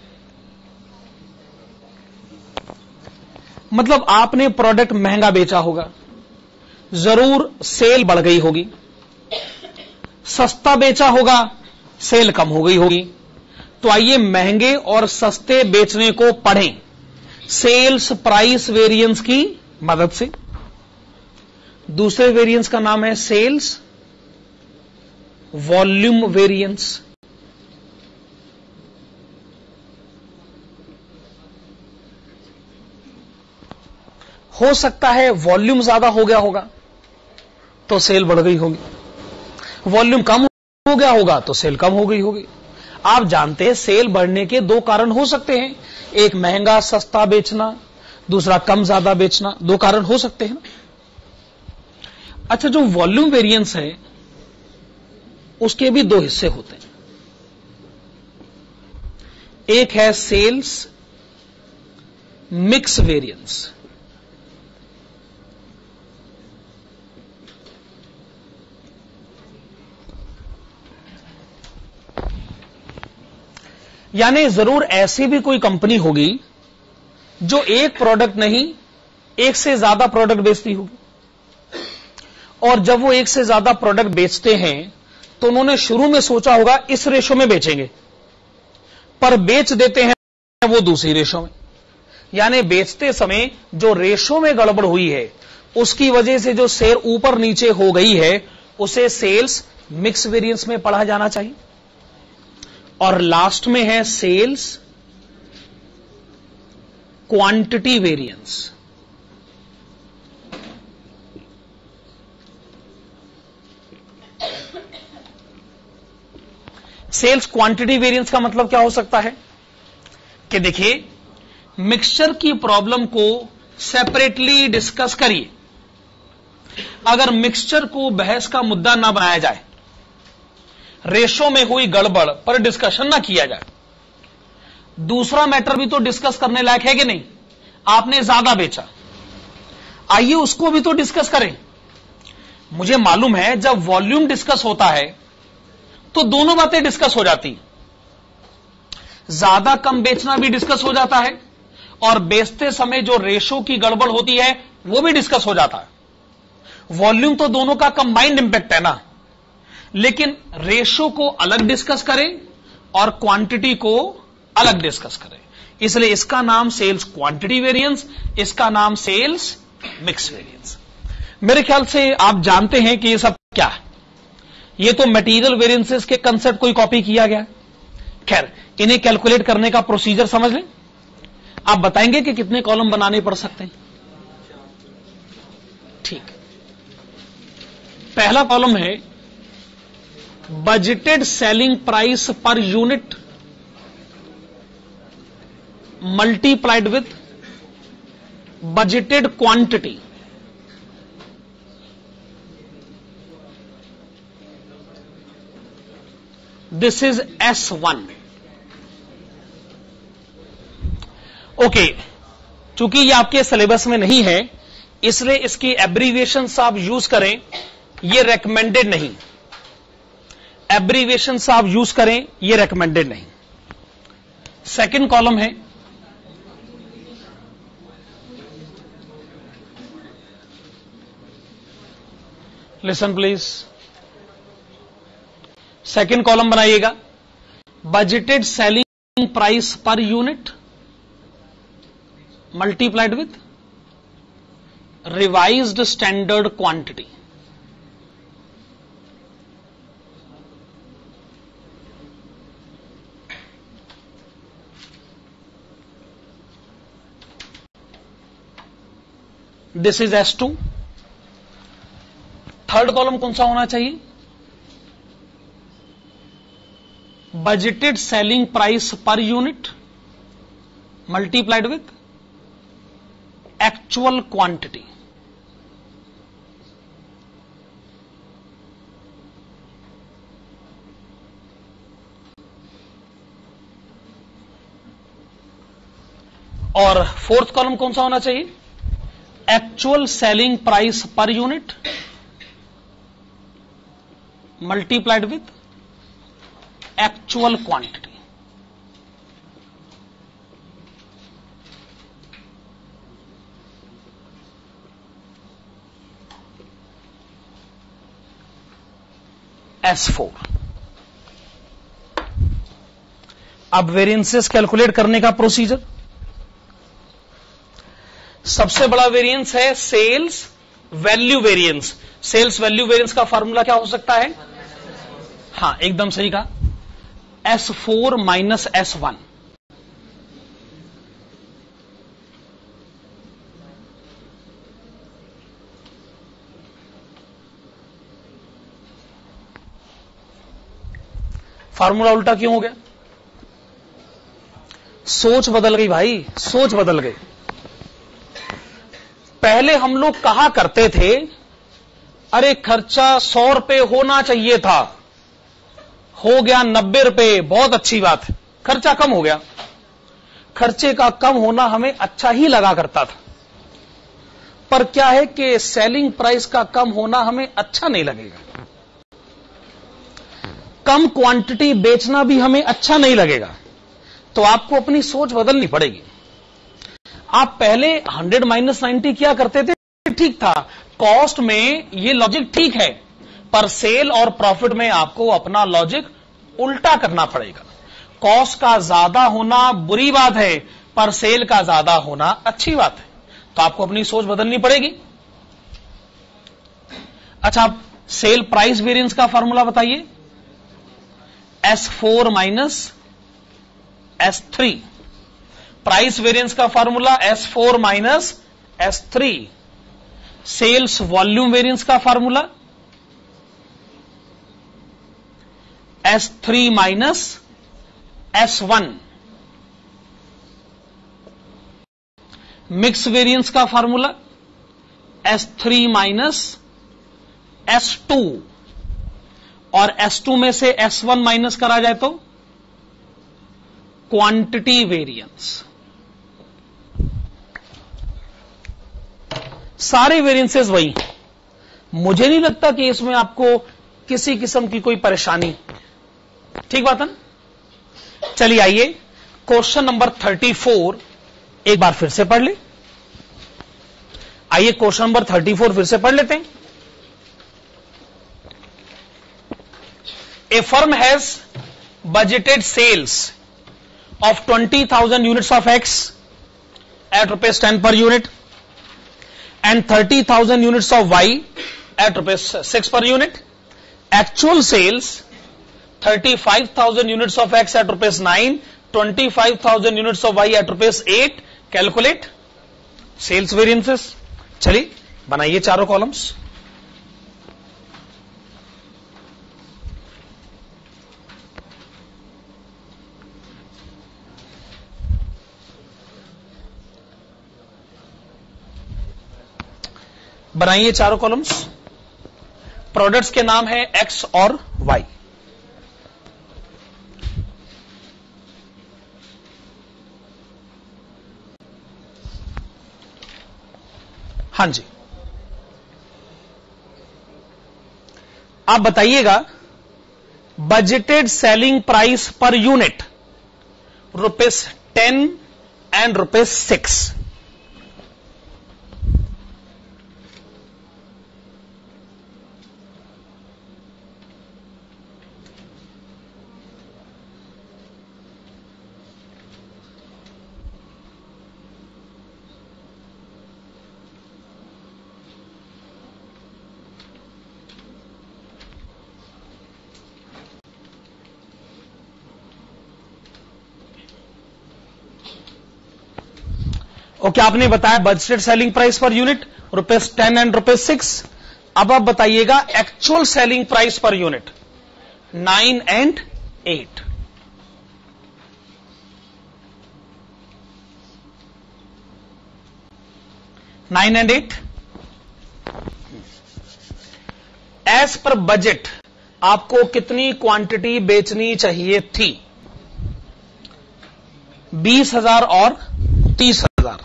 मतलब आपने प्रोडक्ट महंगा बेचा होगा, जरूर सेल बढ़ गई होगी, सस्ता बेचा होगा, सेल कम हो गई होगी। तो आइए महंगे और सस्ते बेचने को पढ़ें सेल्स प्राइस वेरिएंस की मदद से। दूसरे वेरिएंस का नाम है सेल्स वॉल्यूम वेरिएंस। हो सकता है वॉल्यूम ज्यादा हो गया होगा तो सेल बढ़ गई होगी, वॉल्यूम कम हो गया होगा तो सेल कम हो गई होगी। आप जानते हैं सेल बढ़ने के दो कारण हो सकते हैं, एक महंगा सस्ता बेचना, दूसरा कम ज्यादा बेचना, दो कारण हो सकते हैं ना। अच्छा, जो वॉल्यूम वेरिएंस है उसके भी दो हिस्से होते हैं। एक है सेल्स मिक्स वेरिएंस, यानी जरूर ऐसी भी कोई कंपनी होगी जो एक प्रोडक्ट नहीं एक से ज्यादा प्रोडक्ट बेचती होगी, और जब वो एक से ज्यादा प्रोडक्ट बेचते हैं तो उन्होंने शुरू में सोचा होगा इस रेशो में बेचेंगे, पर बेच देते हैं वो दूसरी रेशो में। यानी बेचते समय जो रेशो में गड़बड़ हुई है उसकी वजह से जो शेयर ऊपर नीचे हो गई है उसे सेल्स मिक्स वेरिएंस में पढ़ा जाना चाहिए। और लास्ट में है sales quantity variance. Sales quantity variance का मतलब क्या हो सकता है कि देखिए, मिक्सचर की प्रॉब्लम को सेपरेटली डिस्कस करिए। अगर मिक्सचर को बहस का मुद्दा ना बनाया जाए, रेशो में हुई गड़बड़ पर डिस्कशन ना किया जाए, दूसरा मैटर भी तो डिस्कस करने लायक है कि नहीं? आपने ज्यादा बेचा, आइए उसको भी तो डिस्कस करें। मुझे मालूम है जब वॉल्यूम डिस्कस होता है तो दोनों बातें डिस्कस हो जाती, ज्यादा कम बेचना भी डिस्कस हो जाता है, और बेचते समय जो रेशो की गड़बड़ होती है वो भी डिस्कस हो जाता है। वॉल्यूम तो दोनों का कंबाइंड इंपैक्ट है ना, लेकिन रेशो को अलग डिस्कस करें और क्वांटिटी को अलग डिस्कस करें। इसलिए इसका नाम सेल्स क्वांटिटी वेरिएंस, इसका नाम सेल्स मिक्स वेरिएंस। मेरे ख्याल से आप जानते हैं कि ये सब क्या है। ये तो मटेरियल वेरिएंसेस के कंसेप्ट को ही कॉपी किया गया। खैर, इन्हें कैलकुलेट करने का प्रोसीजर समझ लें। आप बताएंगे कि कितने कॉलम बनाने पड़ सकते हैं? ठीक, पहला कॉलम है budgeted selling price per unit multiplied with budgeted quantity. This is S one. Okay, चूंकि ये आपके सिलेबस में नहीं है इसलिए इसकी एब्रीविएशंस आप यूज करें, ये रेकमेंडेड नहीं। एब्रीविएशंस आप यूज करें, ये रेकमेंडेड नहीं। सेकंड कॉलम है लिसन प्लीज, सेकंड कॉलम बनाइएगा budgeted selling price per unit multiplied with revised standard quantity. This is S two. Third column कौन सा होना चाहिए? Budgeted selling price per unit multiplied with actual quantity. और fourth column कौन सा होना चाहिए? Actual selling price per unit multiplied with actual quantity. S four. अब वेरिएंसेस कैलकुलेट करने का प्रोसीजर। सबसे बड़ा वेरिएंस है sales value variance. Sales value variance का फॉर्मूला क्या हो सकता है? हां, एकदम सही कहा, S four minus S one. Formula उल्टा क्यों हो गया? सोच बदल गई भाई, सोच बदल गई। पहले हम लोग कहा करते थे अरे खर्चा सौ रुपए होना चाहिए था, हो गया नब्बे रुपए, बहुत अच्छी बात है, खर्चा कम हो गया। खर्चे का कम होना हमें अच्छा ही लगा करता था, पर क्या है कि सेलिंग प्राइस का कम होना हमें अच्छा नहीं लगेगा। कम क्वांटिटी बेचना भी हमें अच्छा नहीं लगेगा, तो आपको अपनी सोच बदलनी पड़ेगी। आप पहले हंड्रेड माइनस नाइन्टी किया करते थे, ठीक था, कॉस्ट में ये लॉजिक ठीक है, पर सेल और प्रॉफिट में आपको अपना लॉजिक उल्टा करना पड़ेगा। कॉस्ट का ज्यादा होना बुरी बात है, पर सेल का ज्यादा होना अच्छी बात है, तो आपको अपनी सोच बदलनी पड़ेगी। अच्छा, आप सेल प्राइस वेरिएंस का फॉर्मूला बताइए। S four minus S three, price variance का formula S four minus S three. Sales volume variance का formula S three minus S one. Mix variance का formula S three minus S two, और S two में से S one minus करा जाए तो quantity variance. सारे वेरिएंसेस वही हैं। मुझे नहीं लगता कि इसमें आपको किसी किस्म की कोई परेशानी, ठीक बात है ना। चलिए आइए क्वेश्चन नंबर थर्टी फोर एक बार फिर से पढ़ ले। आइए क्वेश्चन नंबर थर्टी फोर फिर से पढ़ लेते हैं। A firm has budgeted sales of twenty thousand units of X at rupees ten per unit and thirty thousand units of Y at rupees six per unit. Actual sales thirty-five thousand units of X at rupees nine, twenty-five thousand units of Y at rupees eight. Calculate sales variances. चलिए बनाइए चारों columns. बनाइए चारों columns. Products के नाम है x और Y. हां जी, आप बताइएगा budgeted selling price per unit rupees ten and rupees six. Okay, आपने बताया budgeted selling price per unit rupees ten and rupees six. अब आप बताइएगा actual selling price per unit nine and eight. Nine and eight. As per budget आपको कितनी quantity बेचनी चाहिए थी? बीस हजार और तीस हजार।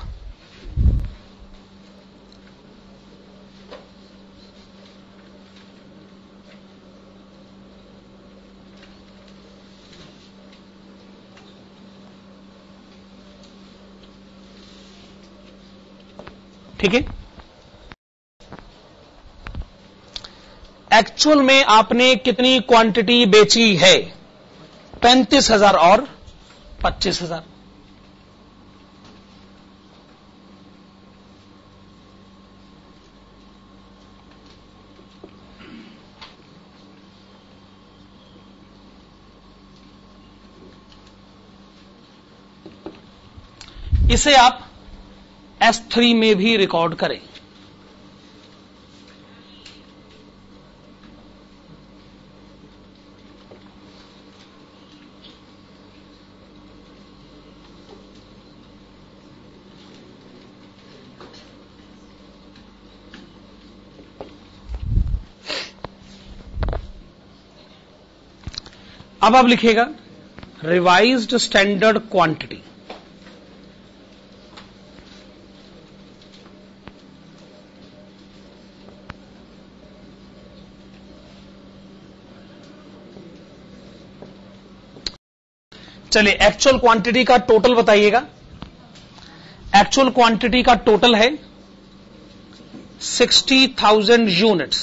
ठीक है। एक्चुअल में आपने कितनी क्वांटिटी बेची है? पैंतीस हजार और पच्चीस हजार। इसे आप एस थ्री में भी रिकॉर्ड करें। अब आप लिखिएगा रिवाइज्ड स्टैंडर्ड क्वांटिटी। चलिए एक्चुअल क्वांटिटी का टोटल बताइएगा। एक्चुअल क्वांटिटी का टोटल है सिक्सटी थाउजेंड यूनिट्स।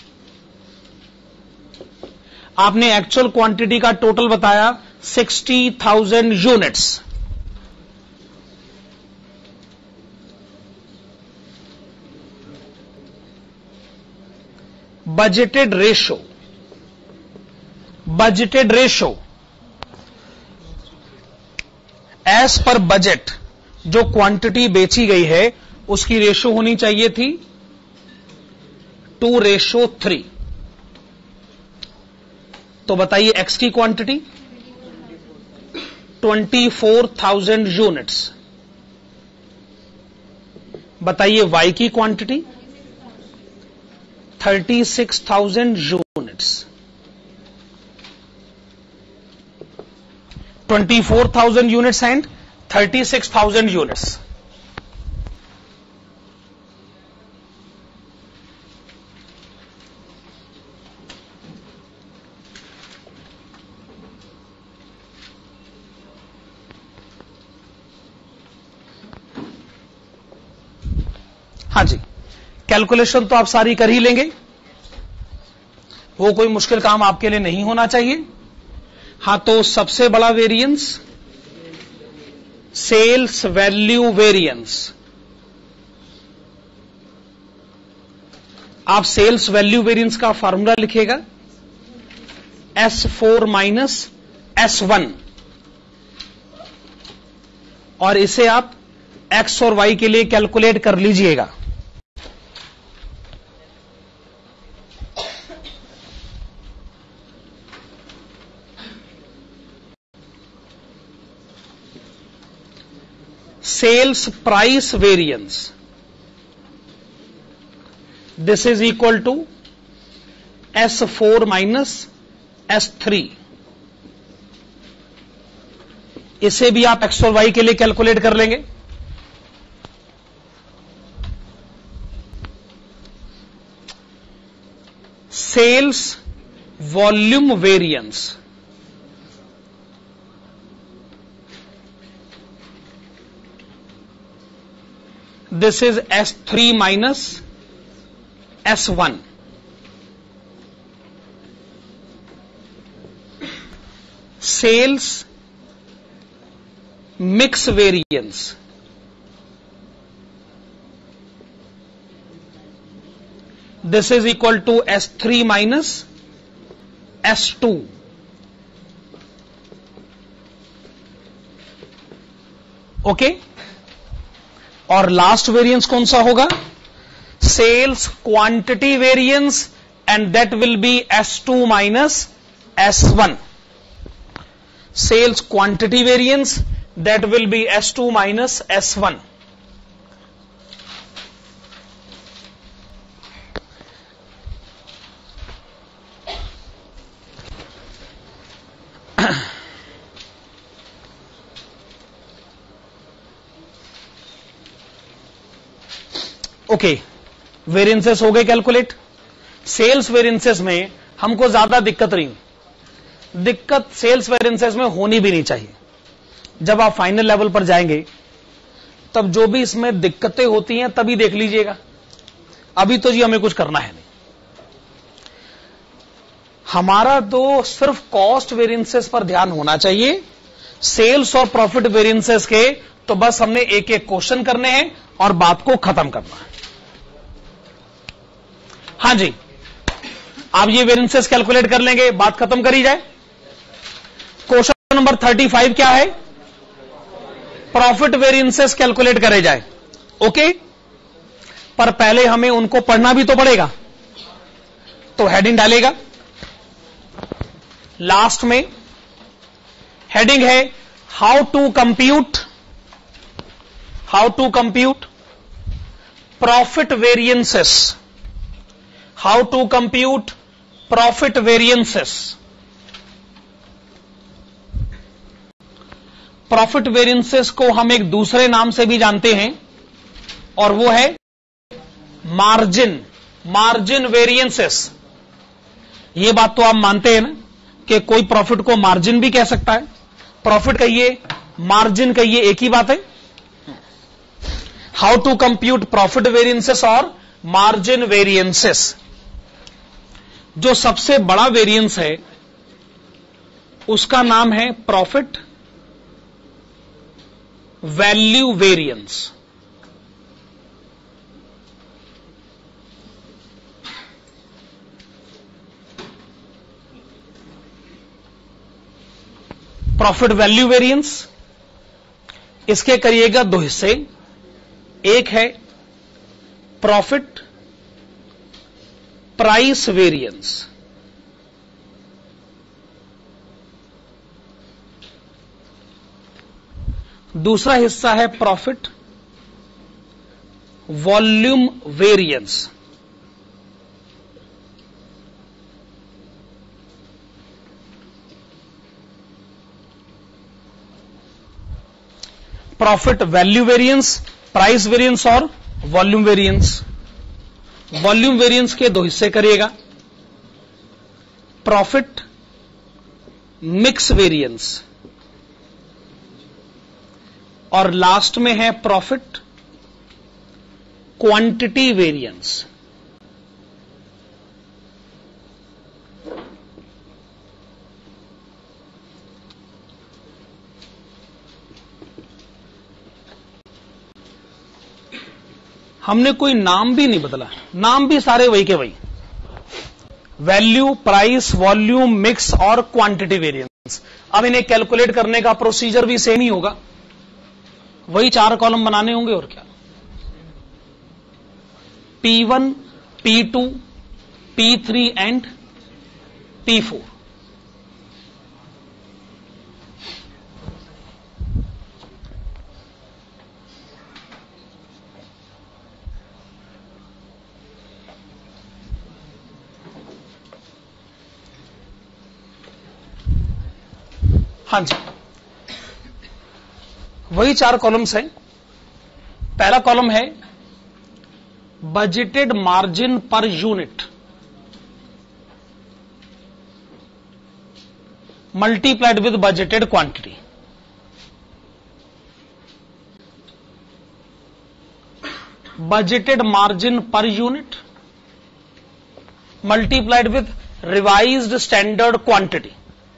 आपने एक्चुअल क्वांटिटी का टोटल बताया sixty thousand units. Budgeted ratio, budgeted ratio as per budget जो क्वांटिटी बेची गई है उसकी रेशो होनी चाहिए थी टू रेशो थ्री। तो बताइए एक्स की quantity twenty four thousand units, बताइए वाई की quantity thirty six thousand units. Twenty four thousand units and thirty six thousand units. हाँ जी, कैलकुलेशन तो आप सारी कर ही लेंगे, वो कोई मुश्किल काम आपके लिए नहीं होना चाहिए। हां, तो सबसे बड़ा वेरिएंस सेल्स वैल्यू वेरिएंस। आप सेल्स वैल्यू वेरिएंस का फॉर्मूला लिखेगा S four minus S one, और इसे आप एक्स और वाई के लिए कैलकुलेट कर लीजिएगा। Sales price variance, this is equal to S four minus S three। इसे भी आप X और Y के लिए कैलकुलेट कर लेंगे। Sales volume variance, this is S three minus S one। Sales mix variance, this is equal to S three minus S two। Okay, और last variance कौन सा होगा? Sales quantity variance, and that will be S two minus S one. Sales quantity variance, that will be S two minus S one. Okay, variances हो गए calculate. Sales variances में हमको ज्यादा दिक्कत नहीं, दिक्कत सेल्स वेरिएंसेस में होनी भी नहीं चाहिए। जब आप फाइनल लेवल पर जाएंगे तब जो भी इसमें दिक्कतें होती हैं तभी देख लीजिएगा, अभी तो जी हमें कुछ करना है नहीं। हमारा तो सिर्फ कॉस्ट वेरिएंसेस पर ध्यान होना चाहिए। सेल्स और प्रॉफिट वेरिएंसेस के तो बस हमने एक एक क्वेश्चन करने हैं और बात को खत्म करना है। हां जी, आप ये वेरिएंसेस कैलकुलेट कर लेंगे, बात खत्म करी जाए। क्वेश्चन नंबर थर्टी फाइव क्या है? प्रॉफिट वेरिएंसेस कैलकुलेट करे जाए। ओके, पर पहले हमें उनको पढ़ना भी तो पड़ेगा, तो हेडिंग डालेगा लास्ट में। हेडिंग है how to compute, how to compute profit variances, how to compute profit variances. Profit variances को हम एक दूसरे नाम से भी जानते हैं और वो है मार्जिन, मार्जिन वेरिएंसेस। ये बात तो आप मानते हैं ना कि कोई प्रॉफिट को मार्जिन भी कह सकता है। प्रॉफिट कहिए, मार्जिन कहिए, एक ही बात है। How to compute profit variances और मार्जिन वेरिएंसेस। जो सबसे बड़ा वेरिएंस है उसका नाम है profit value variance. Profit value variance, इसके करिएगा दो हिस्से। एक है प्रॉफिट प्राइस वेरिएंस, दूसरा हिस्सा है profit volume variance. Profit value variance, price variance और वॉल्यूम वेरिएंस। वॉल्यूम वेरिएंस के दो हिस्से करिएगा, प्रॉफिट मिक्स वेरिएंस और लास्ट में है प्रॉफिट क्वांटिटी वेरिएंस। हमने कोई नाम भी नहीं बदला, नाम भी सारे वही के वही, वैल्यू, प्राइस, वॉल्यूम, मिक्स और क्वांटिटी वेरिएंस। अब इन्हें कैलकुलेट करने का प्रोसीजर भी सेम ही होगा, वही चार कॉलम बनाने होंगे और क्या। P one, P two, P three and P four. हाँ जी, वही चार कॉलम्स हैं। पहला कॉलम है budgeted margin per unit multiplied with budgeted quantity. Budgeted margin per unit multiplied with revised standard quantity.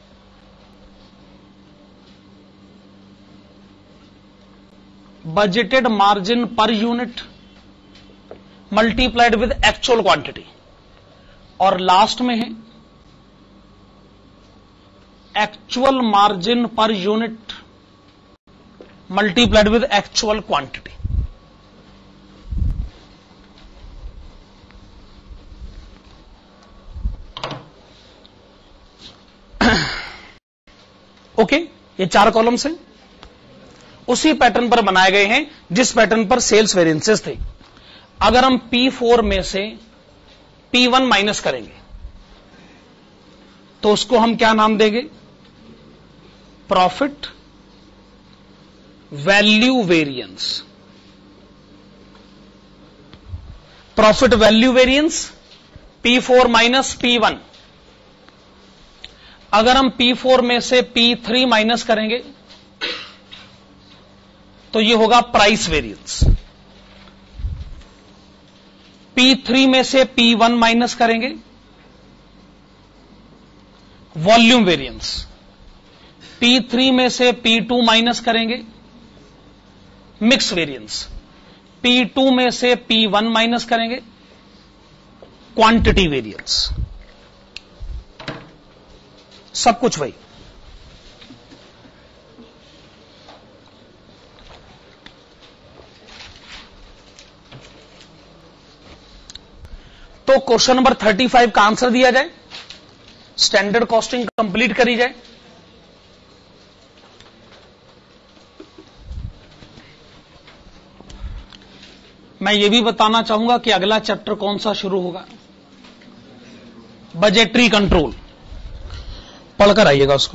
Budgeted margin per unit multiplied with actual quantity. और last में है actual margin per unit multiplied with actual quantity. Okay, ये चार columns हैं, उसी pattern पर बनाए गए हैं जिस पैटर्न पर सेल्स वेरिएंसेस थे। अगर हम पी फोर में से पी वन माइनस करेंगे तो उसको हम क्या नाम देंगे? Profit value variance. Profit value variance P four minus P one. अगर हम पी फोर में से पी थ्री माइनस करेंगे तो यह होगा प्राइस वेरिएंस। पी थ्री में से पी वन माइनस करेंगे वॉल्यूम वेरिएंस। पी थ्री में से पी टू माइनस करेंगे मिक्स वेरिएंस। पी टू में से पी वन माइनस करेंगे क्वांटिटी वेरिएंस। सब कुछ वही। तो क्वेश्चन नंबर थर्टी फाइव का आंसर दिया जाए, स्टैंडर्ड कॉस्टिंग कंप्लीट करी जाए। मैं यह भी बताना चाहूंगा कि अगला चैप्टर कौन सा शुरू होगा, बजटरी कंट्रोल। पढ़कर आइएगा उसको।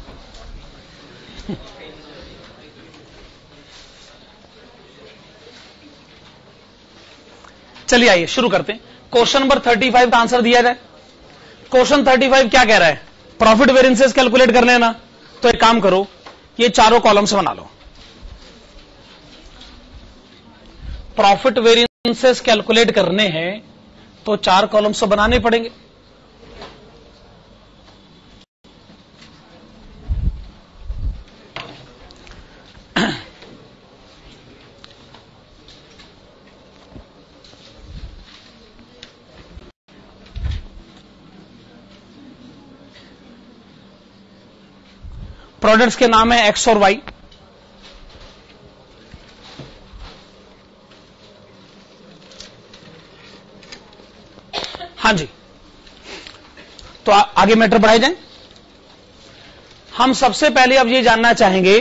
चलिए आइए शुरू करते हैं। क्वेश्चन नंबर थर्टी फाइव का आंसर दिया जाए। क्वेश्चन थर्टी फाइव क्या कह रहा है? प्रॉफिट वेरिएंसेस कैलकुलेट करने हैं ना, तो एक काम करो, ये चारों कॉलम्स बना लो। प्रॉफिट वेरिएंसेस कैलकुलेट करने हैं तो चार कॉलम्स तो बनाने पड़ेंगे। प्रोडक्ट्स के नाम है एक्स और वाई। हाँ जी, तो आ, आगे मैटर बढ़ाए जाएं। हम सबसे पहले अब ये जानना चाहेंगे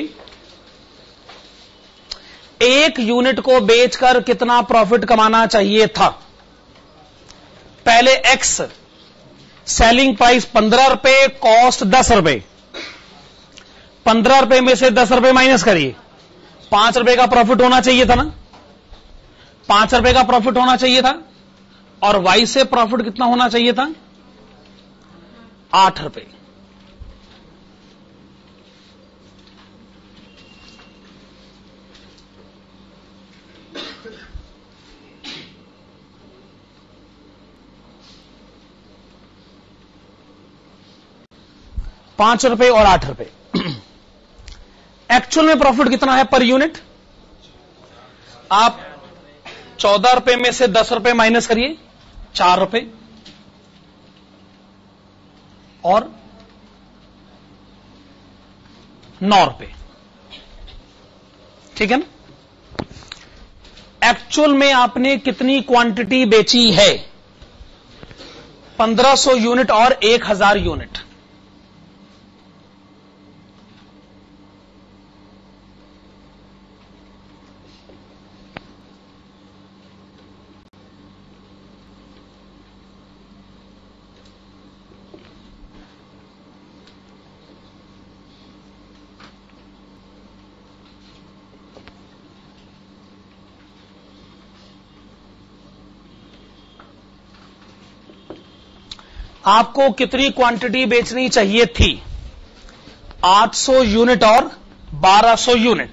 एक यूनिट को बेचकर कितना प्रॉफिट कमाना चाहिए था। पहले एक्स, सेलिंग प्राइस पंद्रह रुपए, कॉस्ट दस रुपए। पंद्रह रुपए में से दस रुपए माइनस करिए, पांच रुपए का प्रॉफिट होना चाहिए था ना, पांच रुपए का प्रॉफिट होना चाहिए था। और वाई से प्रॉफिट कितना होना चाहिए था, आठ रुपए। पांच रुपए और आठ रुपए। एक्चुअल में प्रॉफिट कितना है पर यूनिट, आप चौदह रुपए में से दस रुपए माइनस करिए, चार रुपए और नौ रुपए। ठीक है ना। एक्चुअल में आपने कितनी क्वांटिटी बेची है, पंद्रह सौ यूनिट और एक हजार यूनिट। आपको कितनी क्वांटिटी बेचनी चाहिए थी, आठ सौ यूनिट और बारह सौ यूनिट।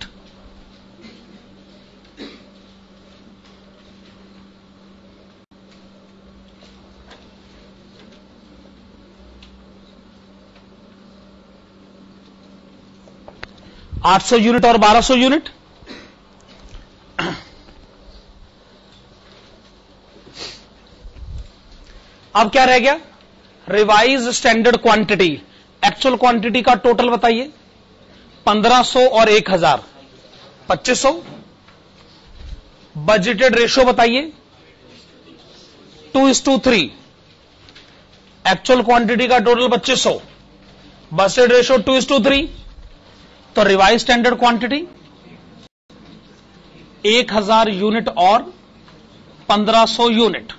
आठ सौ यूनिट और बारह सौ यूनिट। अब क्या रह गया, revise standard quantity. Actual quantity का टोटल बताइए, पंद्रह सौ और एक हजार, पच्चीस सौ। बजटेड रेशो बताइए, two is to three. Actual quantity का टोटल पच्चीस सौ, budgeted ratio two is to three. तो रिवाइज स्टैंडर्ड क्वांटिटी एक हजार यूनिट और पंद्रह सौ यूनिट।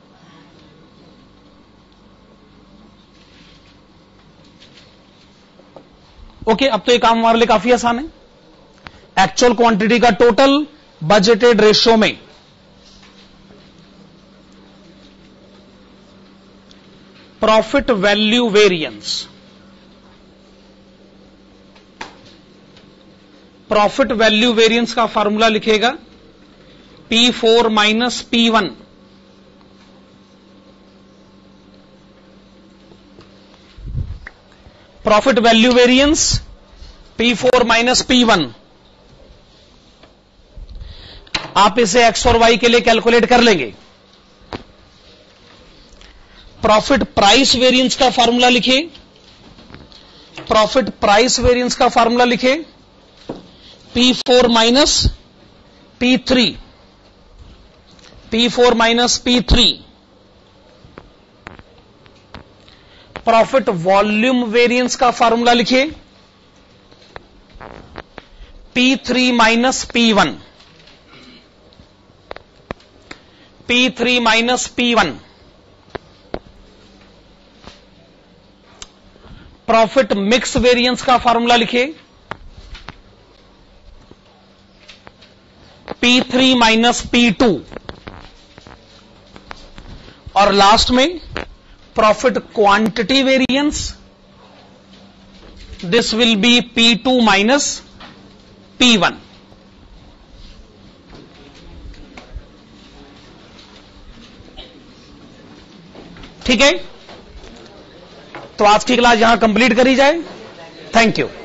ओके, अब तो ये काम हमारे लिए काफी आसान है। एक्चुअल क्वांटिटी का टोटल बजटेड रेशियो में profit value variance, profit value variance का फॉर्मूला लिखेगा P four minus P one. Profit value variance P four minus P one. आप इसे एक्स और वाई के लिए कैलकुलेट कर लेंगे। प्रॉफिट प्राइस वेरिएंस का फॉर्मूला लिखिए, प्रॉफिट प्राइस वेरिएंस का फॉर्मूला लिखिए P four minus P three, P four minus P three. Profit volume variance का फॉर्मूला लिखिए P three minus P one, P three minus P one. Profit mix variance का formula लिखिए P three minus P two. और last में profit quantity variance, this will be P two minus P one. ठीक है, तो आज की class यहां कंप्लीट करी जाए। Thank you.